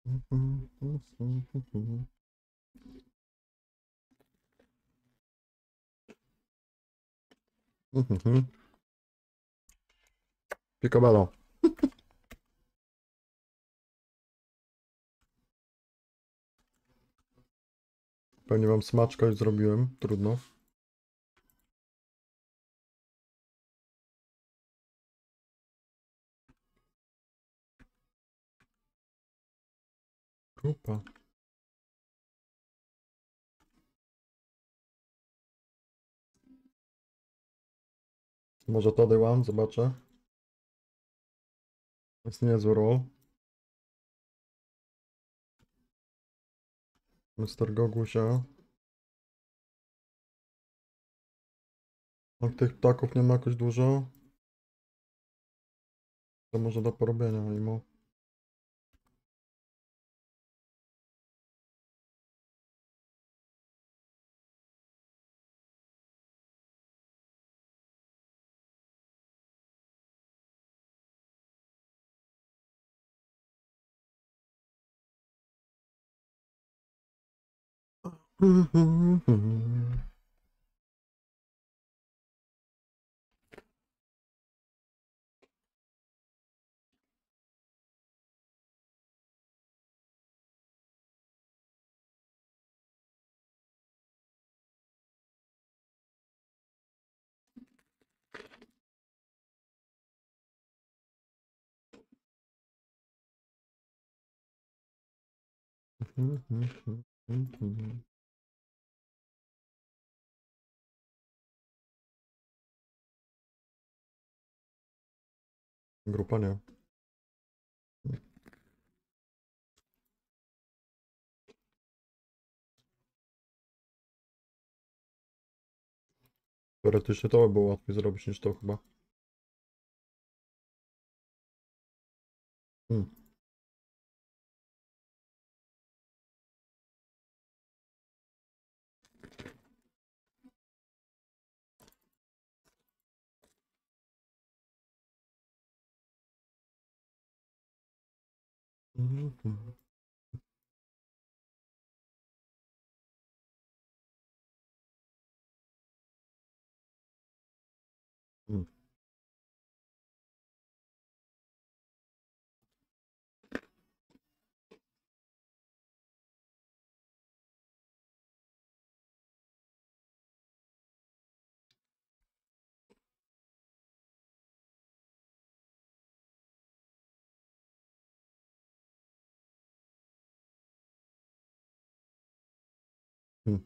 Picobello. Pewnie wam smaczka już zrobiłem, trudno. Grupa. Może to day one, zobaczę. Jest niezły roll. mister Gogusia. No, tych ptaków nie ma jakoś dużo. To może do porobienia mimo. Grupa nie. Teoretycznie to by było łatwiej zrobić niż to chyba. Hmm. Mhm. Hmm. Hmm.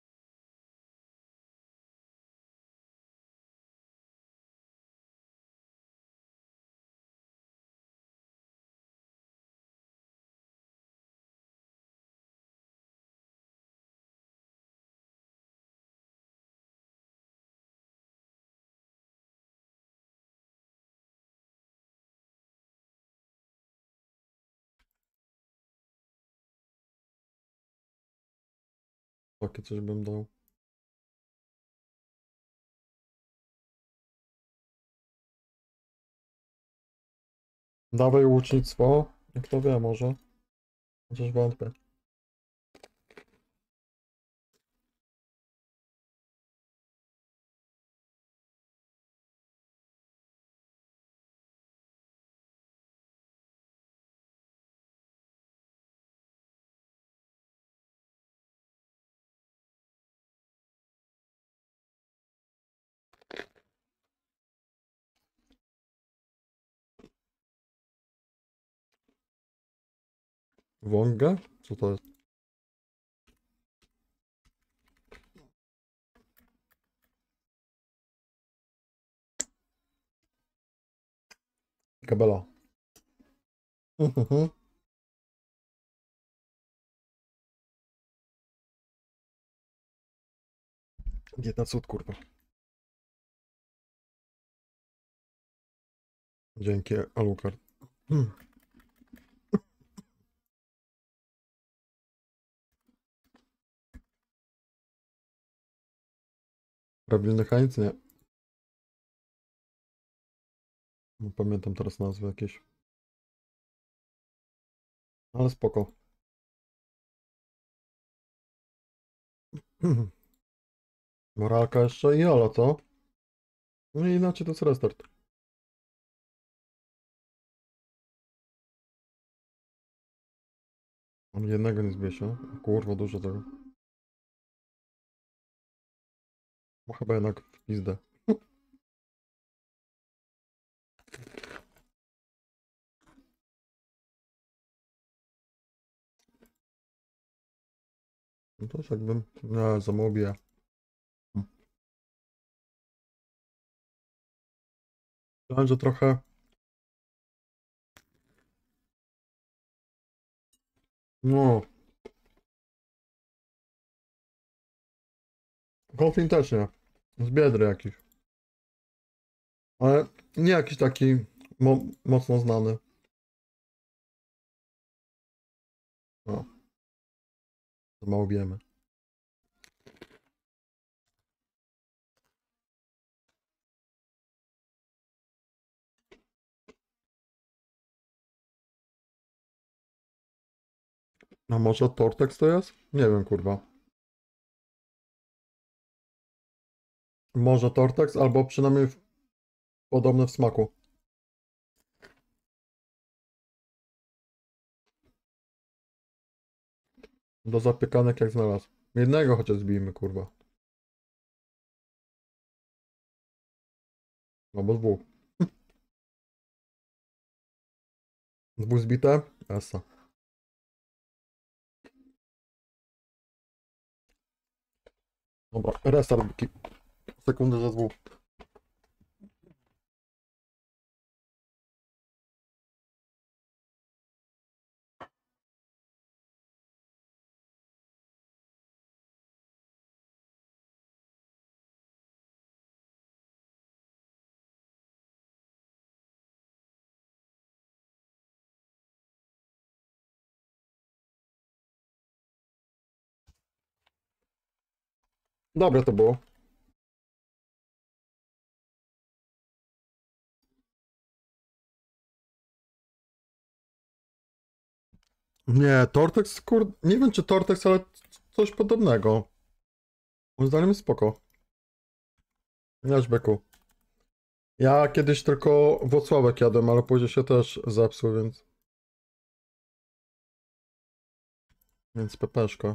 Takie coś bym dał. Dawaj łucznictwo. Jak to wie, może. Chociaż wątpię. Wągę? Co to jest? Kabela. Mhm. Dieta cud, kurwa. Dzięki, Alucard. Hmm. Prawilny Heinz? Nie. Nie pamiętam teraz nazwy jakieś. Ale spoko. Moralka jeszcze i Ola, co? No i inaczej to jest restart. On jednego nie zbiesie. Kurwa, dużo tego. Bo chyba jednak w pizdę. No to już jakbym... Nie, zamówię. Myślałem, że trochę... No... Goldfin też nie. Z Biedry jakiś. Ale nie jakiś taki mo mocno znany. No, to mało wiemy. A może Tortex to jest? Nie wiem, kurwa. Może Tortex, albo przynajmniej w... podobny w smaku. Do zapiekanek jak znalazł. Jednego chociaż zbijmy, kurwa. Albo dwóch. Dwóch zbite? Esa. Dobra, restart. ki- Sekundę za dwóch. Dobre to było. Nie, Tortex, kur... Nie wiem czy Tortex, ale coś podobnego. Moim zdaniem jest spoko. Jaś beku. Ja kiedyś tylko Włocławek jadłem, ale później się też zepsuł, więc... Więc pepeszka.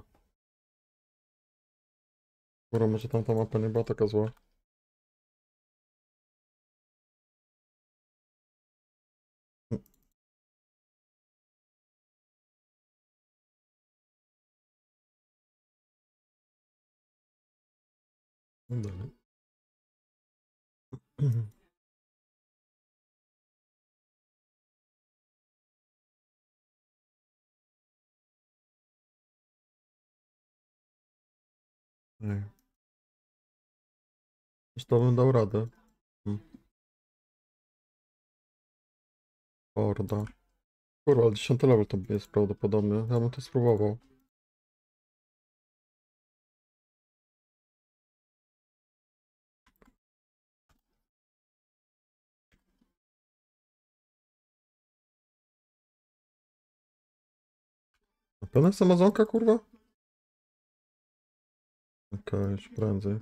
Kurwa, może tamta mapa nie była taka zła. Dobra. Ej. Już to bym dał radę. Hmm. Horda. Kurwa, ale dziesiąty level to jest prawdopodobnie. Ja bym to spróbował. Na pewno jest Amazonka, kurwa? Okej, okay, już prędzej.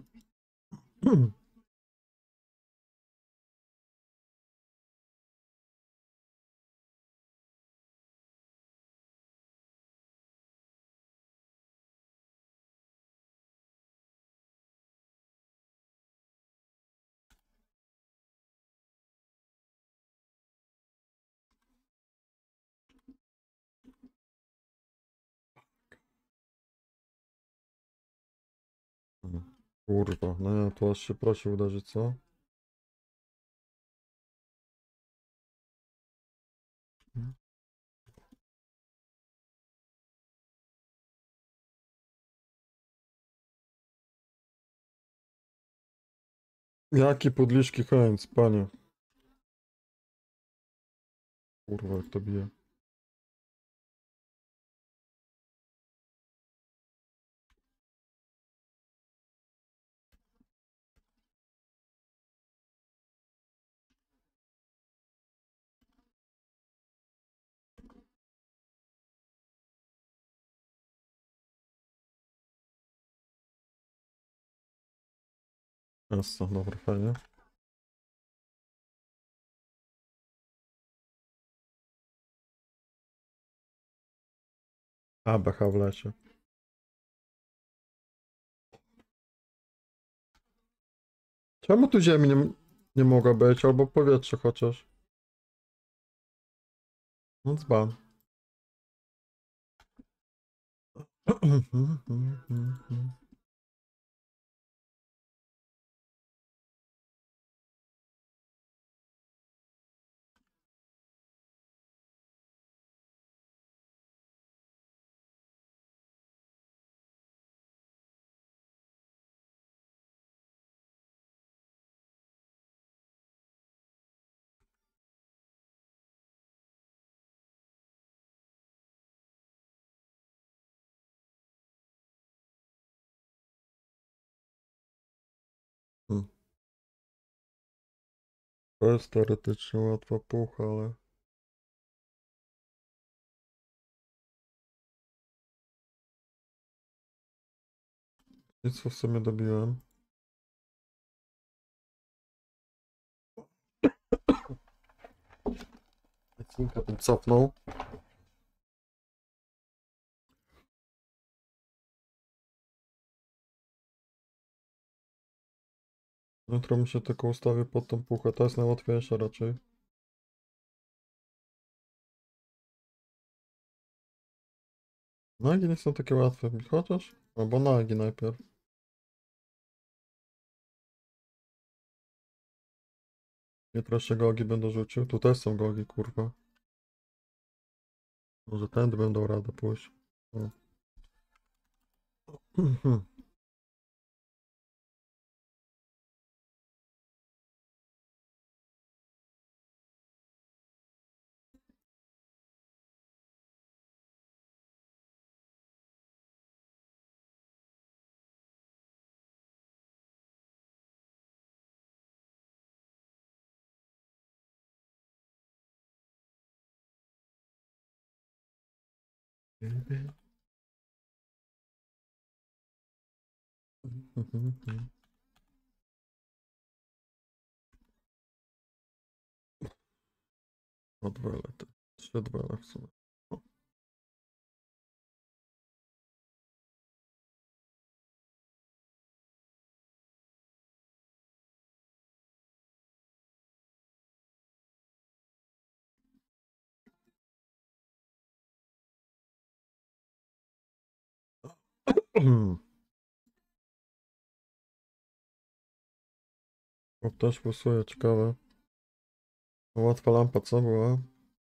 Kurwa, no ja tu aż się prosi uderzyć, co? Jaki podliszki chęć, panie. Kurwa, jak to bije. Jasno, dobra, fajnie. A, B H w lecie. Czemu tu ziemi nie, nie mogła być? Albo powietrze chociaż. No dzban. To jest teoretycznie łatwa pucha, ale... Nic w sumie dobiłem. Cinka bym cofnął. Jutro mi się tylko ustawię pod tą puchę. To jest najłatwiejsza raczej. Nagi nie są takie łatwe. Chociaż? Albo nagi najpierw. Jutro jeszcze gogi będę rzucił. Tu też są gogi, kurwa. Może tędy będą radę pójść. O. O dwa lata. Trzy dwa lata w sumie. O. O, też głosuje, ciekawe. Łatwa lampa, co była?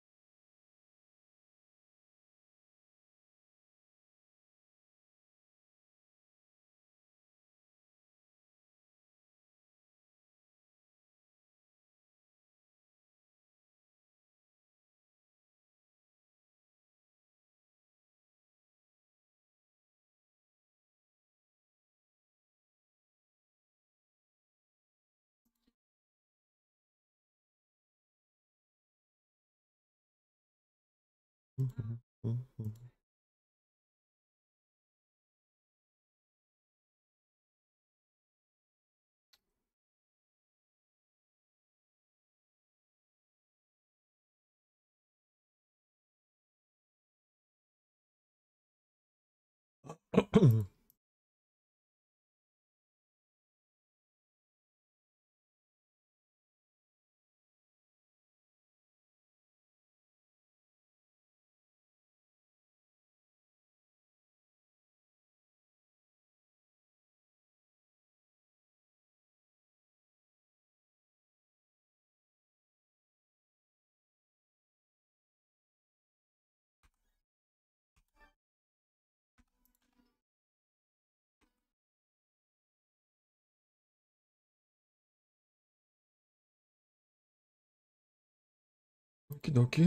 Okidoki.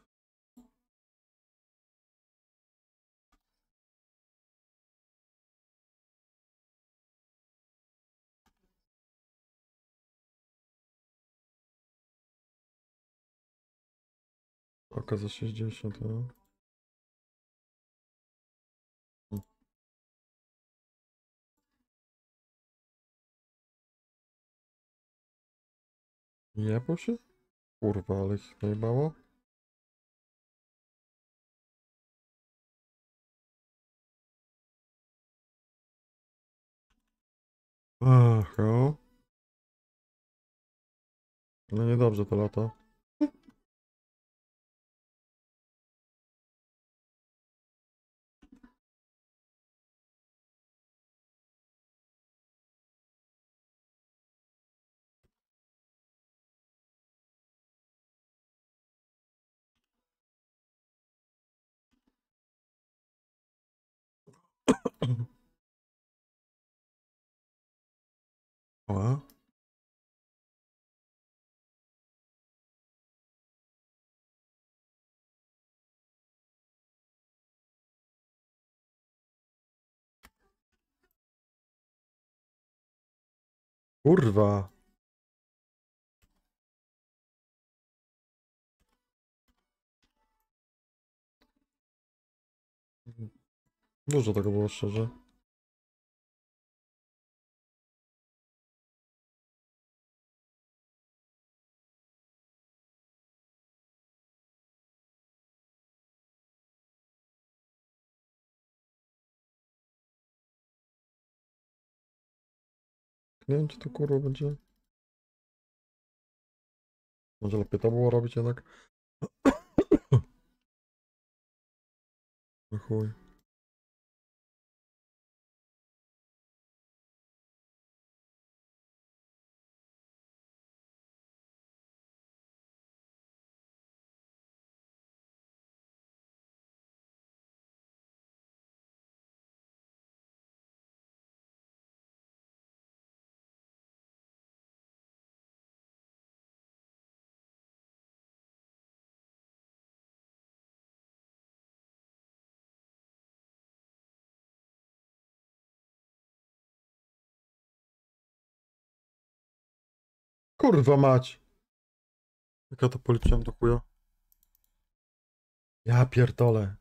Oka za sześćdziesiąt, no. Jebło się? Kurwa, ale ich najebało. Ach, o. No niedobrze to lata. O. Kurwa. Dużo tego było szczerze. Nie wiem, czy to kurwa będzie. Może lepiej to było robić jednak. No chuj. Kurwa mać. Jak ja to policzyłem do chuja. Ja pierdolę.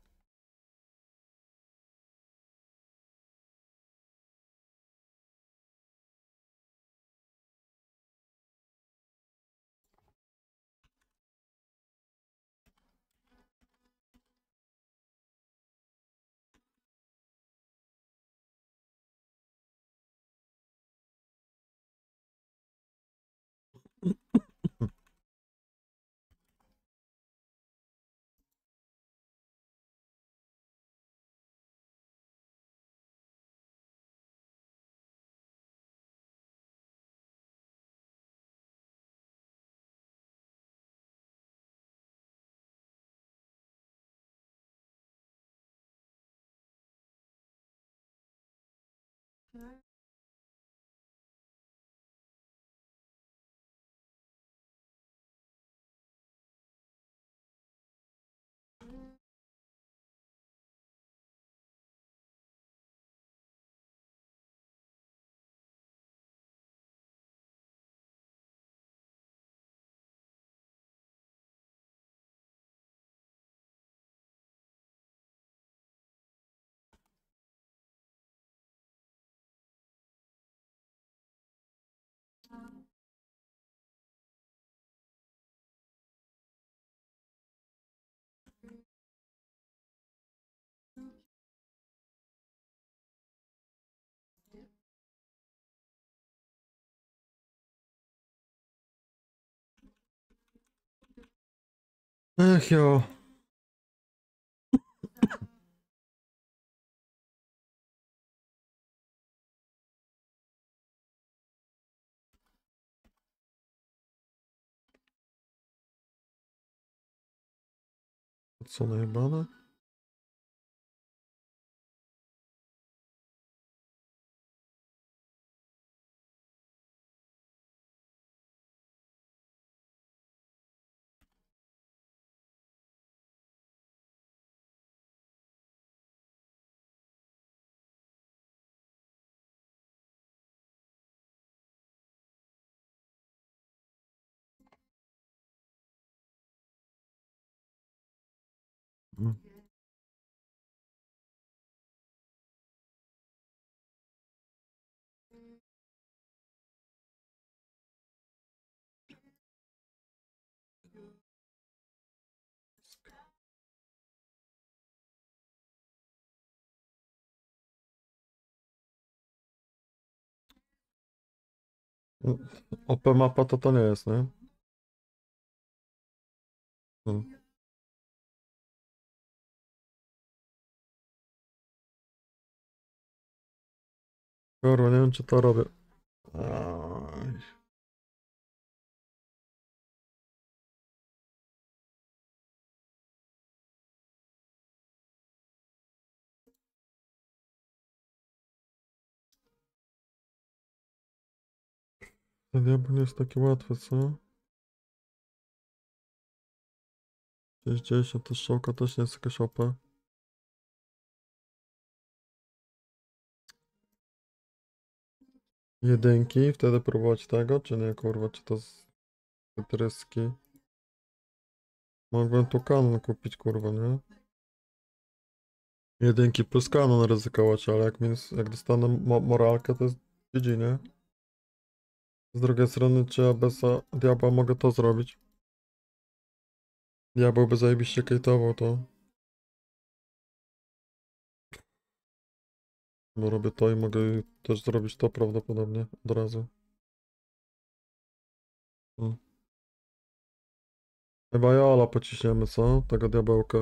Ech jo. Co najebane? Mm. O P mapa to to nie jest, nie? Hmm. Kurwa, nie wiem czy to robię. Aj. Ten diabeł nie jest taki łatwy, co? sześćdziesiąt, to strzałka też nie jest jakaś O P. Jedynki, wtedy próbować tego, czy nie, kurwa, czy to z wytryski? Mogłem tu kanon kupić, kurwa, nie? Jedynki plus kanon ryzykować, ale jak, minus, jak dostanę mo moralkę, to jest G G, nie? Z drugiej strony, czy ja bez a, diabła mogę to zrobić? Diabeł by zajebiście kejtował to. Bo robię to i mogę też zrobić to prawdopodobnie od razu. Hmm. Chyba Jola pociśniemy, co? Tego diabełka.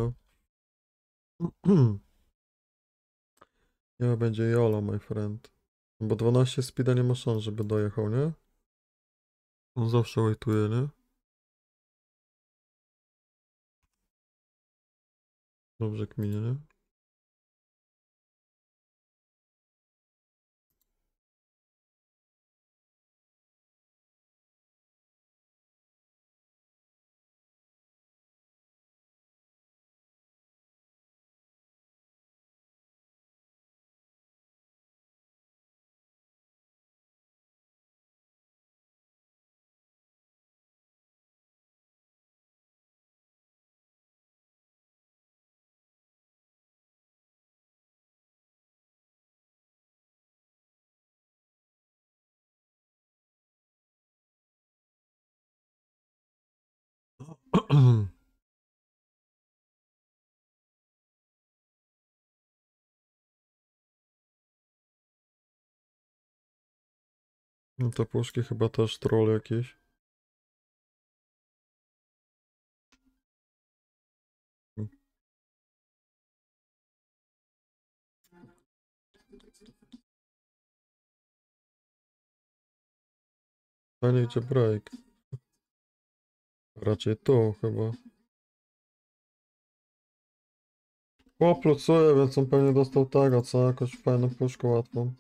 Nie będzie Jola, my friend. Bo dwanaście speeda nie ma szans, żeby dojechał, nie? On zawsze wejtuje, nie? Dobrze kminie, nie? No te puszki chyba też troll jakiś. Fajnie idzie break. Raczej tu chyba. Chłop lucuje, więc on pewnie dostał tego, co? Jakąś fajną puszkę łatwą.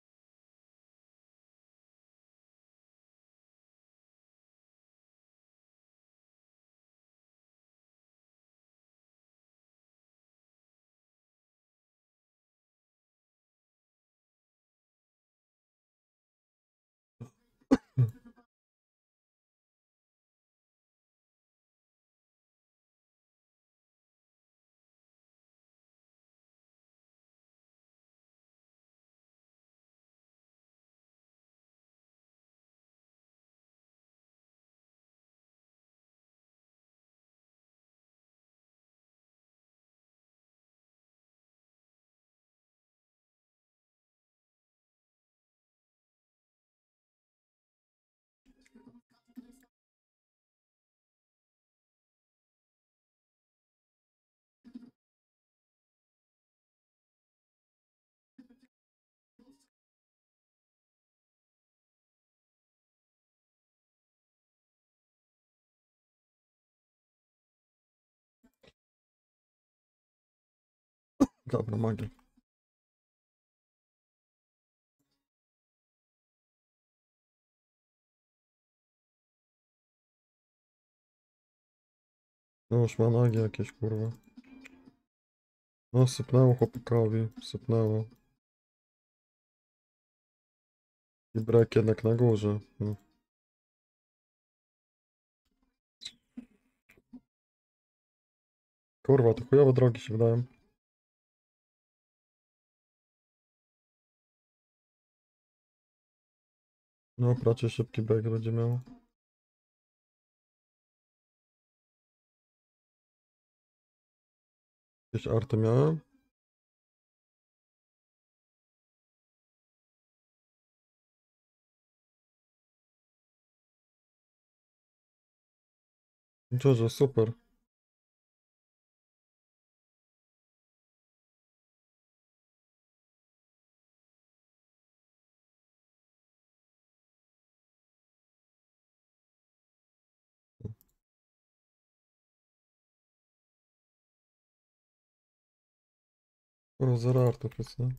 Dobra, magia. No już ma nagi jakieś, kurwa. No sypnęło chłopakowi, sypnęło. I break jednak na górze. No. Kurwa, to chujowe drogi się wydają. No, raczej szybki break będzie miał. Jakieś arty miałem? Jojo, super. Kurwa, zero artów jest, nie?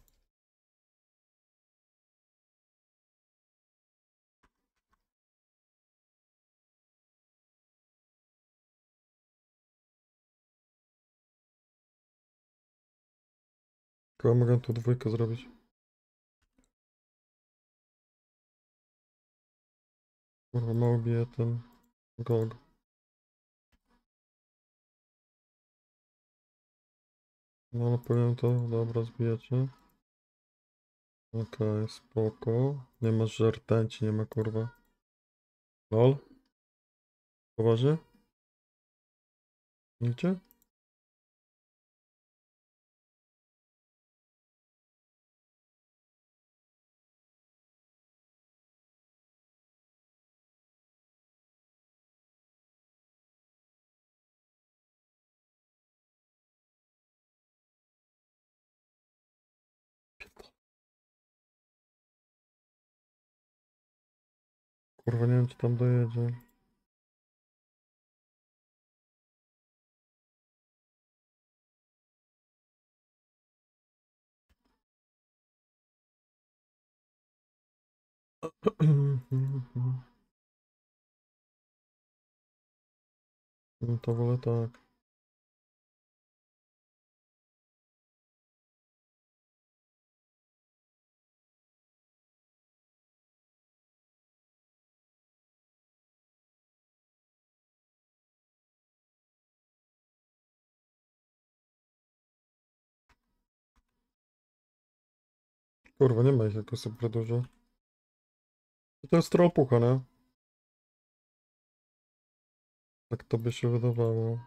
Tylko mogę tu dwójkę zrobić. Kurwa, mało bije ten gog. No ale powiem to, dobra, zbijecie. Okej, spoko. Nie masz żartęci, nie ma kurwa. Lol? Poważnie? Nigdzie? Kurwa, nie wiem czy tam dojedzie. No to wolę tak. Kurwa, nie ma ich jakoś super dużo. To jest tropucha, nie? Tak to by się wydawało.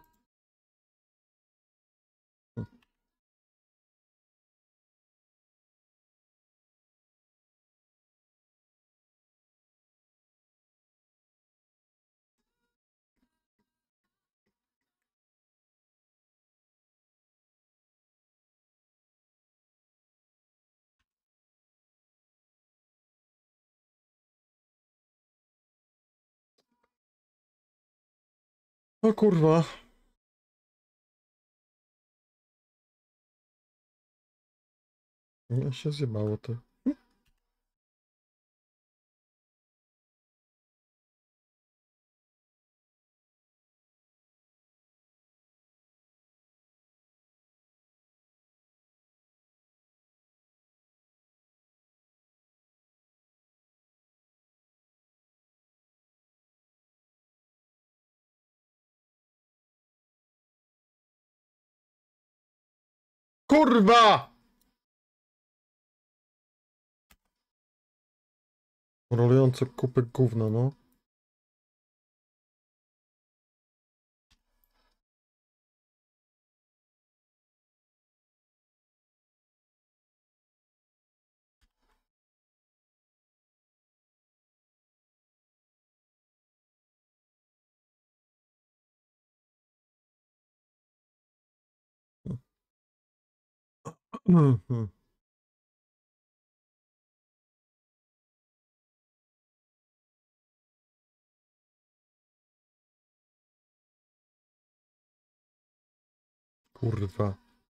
O kurwa. Nie się zjebało to. Kurwa! Rolujący kupek gówna, no. Mhm. Kurwa.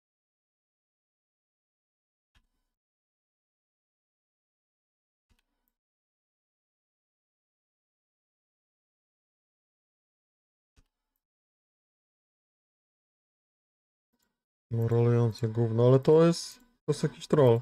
No rolujące gówno, ale to jest... To jest jakiś troll.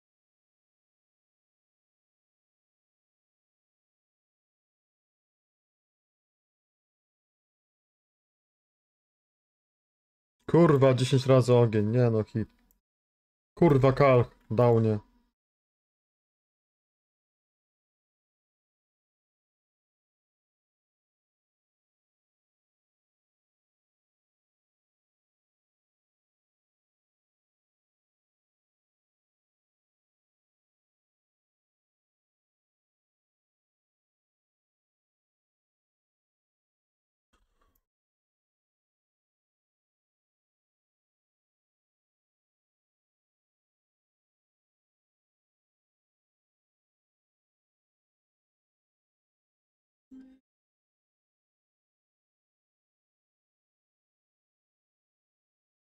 Kurwa, dziesięć razy ogień, nie no hit. Kurwa, kal, downie.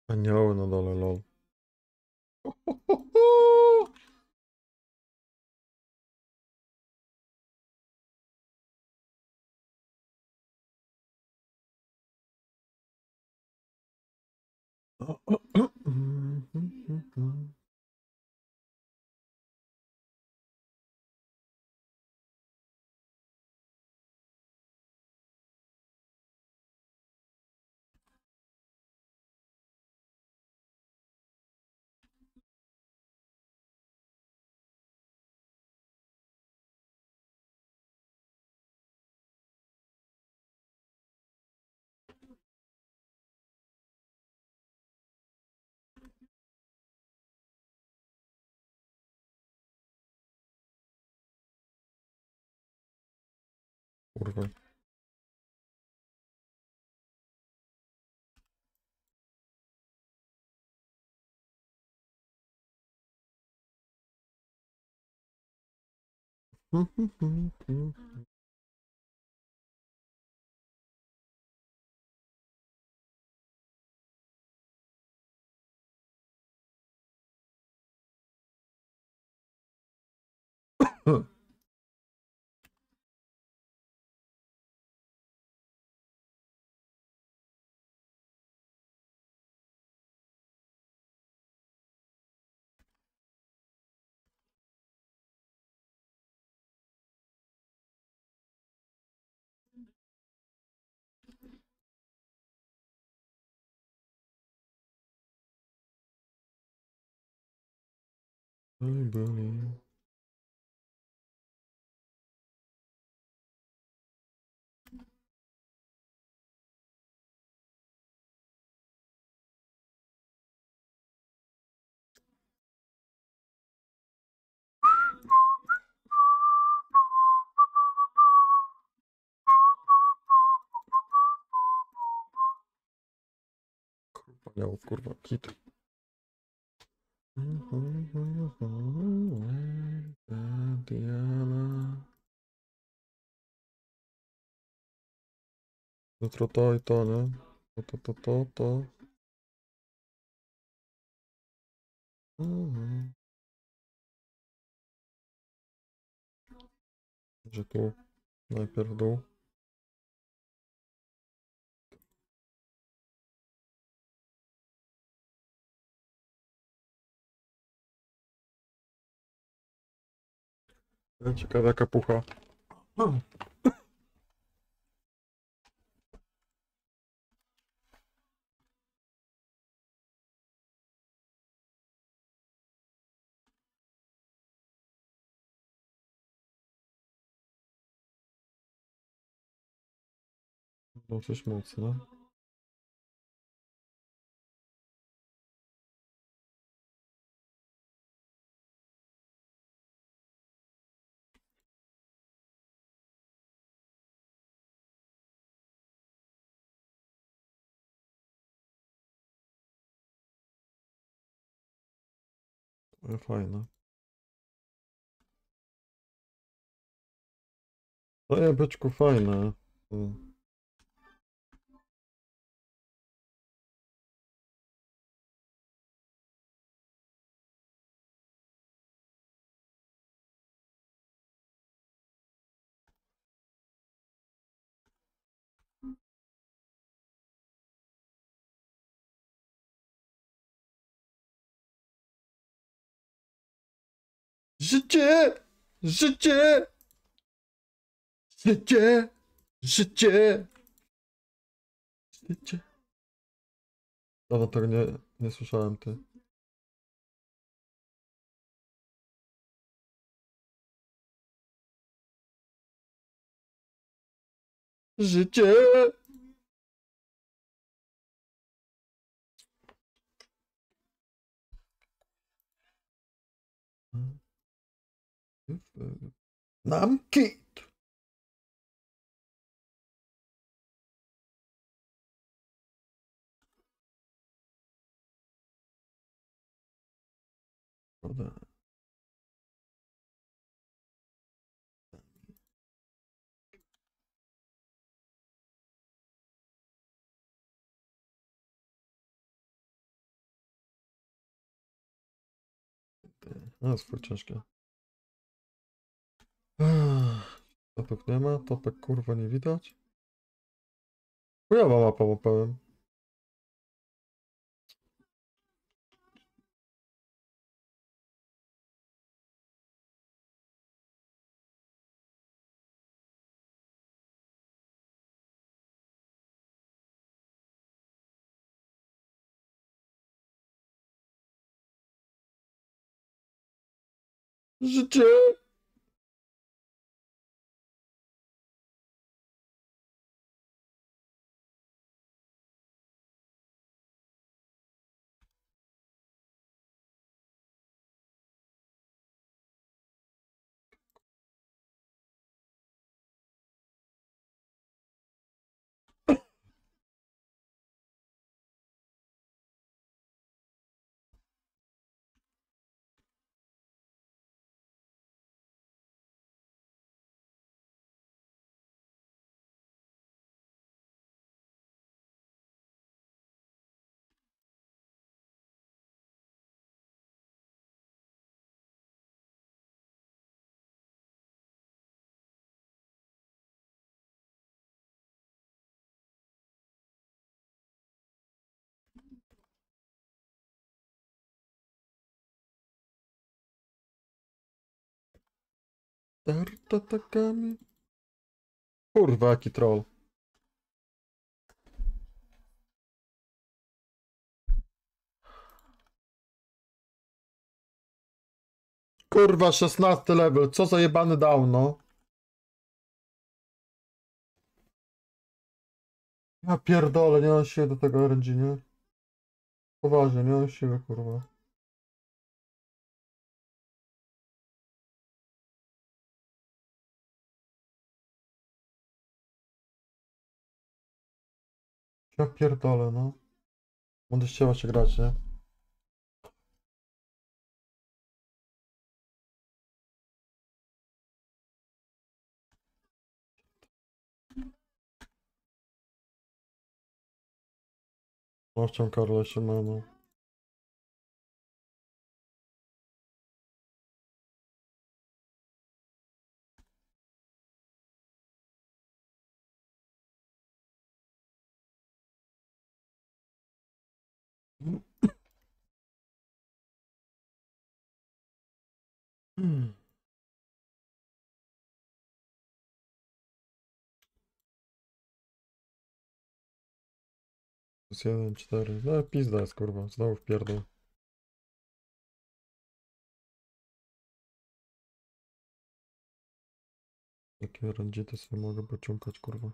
Anioły na dole, lol. Kurwa. Byli, byli. Paniał, kurwa, kit. Diana. Jutro to i to, nie? To, to, to, to, to. Mhm. Że tu najpierw dół. Ciekawa jaka pucha. Dosyć mocne. Ale fajne. To je byczku fajne. Mm. Życie! Życie! Życie! Życie! Życie! Dawno tego nie, nie słyszałem, ty. Życie! Nam kit! Prawda? No, swój ciężkie. Ech, topek nie ma, topek kurwa nie widać. Chujowa mapa, bo powiem. Życie! Tartatakami. Kurwa, jaki troll. Kurwa, szesnasty level, co za jebany down, no. Ja pierdolę, nie mam siły do tego R N G, nie? Poważnie, nie mam siły, kurwa. Ja pierdolę, no. Będę chciała się grać, nie? No, chciałem Karla się ma, no. Hmm. Plus jeden, cztery. No, pizda jest, kurwa. Znowu w pierdol. Jakie R N G to sobie mogę pociągać, kurwa.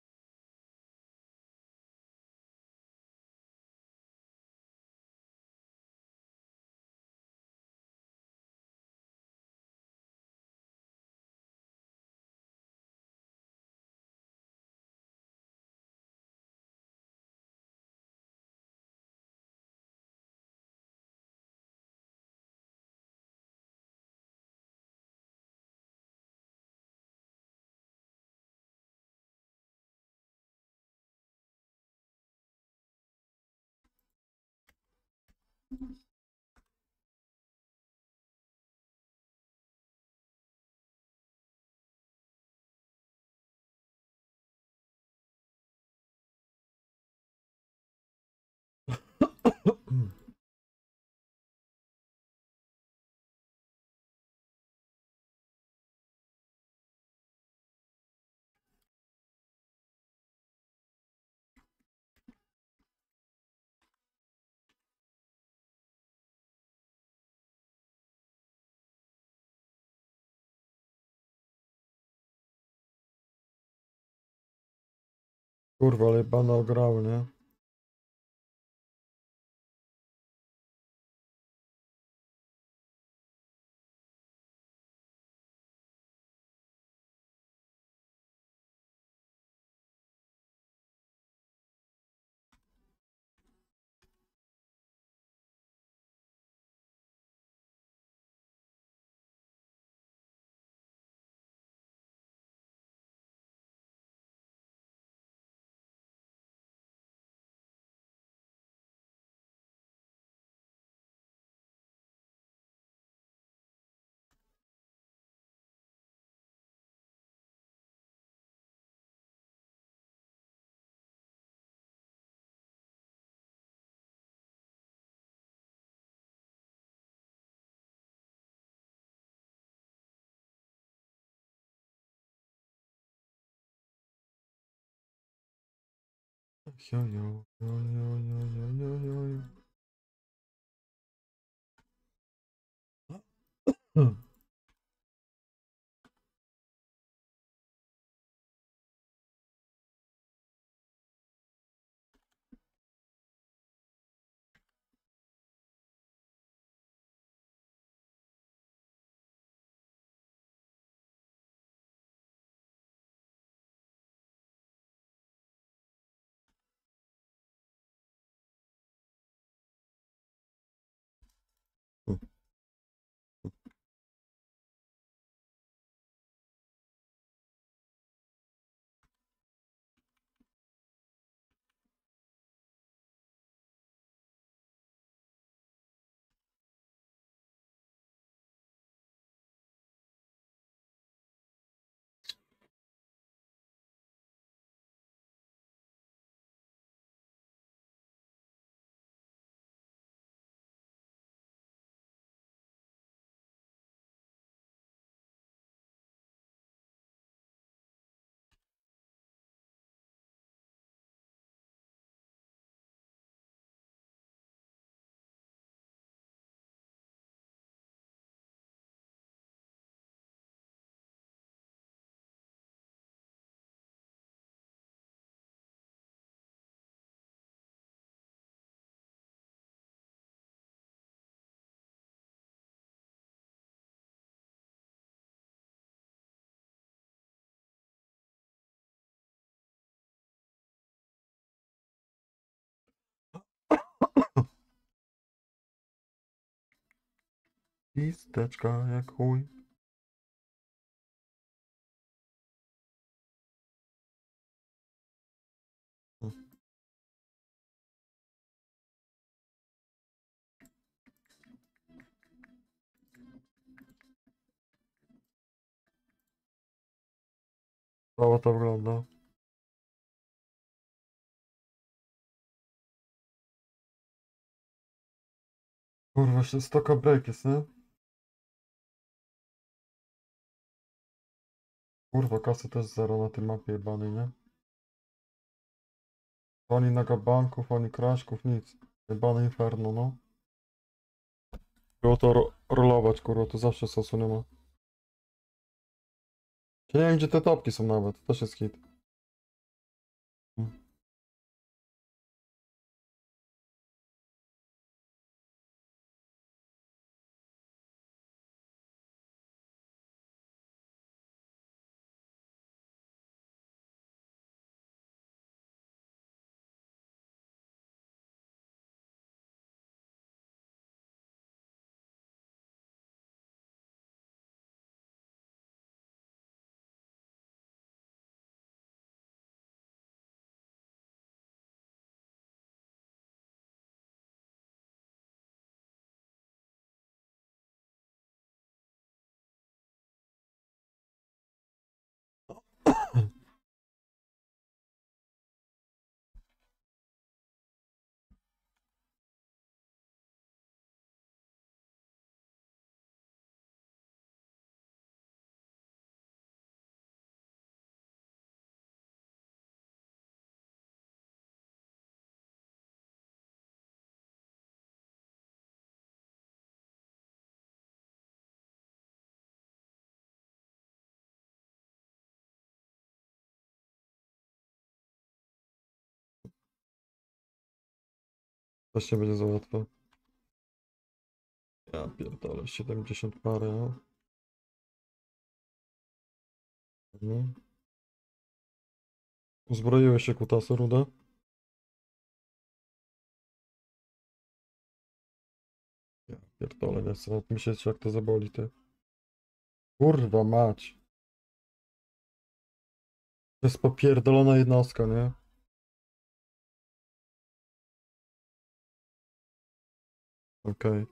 Kurwa, ale bana ograły, nie? Jojo, jojo, jojo, jojo. Hmm. Listeczka jak chuj. Cała to wygląda. Kurwa, jeszcze stoka break jest, nie? Kurwa, kasy też zero na tym mapie jebanej, nie? Ani nagabanków, ani crashków, nic. Jebane inferno, no. Było to ro rolować, kurwa, to zawsze sosu nie ma. Ja nie wiem, gdzie te topki są nawet, to też jest hit. Hmm. Też nie będzie za łatwo. Ja pierdolę, siedemdziesiąt parę, no. Mhm. Uzbroiłeś się kutasy, ruda? Ja pierdolę, nie chcę nawet myśleć, jak to zaboli, ty. Kurwa mać. To jest popierdolona jednostka, nie? Okej.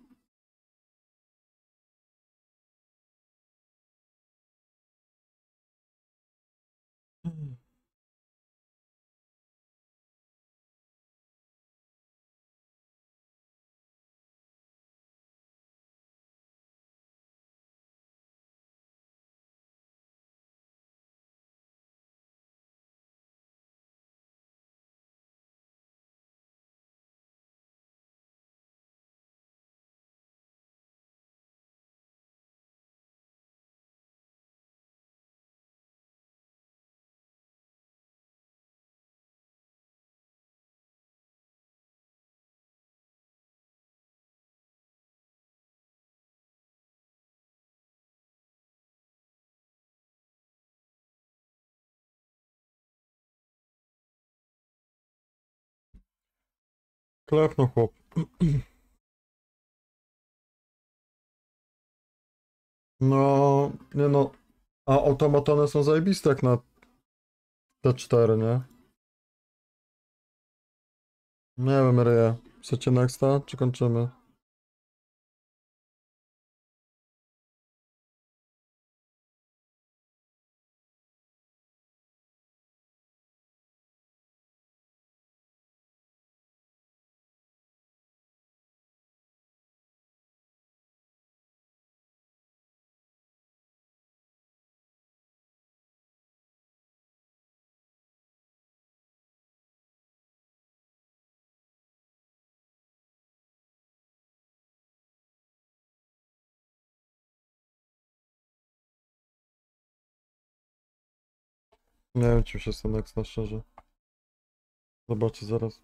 Okay. Klepno chłop. No, nie no. A automatony są zajebiste jak na T cztery, nie? Nie wiem, ryje. Chcecie nexta, czy kończymy? Nie wiem, czym się ten next na szczerze. Zobaczę zaraz.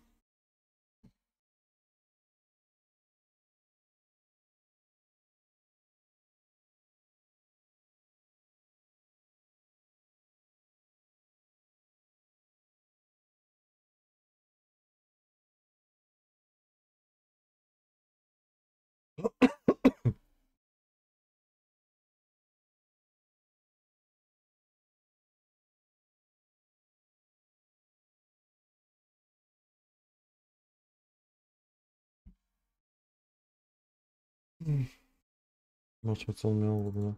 Zobaczmy, co on miał w ogóle.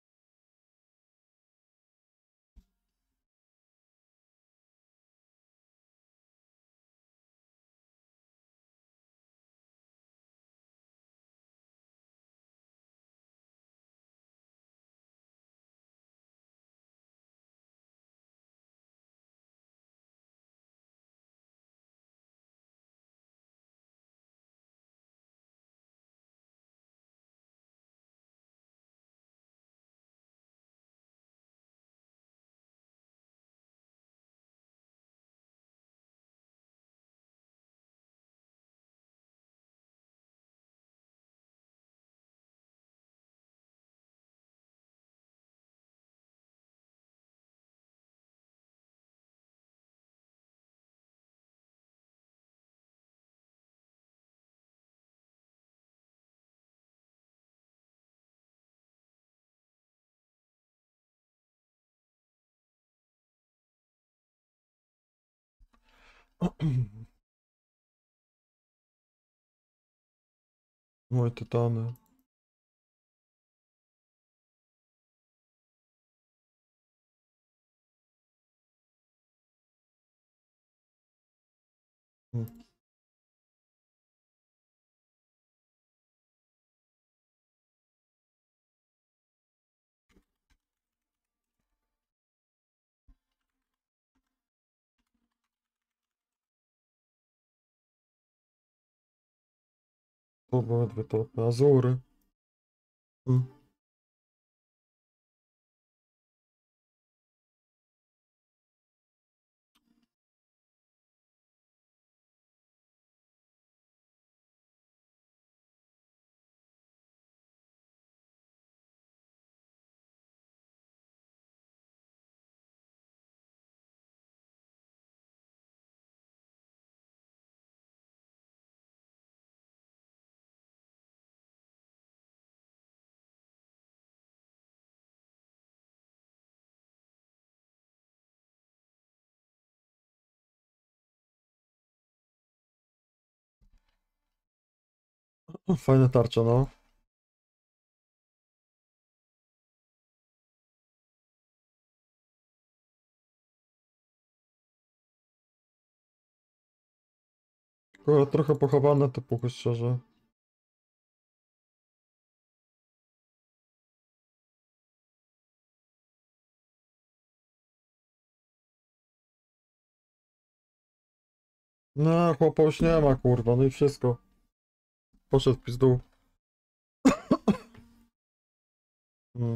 Moje tytany. Hmm. To były dwie topy. Azury. Hmm. Fajna tarcza, no. Tylko trochę pochowane te puchy, szczerze. No, chłopa już nie ma, kurwa, no i wszystko. Poszedł w pizdu. Hmm.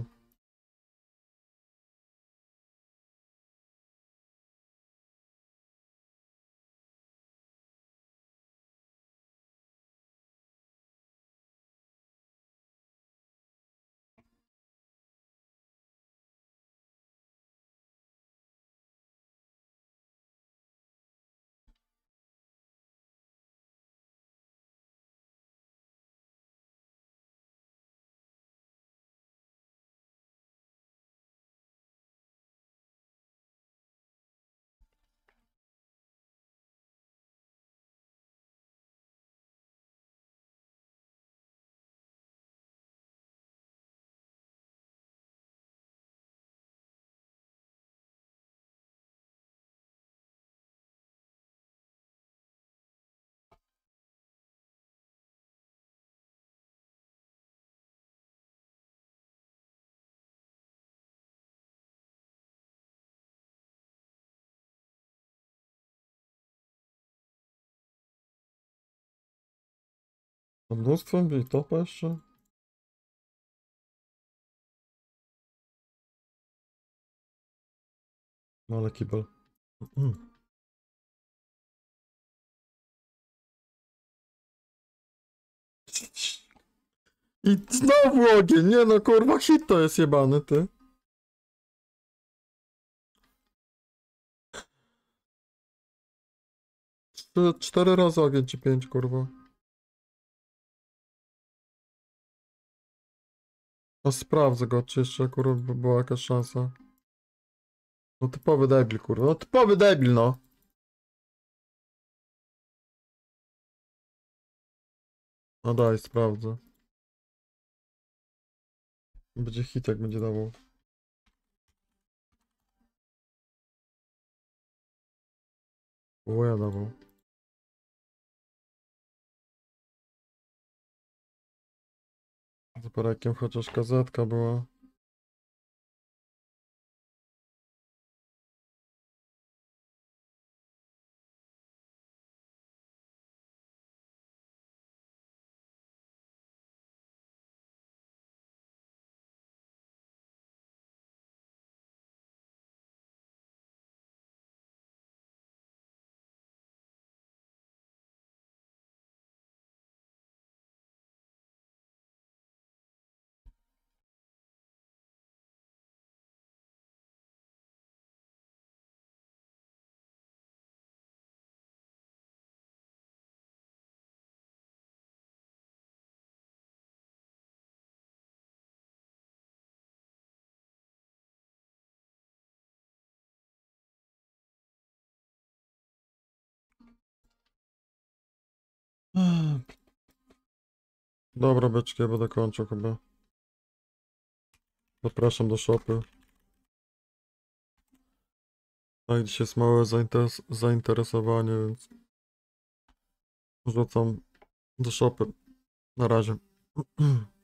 To mnóstwo i topa jeszcze? No ale kibel. I znowu ogień, nie no kurwa, hit to jest jebany, ty. Cztery, cztery razy ogień czy pięć, kurwa. A sprawdzę go, czy jeszcze kurwa by była jakaś szansa. No typowy debil, kurwa, no typowy debil, no. No daj, sprawdzę. Będzie hit, jak będzie dawał. O, ja dawał. Z parakiem chociaż kazetka była. Dobra, beczki, ja będę kończył chyba. Zapraszam do shopy. A dzisiaj jest małe zainteres zainteresowanie, więc rzucam do shopy. Na razie.